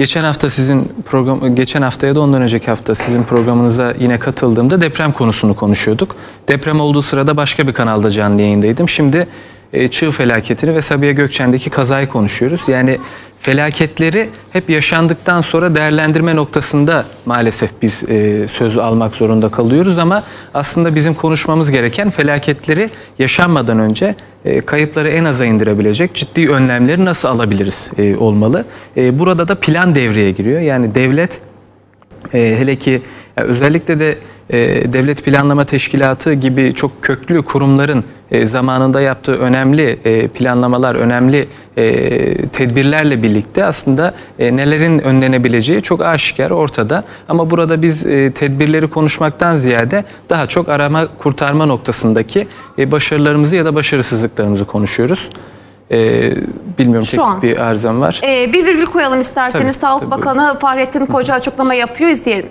geçen hafta ya da ondan önceki hafta sizin programınıza yine katıldığımda deprem konusunu konuşuyorduk. Deprem olduğu sırada başka bir kanalda canlı yayındaydım. Şimdi Çığ felaketini ve Sabiha Gökçen'deki kazayı konuşuyoruz. Yani felaketleri hep yaşandıktan sonra değerlendirme noktasında maalesef biz söz almak zorunda kalıyoruz ama aslında bizim konuşmamız gereken felaketleri yaşanmadan önce kayıpları en aza indirebilecek ciddi önlemleri nasıl alabiliriz olmalı. Burada da plan devreye giriyor. Yani devlet hele ki özellikle de Devlet Planlama Teşkilatı gibi çok köklü kurumların zamanında yaptığı önemli planlamalar, önemli tedbirlerle birlikte aslında nelerin önlenebileceği çok aşikar ortada. Ama burada biz tedbirleri konuşmaktan ziyade daha çok arama kurtarma noktasındaki başarılarımızı ya da başarısızlıklarımızı konuşuyoruz. Bilmiyorum, teknik bir arızam var. Bir virgül koyalım isterseniz. Tabii, Sağlık Bakanı Fahrettin Koca açıklama yapıyor, izleyelim.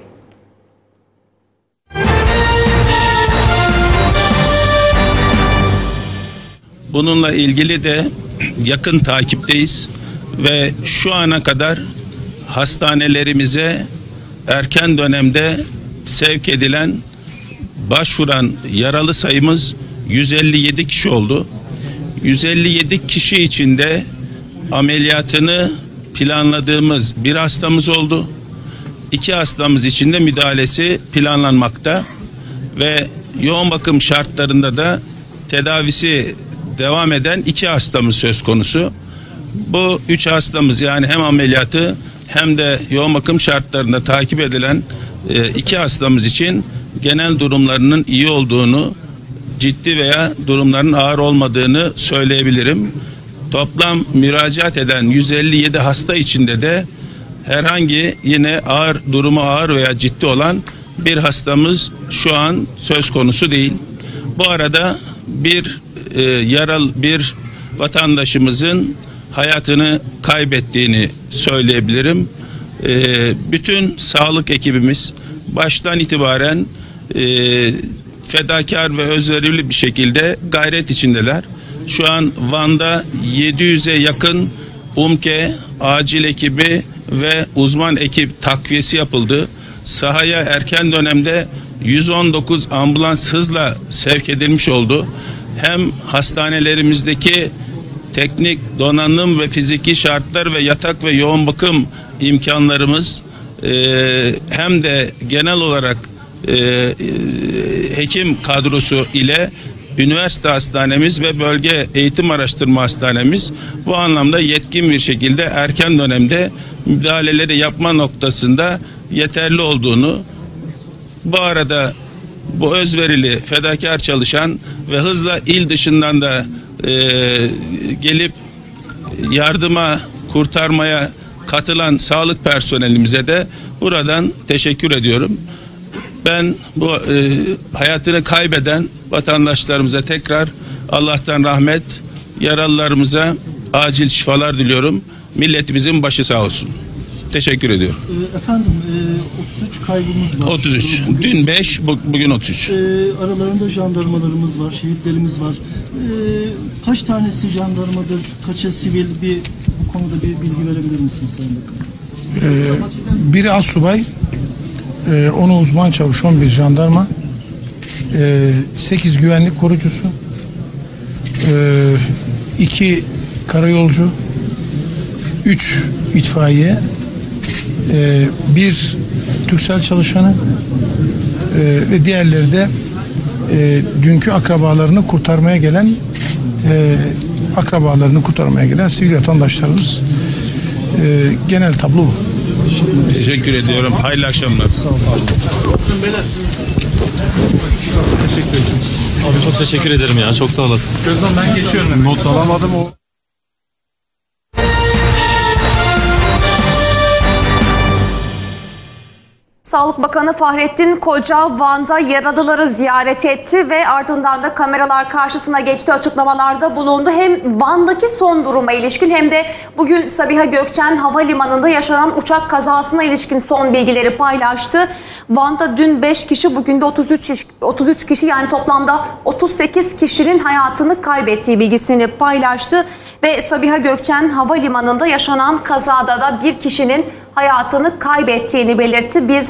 Bununla ilgili de yakın takipteyiz ve şu ana kadar hastanelerimize erken dönemde sevk edilen, başvuran yaralı sayımız 157 kişi oldu. 157 kişi içinde ameliyatını planladığımız bir hastamız oldu. 2 hastamız için de müdahalesi planlanmakta ve yoğun bakım şartlarında da tedavisi devam eden 2 hastamız söz konusu. Bu 3 hastamız, yani hem ameliyatı hem de yoğun bakım şartlarında takip edilen 2 hastamız için genel durumlarının iyi olduğunu, ciddi veya durumların ağır olmadığını söyleyebilirim. Toplam müracaat eden 157 hasta içinde de herhangi yine durumu ağır veya ciddi olan bir hastamız şu an söz konusu değil. Bu arada bir bir vatandaşımızın hayatını kaybettiğini söyleyebilirim. Bütün sağlık ekibimiz baştan itibaren fedakar ve özverili bir şekilde gayret içindeler. Şu an Van'da 700'e yakın UMKE, acil ekibi ve uzman ekip takviyesi yapıldı. Sahaya erken dönemde 119 ambulans hızla sevk edilmiş oldu. Hem hastanelerimizdeki teknik donanım ve fiziki şartlar ve yatak ve yoğun bakım imkanlarımız hem de genel olarak hekim kadrosu ile üniversite hastanemiz ve bölge eğitim araştırma hastanemiz bu anlamda yetkin bir şekilde erken dönemde müdahaleleri yapma noktasında yeterli olduğunu, bu arada bu özverili, fedakar çalışan ve hızla il dışından da gelip yardıma, kurtarmaya katılan sağlık personelimize de buradan teşekkür ediyorum. Ben bu hayatını kaybeden vatandaşlarımıza tekrar Allah'tan rahmet, yaralılarımıza acil şifalar diliyorum. Milletimizin başı sağ olsun. Teşekkür ediyorum. Efendim 33 kaybımız var. 33. Dün 5, bugün 33. Aralarında jandarmalarımız var, şehitlerimiz var. Kaç tanesi jandarmadır, kaça sivil, bu konuda bir bilgi verebilir misiniz Sayın Bakanım? Biri asubay, 10 uzman çavuş, 11 jandarma, 8 güvenlik korucusu, 2 karayolcu, 3 itfaiye, 1 Türksel çalışanı ve diğerleri de dünkü akrabalarını kurtarmaya gelen sivil vatandaşlarımız. Genel tablo bu. Teşekkür ediyorum. Hayırlı akşamlar. Teşekkür ederim. Abi çok teşekkür ederim ya. Çok sağ olasın. Gözden ben geçiyorum. Not alamadım o. Sağlık Bakanı Fahrettin Koca Van'da yaralıları ziyaret etti ve ardından da kameralar karşısına geçti, açıklamalarda bulundu. Hem Van'daki son duruma ilişkin hem de bugün Sabiha Gökçen Havalimanı'nda yaşanan uçak kazasına ilişkin son bilgileri paylaştı. Van'da dün 5 kişi, bugün de 33 kişi, yani toplamda 38 kişinin hayatını kaybettiği bilgisini paylaştı. Ve Sabiha Gökçen Havalimanı'nda yaşanan kazada da bir kişinin hayatını kaybettiğini belirtti. Biz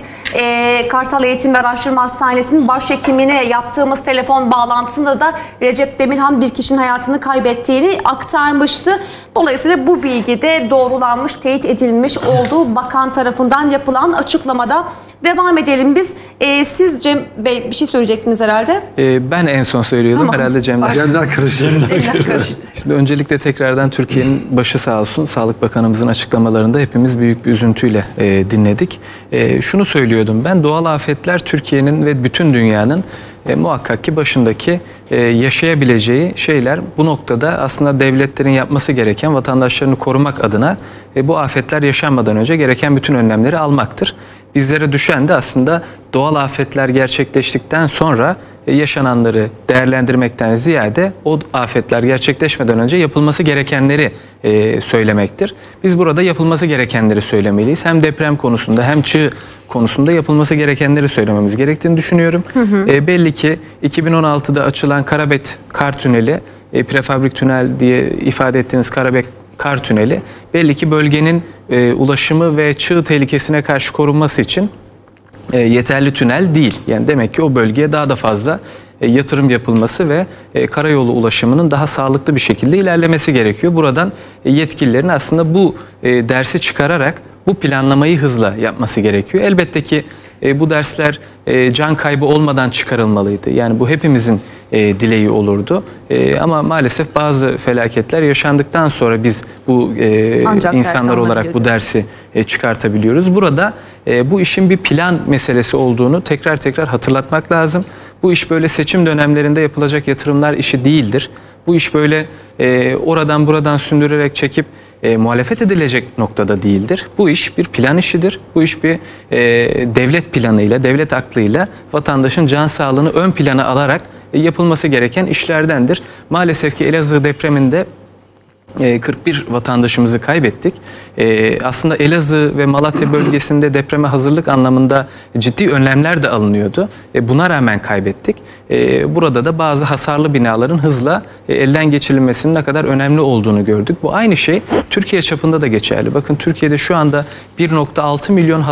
Kartal Eğitim ve Araştırma Hastanesi'nin başhekimine yaptığımız telefon bağlantısında da Recep Demirhan bir kişinin hayatını kaybettiğini aktarmıştı. Dolayısıyla bu bilgi de doğrulanmış, teyit edilmiş olduğu bakan tarafından yapılan açıklamada. Devam edelim biz. Siz Cem Bey bir şey söyleyecektiniz herhalde. Ben en son söylüyordum. Tamam. Herhalde Cem'den. Cem'den karıştı. Şimdi öncelikle tekrardan Türkiye'nin başı sağ olsun. Sağlık Bakanımızın açıklamalarında hepimiz büyük bir üzüntüyle dinledik. Şunu söylüyordum ben. Doğal afetler Türkiye'nin ve bütün dünyanın muhakkak ki başındaki yaşayabileceği şeyler. Bu noktada aslında devletlerin yapması gereken, vatandaşlarını korumak adına bu afetler yaşanmadan önce gereken bütün önlemleri almaktır. Bizlere düşen de aslında doğal afetler gerçekleştikten sonra yaşananları değerlendirmekten ziyade o afetler gerçekleşmeden önce yapılması gerekenleri söylemektir. Biz burada yapılması gerekenleri söylemeliyiz. Hem deprem konusunda hem çığ konusunda yapılması gerekenleri söylememiz gerektiğini düşünüyorum. Belli ki 2016'da açılan Karabet Kar Tüneli, prefabrik tünel diye ifade ettiğiniz Karabet Kar Tüneli belli ki bölgenin ulaşımı ve çığ tehlikesine karşı korunması için yeterli tünel değil. Yani demek ki o bölgeye daha da fazla yatırım yapılması ve karayolu ulaşımının daha sağlıklı bir şekilde ilerlemesi gerekiyor. Buradan yetkililerin aslında bu dersi çıkararak bu planlamayı hızla yapması gerekiyor. Elbette ki bu dersler can kaybı olmadan çıkarılmalıydı. Yani bu hepimizin dileği olurdu. Ama maalesef bazı felaketler yaşandıktan sonra biz bu insanlar olarak bu dersi çıkartabiliyoruz. Burada bu işin bir plan meselesi olduğunu tekrar hatırlatmak lazım. Bu iş böyle seçim dönemlerinde yapılacak yatırımlar işi değildir. Bu iş böyle oradan buradan sündürerek çekip muhalefet edilecek noktada değildir. Bu iş bir plan işidir. Bu iş bir devlet planıyla, devlet aklıyla vatandaşın can sağlığını ön plana alarak yapılması gereken işlerdendir. Maalesef ki Elazığ depreminde 41 vatandaşımızı kaybettik. Aslında Elazığ ve Malatya bölgesinde depreme hazırlık anlamında ciddi önlemler de alınıyordu. Buna rağmen kaybettik. Burada da bazı hasarlı binaların hızla elden geçirilmesinin ne kadar önemli olduğunu gördük. Bu aynı şey Türkiye çapında da geçerli. Bakın Türkiye'de şu anda 1.6 milyon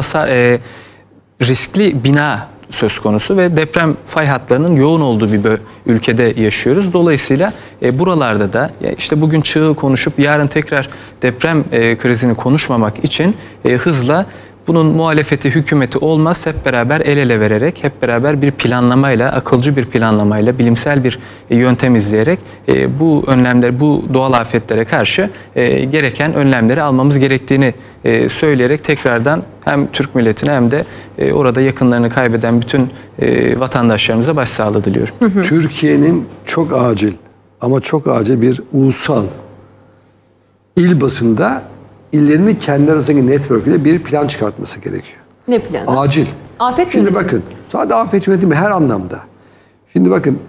riskli bina söz konusu ve deprem fay hatlarının yoğun olduğu bir ülkede yaşıyoruz. Dolayısıyla buralarda da işte bugün çığı konuşup yarın tekrar deprem krizini konuşmamak için hızla bunun muhalefeti, hükümeti olmaz, hep beraber el ele vererek, hep beraber bir planlamayla, akılcı bir planlamayla, bilimsel bir yöntem izleyerek bu önlemler, bu doğal afetlere karşı gereken önlemleri almamız gerektiğini söyleyerek tekrardan hem Türk milletine hem de orada yakınlarını kaybeden bütün vatandaşlarımıza başsağlığı diliyorum. Türkiye'nin çok acil ama çok acil bir ulusal il basında illerinin kendi arasındaki network ile bir plan çıkartması gerekiyor. Ne planı? Acil. Afet Şimdi yönetimi. bakın, sadece afet yönetimi her anlamda. Şimdi bakın,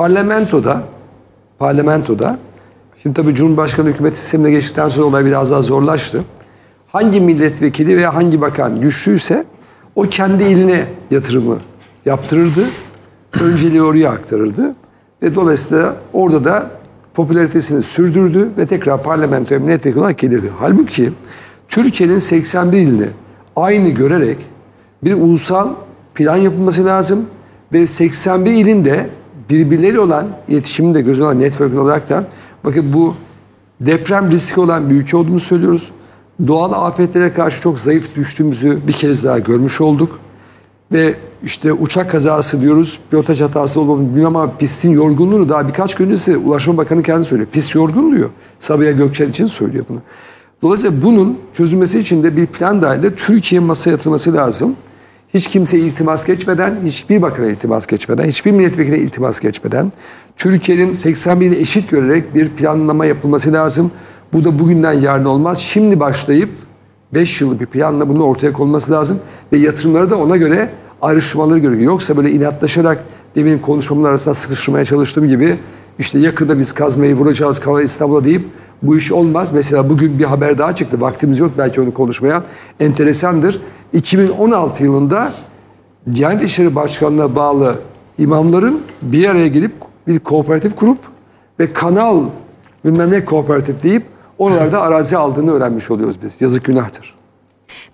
parlamentoda, şimdi tabii Cumhurbaşkanı hükümet sistemine geçtikten sonra olay biraz daha zorlaştı. Hangi milletvekili veya hangi bakan güçlüyse o kendi iline yatırımı yaptırırdı. Önceliği oraya aktarırdı. Ve dolayısıyla orada da popülaritesini sürdürdü ve tekrar parlamentoya milletvekili olarak gelirdi. Halbuki Türkiye'nin 81 ilini aynı görerek bir ulusal plan yapılması lazım ve 81 ilin de birbirleriyle olan iletişimini de göz alan network olarak da bakın bu deprem riski olan bir ülke olduğunu söylüyoruz. Doğal afetlere karşı çok zayıf düştüğümüzü bir kez daha görmüş olduk. Ve işte uçak kazası diyoruz, pilotaj hatası olmadığını bilmiyorum ama pistin yorgunluğunu daha birkaç gün öncesi Ulaştırma Bakanı kendi söylüyor. Pist yorgun diyor. Sabiha Gökçen için söylüyor bunu. Dolayısıyla bunun çözülmesi için de bir plan dahilinde Türkiye masaya yatırması lazım. Hiç kimseye iltimas geçmeden, hiçbir bakana iltimas geçmeden, hiçbir milletvekiline iltimas geçmeden Türkiye'nin 81 ili eşit görerek bir planlama yapılması lazım. Bu da bugünden yarın olmaz. Şimdi başlayıp 5 yıllık bir planla bunun ortaya konulması lazım ve yatırımları da ona göre ayrıştırmaları gerekiyor. Yoksa böyle inatlaşarak demin konuşmamın arasında sıkıştırmaya çalıştığım gibi işte yakında biz kazmayı vuracağız Kanal İstanbul'a deyip bu iş olmaz. Mesela bugün bir haber daha çıktı. Vaktimiz yok belki onu konuşmaya. Enteresandır. 2016 yılında Diyanet İşleri Başkanlığı'na bağlı imamların bir araya gelip bir kooperatif kurup ve kanal bilmem ne kooperatif deyip oralarda arazi aldığını öğrenmiş oluyoruz biz. Yazık günahtır.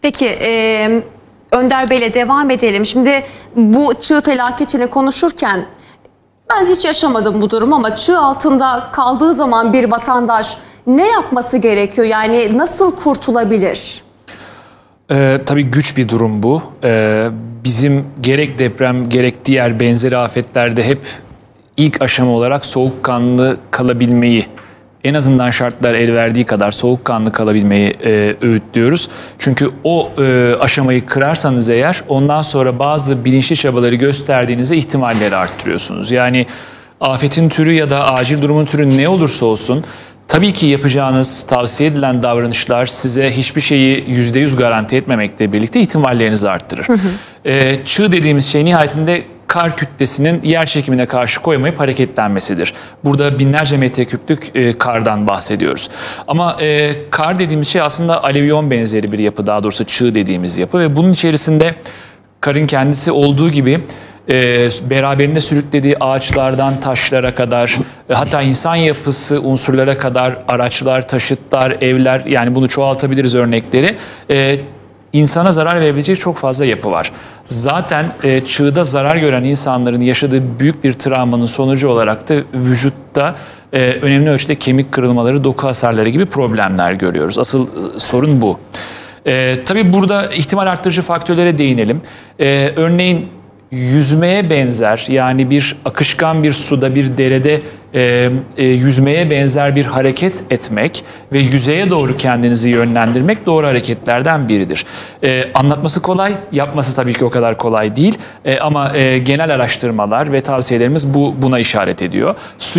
Peki Önder Bey'le devam edelim. Şimdi bu çığ felaketini konuşurken ben hiç yaşamadım bu durum ama çığ altında kaldığı zaman bir vatandaş ne yapması gerekiyor? Yani nasıl kurtulabilir? Tabii güç bir durum bu. Bizim gerek deprem gerek diğer benzeri afetlerde hep ilk aşama olarak soğukkanlı kalabilmeyi, en azından şartlar el verdiği kadar soğukkanlı kalabilmeyi öğütlüyoruz. Çünkü o aşamayı kırarsanız eğer ondan sonra bazı bilinçli çabaları gösterdiğinizde ihtimalleri arttırıyorsunuz. Yani afetin türü ya da acil durumun türü ne olursa olsun tabii ki yapacağınız tavsiye edilen davranışlar size hiçbir şeyi %100 garanti etmemekle birlikte ihtimallerinizi arttırır. Çığ dediğimiz şey nihayetinde kar kütlesinin yer çekimine karşı koymayıp hareketlenmesidir. Burada binlerce metreküplük kardan bahsediyoruz. Ama kar dediğimiz şey aslında alevyon benzeri bir yapı, daha doğrusu çığ dediğimiz yapı ve bunun içerisinde karın kendisi olduğu gibi beraberinde sürüklediği ağaçlardan taşlara kadar, hatta insan yapısı unsurlara kadar araçlar, taşıtlar, evler, yani bunu çoğaltabiliriz örnekleri. İnsana zarar verebileceği çok fazla yapı var. Zaten çığda zarar gören insanların yaşadığı büyük bir travmanın sonucu olarak da vücutta önemli ölçüde kemik kırılmaları, doku hasarları gibi problemler görüyoruz. Asıl sorun bu. Tabii burada ihtimal arttırıcı faktörlere değinelim. Örneğin yüzmeye benzer, yani bir akışkan bir suda, bir derede yüzmeye benzer bir hareket etmek ve yüzeye doğru kendinizi yönlendirmek doğru hareketlerden biridir. Anlatması kolay, yapması tabii ki o kadar kolay değil. Ama genel araştırmalar ve tavsiyelerimiz buna işaret ediyor.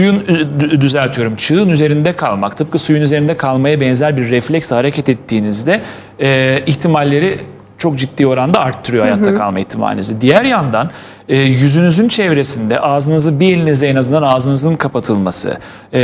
Çığın üzerinde kalmak, tıpkı suyun üzerinde kalmaya benzer bir refleksle hareket ettiğinizde ihtimalleri çok ciddi oranda arttırıyor hayatta kalma ihtimalinizi. Diğer yandan yüzünüzün çevresinde ağzınızı, bir elinizle en azından ağzınızın kapatılması,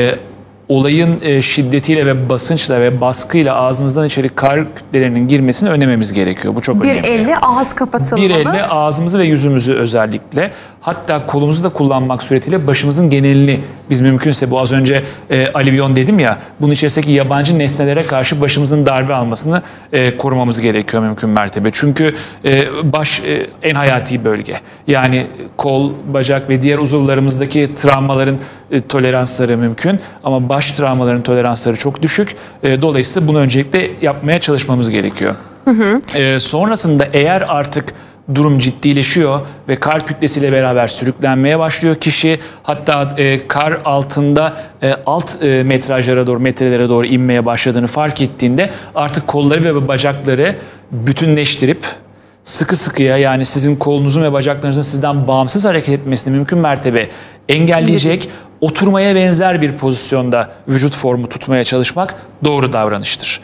olayın şiddetiyle ve basınçla ve baskıyla ağzınızdan içeri kar kütlelerinin girmesini önlememiz gerekiyor. Bu çok önemli. Bir elle ağız kapatılmalı. Bir elle ağzımızı ve yüzümüzü özellikle, hatta kolumuzu da kullanmak suretiyle başımızın genelini, biz mümkünse bu az önce alevyon dedim ya, bunun içerisindeki yabancı nesnelere karşı başımızın darbe almasını korumamız gerekiyor mümkün mertebe. Çünkü baş en hayati bölge. Yani kol, bacak ve diğer uzuvlarımızdaki travmaların toleransları mümkün ama baş travmaların toleransları çok düşük. Dolayısıyla bunu öncelikle yapmaya çalışmamız gerekiyor. Sonrasında eğer artık durum ciddileşiyor ve kar kütlesiyle beraber sürüklenmeye başlıyor kişi, hatta kar altında alt metrelere doğru inmeye başladığını fark ettiğinde artık kolları ve bacakları bütünleştirip sıkı sıkıya, yani sizin kolunuzun ve bacaklarınızın sizden bağımsız hareket etmesini mümkün mertebe engelleyecek, oturmaya benzer bir pozisyonda vücut formu tutmaya çalışmak doğru davranıştır.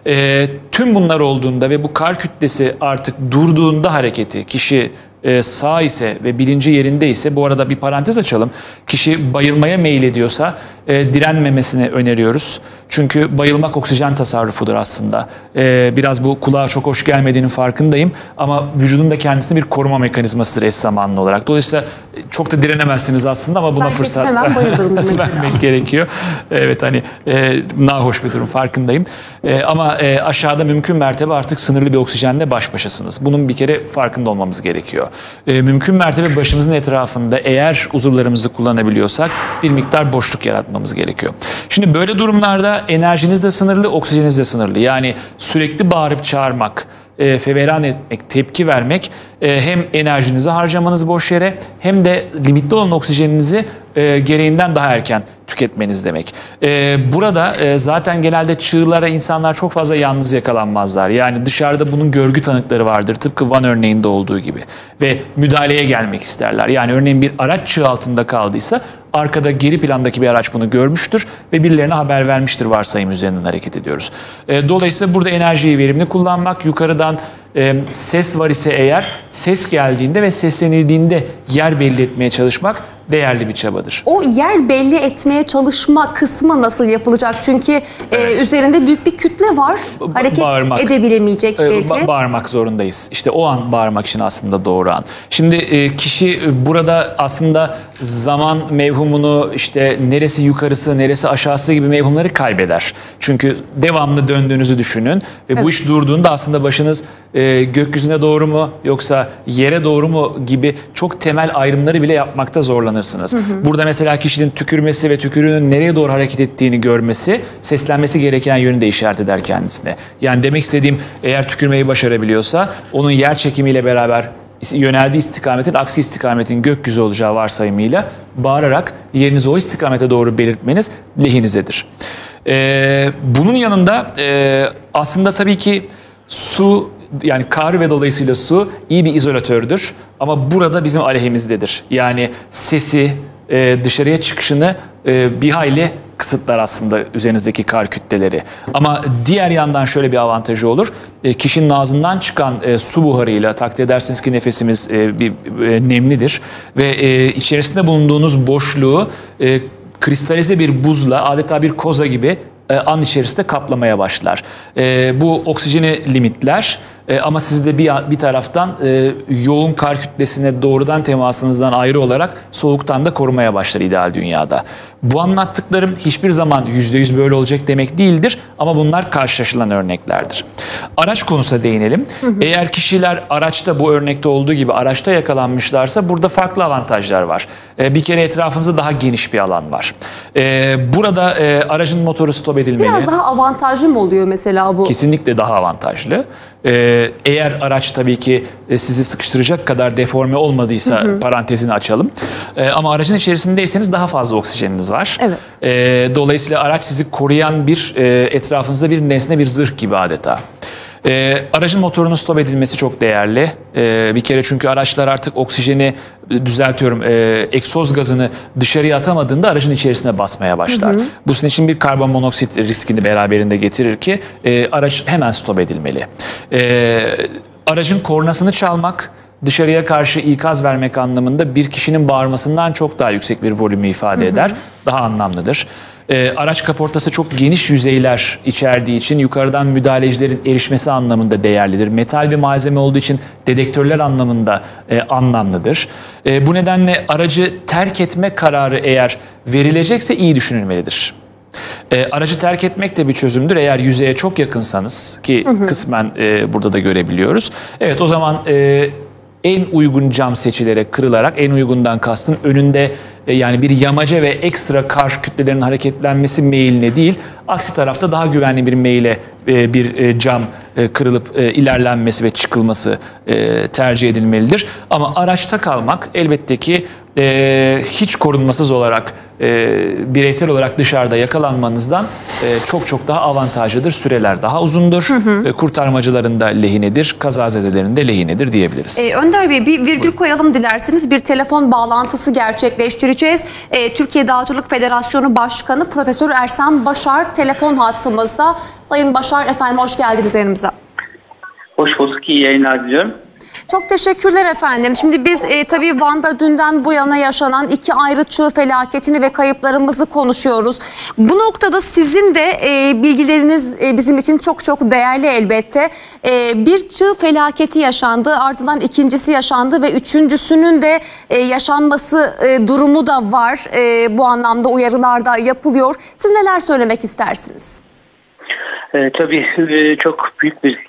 Tüm bunlar olduğunda ve bu kar kütlesi artık durduğunda hareketi, kişi sağ ise ve bilinci yerinde ise, bu arada bir parantez açalım, kişi bayılmaya meylediyorsa direnmemesini öneriyoruz. Çünkü bayılmak oksijen tasarrufudur aslında. Biraz bu kulağa çok hoş gelmediğinin farkındayım ama vücudun da kendisine bir koruma mekanizmasıdır eş zamanlı olarak. Dolayısıyla çok da direnemezsiniz aslında ama buna fırsat vermek gerekiyor. Evet, hani nahoş bir durum, farkındayım. Ama aşağıda mümkün mertebe artık sınırlı bir oksijenle baş başasınız. Bunun bir kere farkında olmamız gerekiyor. Mümkün mertebe başımızın etrafında eğer uzuvlarımızı kullanabiliyorsak bir miktar boşluk yaratmamız gerekiyor. Şimdi böyle durumlarda enerjiniz de sınırlı, oksijeniniz de sınırlı. Yani sürekli bağırıp çağırmak, feveran etmek, tepki vermek hem enerjinizi harcamanız boş yere hem de limitli olan oksijeninizi gereğinden daha erken tüketmeniz demek. Burada zaten genelde çığlara insanlar çok fazla yalnız yakalanmazlar. Yani dışarıda bunun görgü tanıkları vardır. Tıpkı Van örneğinde olduğu gibi. Ve müdahaleye gelmek isterler. Yani örneğin bir araç çığ altında kaldıysa arkada, geri plandaki bir araç bunu görmüştür ve birilerine haber vermiştir varsayım üzerinden hareket ediyoruz. Dolayısıyla burada enerjiyi verimli kullanmak, yukarıdan ses var ise eğer, ses geldiğinde ve seslenildiğinde yer belli etmeye çalışmak değerli bir çabadır. O yer belli etmeye çalışma kısmı nasıl yapılacak? Çünkü üzerinde büyük bir kütle var. Hareket edebilemeyecek belki. Bağırmak zorundayız. İşte o an bağırmak için aslında doğru an. Şimdi kişi burada aslında zaman mevhumunu, işte neresi yukarısı neresi aşağısı gibi mevhumları kaybeder. Çünkü devamlı döndüğünüzü düşünün ve bu iş durduğunda aslında başınız gökyüzüne doğru mu yoksa yere doğru mu gibi çok temel ayrımları bile yapmakta zorlanırsınız. Burada mesela kişinin tükürmesi ve tükürüğünün nereye doğru hareket ettiğini görmesi, seslenmesi gereken yönü de işaret eder kendisine. Yani demek istediğim, eğer tükürmeyi başarabiliyorsa onun yer çekimiyle beraber yöneldiği istikametin aksi istikametin gökyüzü olacağı varsayımıyla bağırarak yerinizi o istikamete doğru belirtmeniz lehinizedir. Bunun yanında aslında tabii ki su, yani kar ve dolayısıyla su iyi bir izolatördür. Ama burada bizim aleyhimizdedir. Yani sesi, dışarıya çıkışını bir hayli kısıtlar aslında üzerinizdeki kar kütleleri. Ama diğer yandan şöyle bir avantajı olur. Kişinin ağzından çıkan su buharıyla, takdir edersiniz ki nefesimiz nemlidir. Ve içerisinde bulunduğunuz boşluğu kristalize bir buzla, adeta bir koza gibi an içerisinde kaplamaya başlar. Bu oksijeni limitler ama siz de bir taraftan yoğun kar kütlesine doğrudan temasınızdan ayrı olarak soğuktan da korumaya başlar ideal dünyada. Bu anlattıklarım hiçbir zaman %100 böyle olacak demek değildir ama bunlar karşılaşılan örneklerdir. Araç konusuna değinelim. Eğer kişiler araçta, bu örnekte olduğu gibi araçta yakalanmışlarsa burada farklı avantajlar var. Bir kere etrafınızda daha geniş bir alan var. Burada aracın motoru stop edilmeli. Biraz daha avantajlı mı oluyor mesela bu? Kesinlikle daha avantajlı. Eğer araç tabii ki sizi sıkıştıracak kadar deforme olmadıysa parantezini açalım. Ama aracın içerisindeyseniz daha fazla oksijeniniz var. Evet. Dolayısıyla araç sizi koruyan bir etrafınızda bir nesne, bir zırh gibi adeta. Aracın motorunun stop edilmesi çok değerli. Bir kere çünkü araçlar artık oksijeni, düzeltiyorum, egzoz gazını dışarıya atamadığında aracın içerisine basmaya başlar. Bu sizin için bir karbon monoksit riskini beraberinde getirir ki araç hemen stop edilmeli. Aracın kornasını çalmak, dışarıya karşı ikaz vermek anlamında bir kişinin bağırmasından çok daha yüksek bir volümü ifade eder. Daha anlamlıdır. Araç kaportası çok geniş yüzeyler içerdiği için yukarıdan müdahalecilerin erişmesi anlamında değerlidir. Metal bir malzeme olduğu için dedektörler anlamında anlamlıdır. Bu nedenle aracı terk etme kararı eğer verilecekse iyi düşünülmelidir. Aracı terk etmek de bir çözümdür. Eğer yüzeye çok yakınsanız, ki kısmen burada da görebiliyoruz. Evet, o zaman en uygun cam seçilerek, kırılarak, en uygundan kastım önünde yani bir yamaca ve ekstra kar kütlelerinin hareketlenmesi meyline değil, aksi tarafta daha güvenli bir meyle bir cam kırılıp ilerlenmesi ve çıkılması tercih edilmelidir. Ama araçta kalmak elbette ki hiç korunmasız olarak bireysel olarak dışarıda yakalanmanızdan çok daha avantajlıdır. Süreler daha uzundur. Kurtarmacıların da lehinedir, kazazedelerin de lehinedir diyebiliriz. Önder Bey, bir virgül koyalım dilerseniz. Bir telefon bağlantısı gerçekleştireceğiz. Türkiye Dağcılık Federasyonu Başkanı Profesör Ersan Başar telefon hattımızda. Sayın Başar, efendim hoş geldiniz yanımıza. Hoş bulduk, iyi yayınlar diliyorum. Çok teşekkürler efendim. Şimdi biz tabii Van'da dünden bu yana yaşanan iki ayrı çığ felaketini ve kayıplarımızı konuşuyoruz. Bu noktada sizin de bilgileriniz bizim için çok değerli elbette. Bir çığ felaketi yaşandı, ardından ikincisi yaşandı ve üçüncüsünün de yaşanması durumu da var. Bu anlamda uyarılar da yapılıyor. Siz neler söylemek istersiniz? Tabii çok büyük bir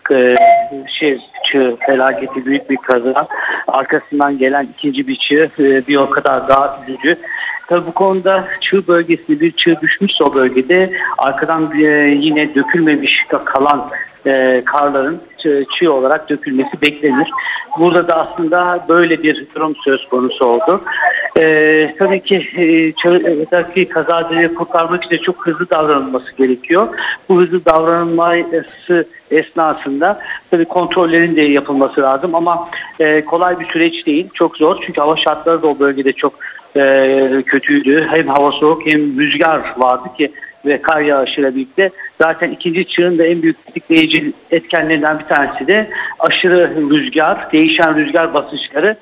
çığ felaketi, büyük bir kaza. Arkasından gelen ikinci bir çığ bir o kadar daha üzücü. Tabii bu konuda çığ bölgesinde bir çığ düşmüşse o bölgede arkadan yine dökülmemiş kalan karların çığ olarak dökülmesi beklenir. Burada da aslında böyle bir durum söz konusu oldu. Tabii ki çığdaki kazazedeyi kurtarmak için çok hızlı davranılması gerekiyor. Bu hızlı davranılması esnasında tabii kontrollerin de yapılması lazım ama kolay bir süreç değil, çok zor. Çünkü hava şartları da o bölgede çok kötüydü. Hem hava soğuk hem rüzgar vardı ki ve kar yağışıyla birlikte zaten ikinci çığın da en büyük tetikleyici etkenlerinden bir tanesi de aşırı rüzgar, değişen rüzgar basınçları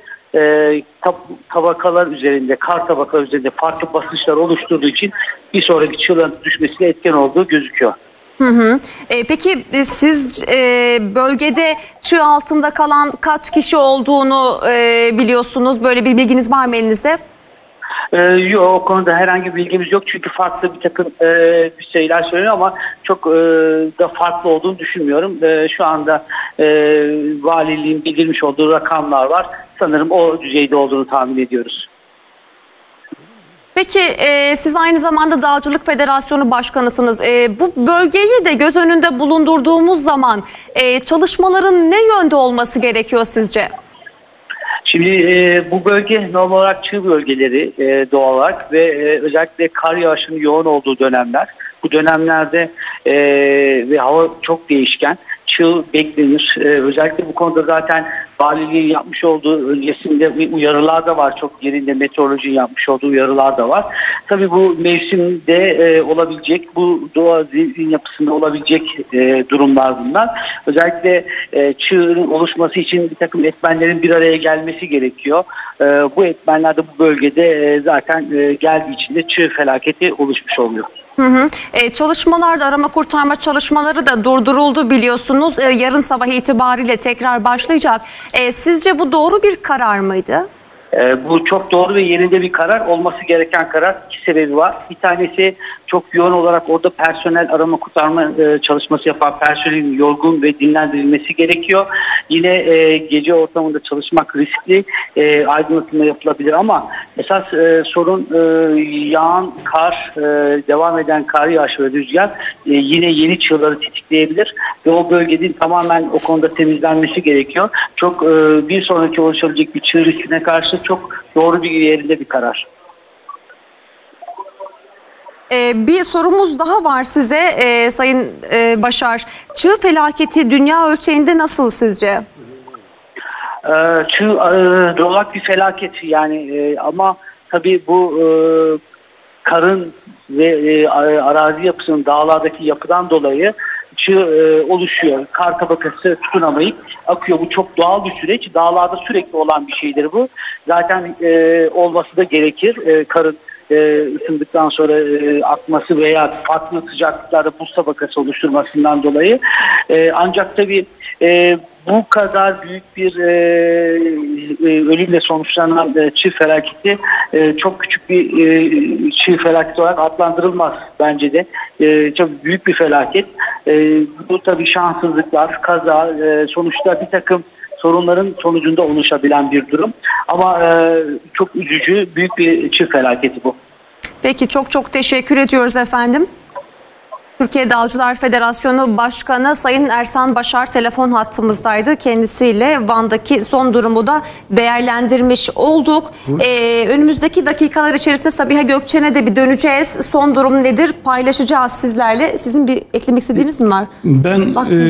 tabakalar üzerinde, kar tabakalar üzerinde farklı basınçlar oluşturduğu için bir sonraki çığın düşmesine etken olduğu gözüküyor. Peki siz bölgede çığ altında kalan kaç kişi olduğunu biliyorsunuz? Böyle bir bilginiz var mı elinizde? Yok, o konuda herhangi bir bilgimiz yok. Çünkü farklı bir takım bir şeyler söyleniyor ama çok da farklı olduğunu düşünmüyorum. Şu anda valiliğin bildirmiş olduğu rakamlar var. Sanırım o düzeyde olduğunu tahmin ediyoruz. Peki siz aynı zamanda Dağcılık Federasyonu Başkanısınız. Bu bölgeyi de göz önünde bulundurduğumuz zaman çalışmaların ne yönde olması gerekiyor sizce? Şimdi bu bölge normal olarak çığ bölgeleri doğal olarak ve özellikle kar yağışının yoğun olduğu dönemler. Bu dönemlerde ve hava çok değişken. Çığ beklenir. Özellikle bu konuda zaten valiliğin yapmış olduğu öncesinde uyarılar da var. Çok yerinde meteorolojinin yapmış olduğu uyarılar da var. Tabii bu mevsimde olabilecek, bu doğa zihin yapısında olabilecek durumlar bunlar. Özellikle çığın oluşması için bir takım etmenlerin bir araya gelmesi gerekiyor. Bu etmenler de bu bölgede zaten geldiği için de çığ felaketi oluşmuş oluyor. Çalışmalarda arama kurtarma çalışmaları da durduruldu biliyorsunuz. Yarın sabah itibariyle tekrar başlayacak. Sizce bu doğru bir karar mıydı? Bu çok doğru ve yerinde bir karar. Olması gereken karar. İki sebebi var. Bir tanesi çok yoğun olarak orada personel arama kurtarma çalışması yapan personelin yorgun ve dinlendirilmesi gerekiyor. Yine gece ortamında çalışmak riskli. Aydınlatma yapılabilir ama esas sorun yağan kar, devam eden kar yağışı ve rüzgar yine yeni çığları tetikleyebilir ve o bölgenin tamamen o konuda temizlenmesi gerekiyor. Çok bir sonraki oluşabilecek bir çığ riskine karşı çok doğru bir yerinde bir karar. Bir sorumuz daha var size Sayın Başar. Çığ felaketi dünya ölçeğinde nasıl sizce? Çığ doğal bir felaket yani ama tabii bu karın ve arazi yapısının dağlardaki yapıdan dolayı çığ oluşuyor. Kar tabakası tutunamayıp akıyor. Bu çok doğal bir süreç. Dağlarda sürekli olan bir şeydir bu. Zaten olması da gerekir. Karın ısındıktan sonra akması veya farklı sıcaklıklarda buz tabakası oluşturmasından dolayı. Ancak tabii bu kadar büyük bir ölümle sonuçlanan çığ felaketi çok küçük bir çığ felaketi olarak adlandırılmaz bence de. Çok büyük bir felaket. Bu tabii şanssızlıklar, kaza, sonuçta bir takım sorunların sonucunda oluşabilen bir durum. Ama çok üzücü, büyük bir çığ felaketi bu. Peki çok teşekkür ediyoruz efendim. Türkiye Dağcılar Federasyonu Başkanı Sayın Ersan Başar telefon hattımızdaydı. Kendisiyle Van'daki son durumu da değerlendirmiş olduk. Önümüzdeki dakikalar içerisinde Sabiha Gökçen'e de bir döneceğiz. Son durum nedir paylaşacağız sizlerle. Sizin bir eklemek istediğiniz mi var? Ben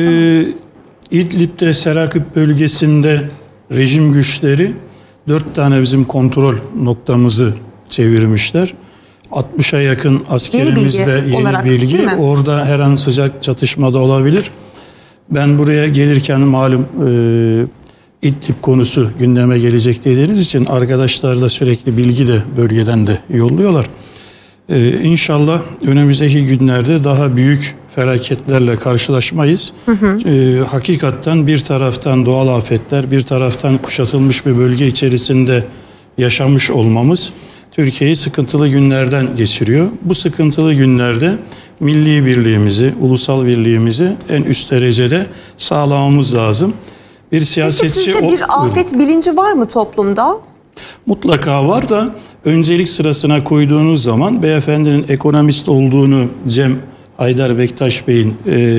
İdlib'de Serakip bölgesinde rejim güçleri 4 tane bizim kontrol noktamızı çevirmişler. 60'a yakın askerimizde yeni bilgi. Orada her an sıcak çatışmada olabilir. Ben buraya gelirken malum İdlib konusu gündeme gelecek dediğiniz için arkadaşlar da sürekli bilgi de bölgeden de yolluyorlar. İnşallah önümüzdeki günlerde daha büyük felaketlerle karşılaşmayız. Hakikaten bir taraftan doğal afetler, bir taraftan kuşatılmış bir bölge içerisinde yaşamış olmamız Türkiye'yi sıkıntılı günlerden geçiriyor. Bu sıkıntılı günlerde milli birliğimizi, ulusal birliğimizi en üst derecede sağlamamız lazım. Bir siyasetçi... Peki sizce bir afet bilinci var mı toplumda? Mutlaka var da öncelik sırasına koyduğunuz zaman beyefendinin ekonomist olduğunu Cem Haydar Bektaş Bey'in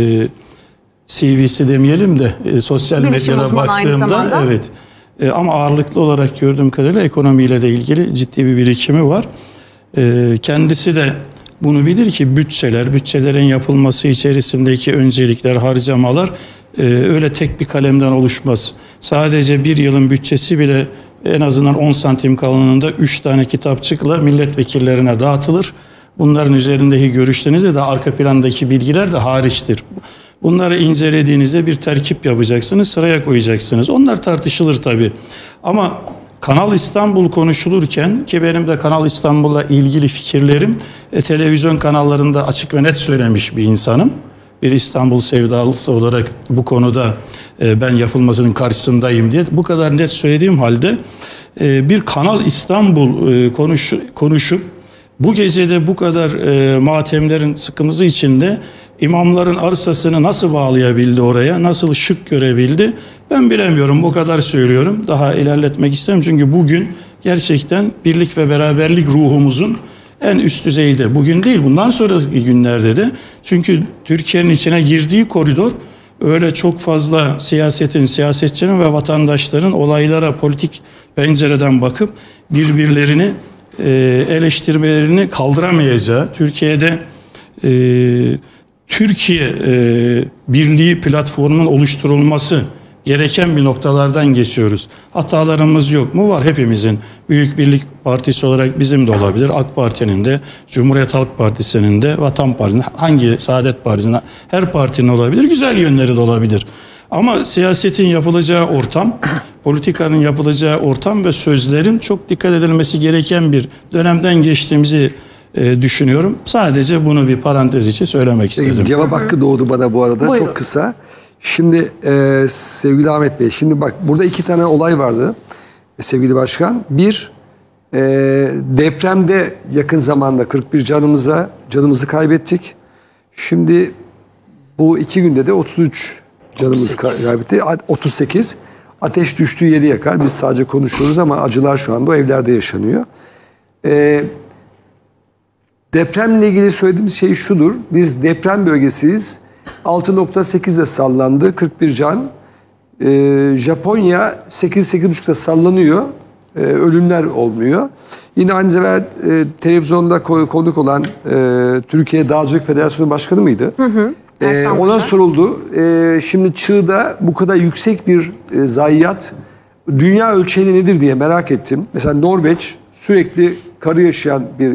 CV'si demeyelim de sosyal medyada baktığımda evet. Ama ağırlıklı olarak gördüğüm kadarıyla ekonomiyle de ilgili ciddi bir birikimi var. Kendisi de bunu bilir ki bütçelerin yapılması içerisindeki öncelikler, harcamalar öyle tek bir kalemden oluşmaz. Sadece bir yılın bütçesi bile en azından 10 santim kalınlığında 3 tane kitapçıkla milletvekillerine dağıtılır. Bunların üzerindeki görüşlerinizde de arka plandaki bilgiler de hariçtir. Bunları incelediğinizde bir terkip yapacaksınız, sıraya koyacaksınız. Onlar tartışılır tabii. Ama Kanal İstanbul konuşulurken ki benim de Kanal İstanbul'la ilgili fikirlerim televizyon kanallarında açık ve net söylemiş bir insanım. Bir İstanbul sevdalısı olarak bu konuda ben yapılmasının karşısındayım diye bu kadar net söylediğim halde bir Kanal İstanbul konuşup bu gecede bu kadar matemlerin sıkıntısı içinde imamların arsasını nasıl bağlayabildi oraya, nasıl şık görebildi ben bilemiyorum, bu kadar söylüyorum. Daha ilerletmek istemem çünkü bugün gerçekten birlik ve beraberlik ruhumuzun en üst düzeyde. Bugün değil, bundan sonraki günlerde de. Çünkü Türkiye'nin içine girdiği koridor öyle çok fazla siyasetçinin ve vatandaşların olaylara politik pencereden bakıp birbirlerini eleştirmelerini kaldıramayacağı, Türkiye'de Türkiye Birliği platformunun oluşturulması gereken bir noktalardan geçiyoruz. Hatalarımız yok mu? Var hepimizin. Büyük Birlik Partisi olarak bizim de olabilir. AK Parti'nin de, Cumhuriyet Halk Partisi'nin de, Vatan Partisi'nin, hangi Saadet Partisi'nin, her partinin olabilir. Güzel yönleri de olabilir. Ama siyasetin yapılacağı ortam, politikanın yapılacağı ortam ve sözlerin çok dikkat edilmesi gereken bir dönemden geçtiğimizi düşünüyorum. Sadece bunu bir parantez için söylemek istedim. Cevap hakkı doğdu bana bu arada. Buyurun. Çok kısa. Şimdi sevgili Ahmet Bey, şimdi bak burada 2 tane olay vardı sevgili başkan. Bir, depremde yakın zamanda 41 canımızı kaybettik. Şimdi bu 2 günde de 33 canımızı kaybetti. 38. Ateş düştüğü yeri yakar. Biz sadece konuşuyoruz ama acılar şu anda o evlerde yaşanıyor. Depremle ilgili söylediğimiz şey şudur. Biz deprem bölgesiyiz. 6.8'de sallandı. 41 can. Japonya 8-8.5'da sallanıyor. Ölümler olmuyor. Yine aynı zamanda televizyonda konuk olan Türkiye Dağcılık Federasyonu Başkanı mıydı? Ona soruldu. Şimdi çığda bu kadar yüksek bir zayiat dünya ölçeğinde nedir diye merak ettim. Mesela Norveç sürekli karı yaşayan bir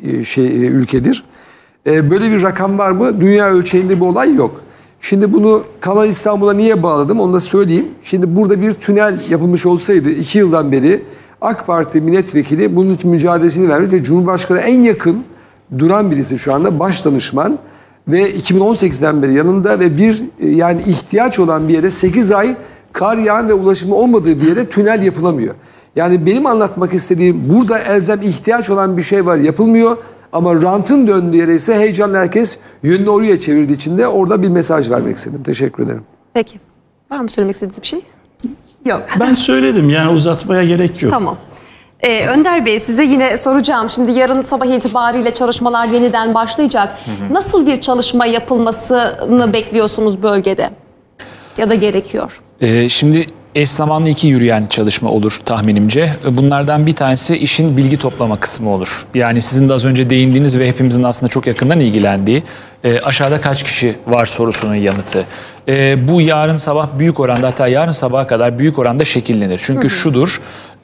ülkedir. Böyle bir rakam var mı? Dünya ölçeğinde bir olay yok. Şimdi bunu Kanal İstanbul'a niye bağladım onu da söyleyeyim. Şimdi burada bir tünel yapılmış olsaydı 2 yıldan beri AK Parti milletvekili bunun için mücadelesini vermiş ve Cumhurbaşkanı en yakın duran birisi şu anda baş danışman ve 2018'den beri yanında ve bir yani ihtiyaç olan bir yere 8 ay kar yağan ve ulaşımı olmadığı bir yere tünel yapılamıyor. Yani benim anlatmak istediğim burada elzem ihtiyaç olan bir şey var yapılmıyor. Ama rantın döndüğü yere ise heyecanla herkes yönünü oraya çevirdiği için de orada bir mesaj vermek istedim. Teşekkür ederim. Peki. Var mı söylemek istediğiniz bir şey? Yok. Ben söyledim yani uzatmaya gerek yok. Tamam. Önder Bey size yine soracağım. Şimdi yarın sabah itibariyle çalışmalar yeniden başlayacak. Nasıl bir çalışma yapılmasını bekliyorsunuz bölgede? Ya da gerekiyor? Şimdi eş zamanlı 2 yürüyen çalışma olur tahminimce. Bunlardan bir tanesi işin bilgi toplama kısmı olur. Yani sizin de az önce değindiğiniz ve hepimizin aslında çok yakından ilgilendiği aşağıda kaç kişi var sorusunun yanıtı. Bu yarın sabah büyük oranda, hatta yarın sabaha kadar büyük oranda şekillenir. Çünkü şudur,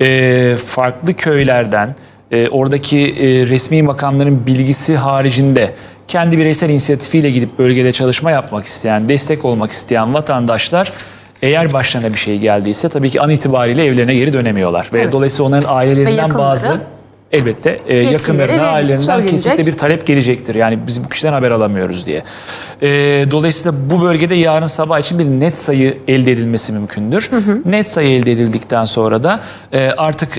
farklı köylerden oradaki resmi makamların bilgisi haricinde kendi bireysel inisiyatifiyle gidip bölgede çalışma yapmak isteyen, destek olmak isteyen vatandaşlar eğer başlarına bir şey geldiyse tabii ki an itibariyle evlerine geri dönemiyorlar. Ve dolayısıyla onların ailelerinden bazı elbette yakınlarına, ailelerinden kesinlikle bir talep gelecektir. Yani biz bu kişiden haber alamıyoruz diye. Dolayısıyla bu bölgede yarın sabah için bir net sayı elde edilmesi mümkündür. Net sayı elde edildikten sonra da artık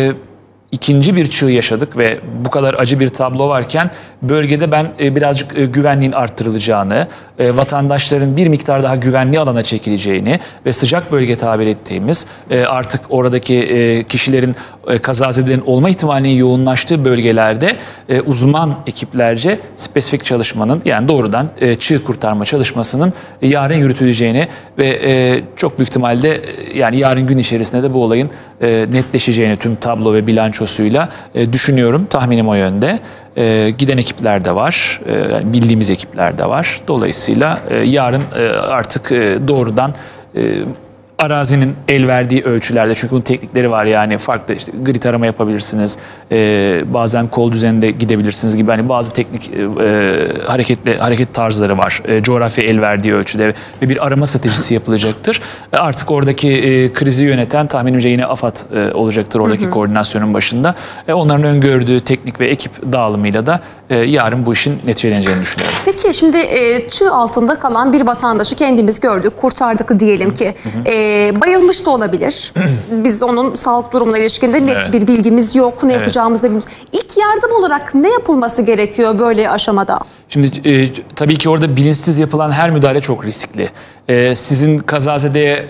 ikinci bir çığ yaşadık ve bu kadar acı bir tablo varken bölgede ben birazcık güvenliğin arttırılacağını, vatandaşların bir miktar daha güvenli alana çekileceğini ve sıcak bölge tabir ettiğimiz artık oradaki kişilerin kazazedelerin olma ihtimalinin yoğunlaştığı bölgelerde uzman ekiplerce spesifik çalışmanın yani doğrudan çığ kurtarma çalışmasının yarın yürütüleceğini ve çok büyük ihtimalle yani yarın gün içerisinde de bu olayın netleşeceğini tüm tablo ve bilançosuyla düşünüyorum. Tahminim o yönde. Giden ekipler de var, yani bildiğimiz ekipler de var. Dolayısıyla yarın artık doğrudan arazinin el verdiği ölçülerde, çünkü bunun teknikleri var yani farklı işte grid arama yapabilirsiniz, bazen kol düzeninde gidebilirsiniz gibi hani bazı teknik hareket tarzları var. Coğrafya el verdiği ölçüde ve bir arama stratejisi yapılacaktır. Artık oradaki krizi yöneten tahminimce yine AFAD olacaktır oradaki koordinasyonun başında. Onların öngördüğü teknik ve ekip dağılımıyla da yarın bu işin neticeleneceğini düşünüyorum. Peki şimdi çığ altında kalan bir vatandaşı kendimiz gördük, kurtardık diyelim ki. Bayılmış da olabilir. Biz onun sağlık durumuna ilişkinde net bir bilgimiz yok. Ne yapacağımızı bilmiyoruz. İlk yardım olarak ne yapılması gerekiyor böyle aşamada? Şimdi tabii ki orada bilinçsiz yapılan her müdahale çok riskli. Sizin kazazedeye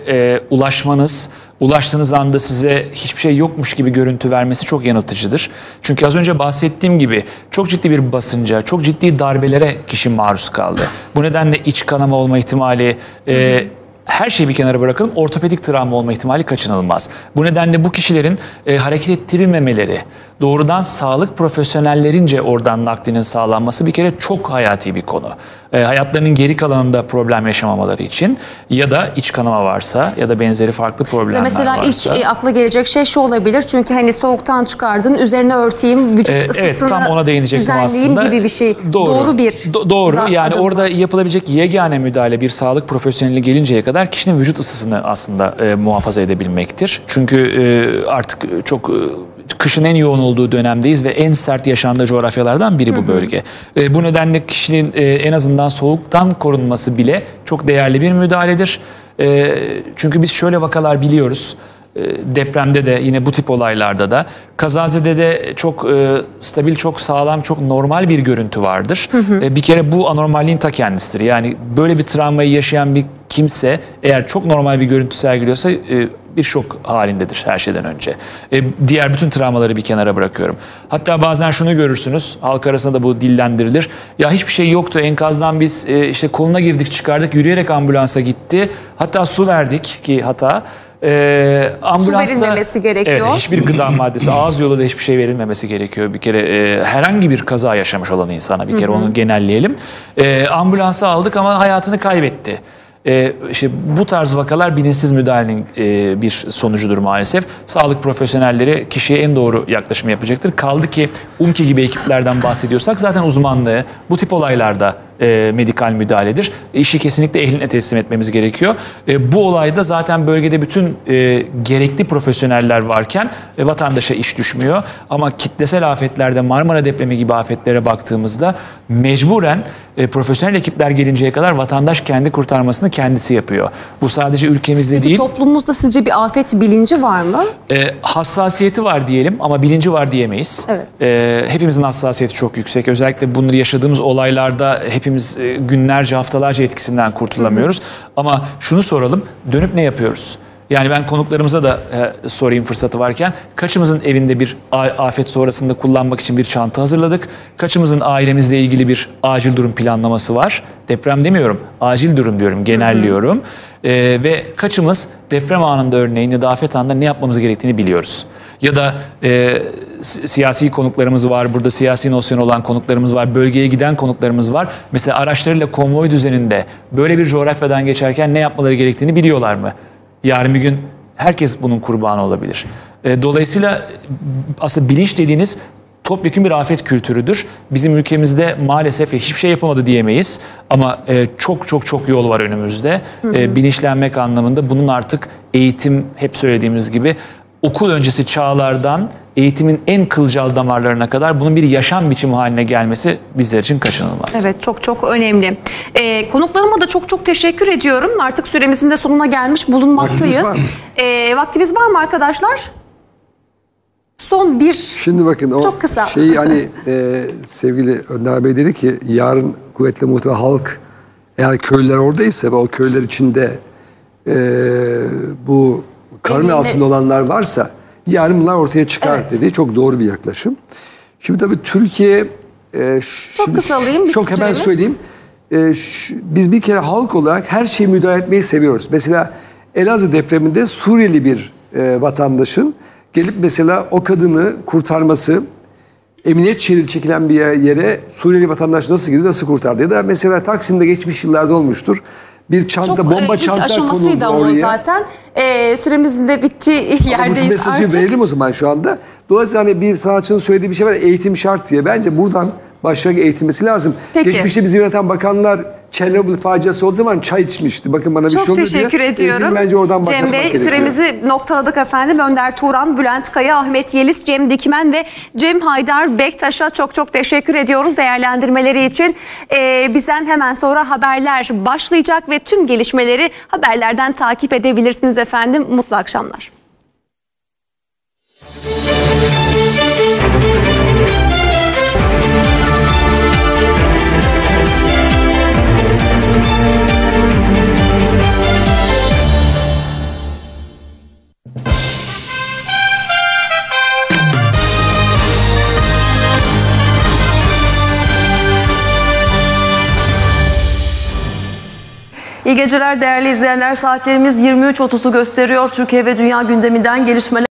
ulaştığınız anda size hiçbir şey yokmuş gibi görüntü vermesi çok yanıltıcıdır. Çünkü az önce bahsettiğim gibi çok ciddi bir basınca, çok ciddi darbelere kişi maruz kaldı. Bu nedenle iç kanama olma ihtimali, her şeyi bir kenara bırakalım, ortopedik travma olma ihtimali kaçınılmaz. Bu nedenle bu kişilerin hareket ettirilmemeleri, doğrudan sağlık profesyonellerince oradan naklinin sağlanması bir kere çok hayati bir konu. Hayatlarının geri kalanında problem yaşamamaları için ya da iç kanama varsa ya da benzeri farklı problemler mesela varsa. Mesela ilk akla gelecek şey şu olabilir. Çünkü hani soğuktan çıkardın, üzerine örteyim, vücut ısısını evet, tam ona değinecektim aslında. Gibi bir şey. Doğru bir. Doğru. Yani orada yapılabilecek yegane müdahale bir sağlık profesyoneli gelinceye kadar kişinin vücut ısısını aslında muhafaza edebilmektir. Çünkü artık çok kışın en yoğun olduğu dönemdeyiz ve en sert yaşandığı coğrafyalardan biri bu bölge. Bu nedenle kişinin en azından soğuktan korunması bile çok değerli bir müdahaledir. Çünkü biz şöyle vakalar biliyoruz. Depremde de yine bu tip olaylarda da kazazede de çok stabil, çok sağlam, çok normal bir görüntü vardır. Bir kere bu anormalliğin ta kendisidir. Yani böyle bir travmayı yaşayan bir kimse eğer çok normal bir görüntü sergiliyorsa bir şok halindedir her şeyden önce. Diğer bütün travmaları bir kenara bırakıyorum. Hatta bazen şunu görürsünüz, halk arasında da bu dillendirilir. Ya hiçbir şey yoktu, enkazdan biz işte koluna girdik çıkardık, yürüyerek ambulansa gitti. Hatta su verdik ki hata. Ambulansta, su verilmemesi gerekiyor. Evet, hiçbir gıda maddesi, ağız yolu da hiçbir şey verilmemesi gerekiyor. Bir kere herhangi bir kaza yaşamış olan insana bir kere onu genelleyelim. Ambulansa aldık ama hayatını kaybetti. İşte bu tarz vakalar bilinçsiz müdahalenin bir sonucudur maalesef. Sağlık profesyonelleri kişiye en doğru yaklaşımı yapacaktır. Kaldı ki UMKE gibi ekiplerden bahsediyorsak zaten uzmanlığı bu tip olaylarda medikal müdahaledir. İşi kesinlikle ehline teslim etmemiz gerekiyor. Bu olayda zaten bölgede bütün gerekli profesyoneller varken vatandaşa iş düşmüyor. Ama kitlesel afetlerde, Marmara depremi gibi afetlere baktığımızda mecburen profesyonel ekipler gelinceye kadar vatandaş kendi kurtarmasını kendisi yapıyor. Bu sadece ülkemizde değil. Toplumumuzda sizce bir afet bilinci var mı? Hassasiyeti var diyelim ama bilinci var diyemeyiz. Evet. Hepimizin hassasiyeti çok yüksek. Özellikle bunları yaşadığımız olaylarda hepimiz günlerce, haftalarca etkisinden kurtulamıyoruz. Ama şunu soralım, dönüp ne yapıyoruz? Yani ben konuklarımıza da sorayım fırsatı varken, kaçımızın evinde bir afet sonrasında kullanmak için bir çanta hazırladık? Kaçımızın ailemizle ilgili bir acil durum planlaması var? Deprem demiyorum, acil durum diyorum, genelliyorum. Ve kaçımız deprem anında örneğin ya da afet anında ne yapmamız gerektiğini biliyoruz? Ya da siyasi konuklarımız var, burada siyasi nosyon olan konuklarımız var, bölgeye giden konuklarımız var. Mesela araçlarıyla konvoy düzeninde böyle bir coğrafyadan geçerken ne yapmaları gerektiğini biliyorlar mı? Yarın bir gün herkes bunun kurbanı olabilir. Dolayısıyla aslında bilinç dediğiniz topyekun bir afet kültürüdür. Bizim ülkemizde maalesef hiçbir şey yapılmadı diyemeyiz. Ama çok yol var önümüzde. Bilinçlenmek anlamında bunun artık eğitim, hep söylediğimiz gibi okul öncesi çağlardan eğitimin en kılcal damarlarına kadar bunun bir yaşam biçimi haline gelmesi bizler için kaçınılmaz. Evet, çok önemli. Konuklarıma da çok teşekkür ediyorum. Artık süremizin de sonuna gelmiş bulunmaktayız. Vaktimiz var mı arkadaşlar? Son bir. Şimdi bakın o çok kısa. hani sevgili Önder Bey dedi ki yarın kuvvetle muhtemelen halk eğer köylüler oradaysa ve o köyler içinde bu karın altında olanlar varsa yarın bunlar ortaya çıkar dedi. Çok doğru bir yaklaşım. Şimdi tabii Türkiye çok kısa alayım. Çok hemen söyleyeyim. Biz bir kere halk olarak her şeye müdahale etmeyi seviyoruz. Mesela Elazığ depreminde Suriyeli bir vatandaşın gelip mesela o kadını kurtarması, emniyet şeridi çekilen bir yere Suriyeli vatandaş nasıl gidiyor, nasıl kurtardı? Ya da mesela Taksim'de geçmiş yıllarda olmuştur. Bir çanta, bomba çanta konuldu oraya. Zaten süremizin de bittiği yerdeyiz mesajı artık. verelim o zaman şu anda. Dolayısıyla hani bir sanatçının söylediği bir şey var, eğitim şart diye. Bence buradan başlayarak eğitilmesi lazım. Peki. Geçmişte bizi yöneten bakanlar Çernobil faciası olduğu zaman çay içmişti. Bakın bana bir çok şey oldu teşekkür diye. ediyorum. Bence oradan Cem Bey, süremizi noktaladık efendim. Önder Turan, Bülent Kaya, Ahmet Yeliz, Cem Dikmen ve Cem Haydar Bektaş'a çok teşekkür ediyoruz değerlendirmeleri için. Bizden hemen sonra haberler başlayacak ve tüm gelişmeleri haberlerden takip edebilirsiniz efendim. Mutlu akşamlar. İyi geceler değerli izleyenler. Saatlerimiz 23.30'u gösteriyor. Türkiye ve dünya gündeminden gelişmeler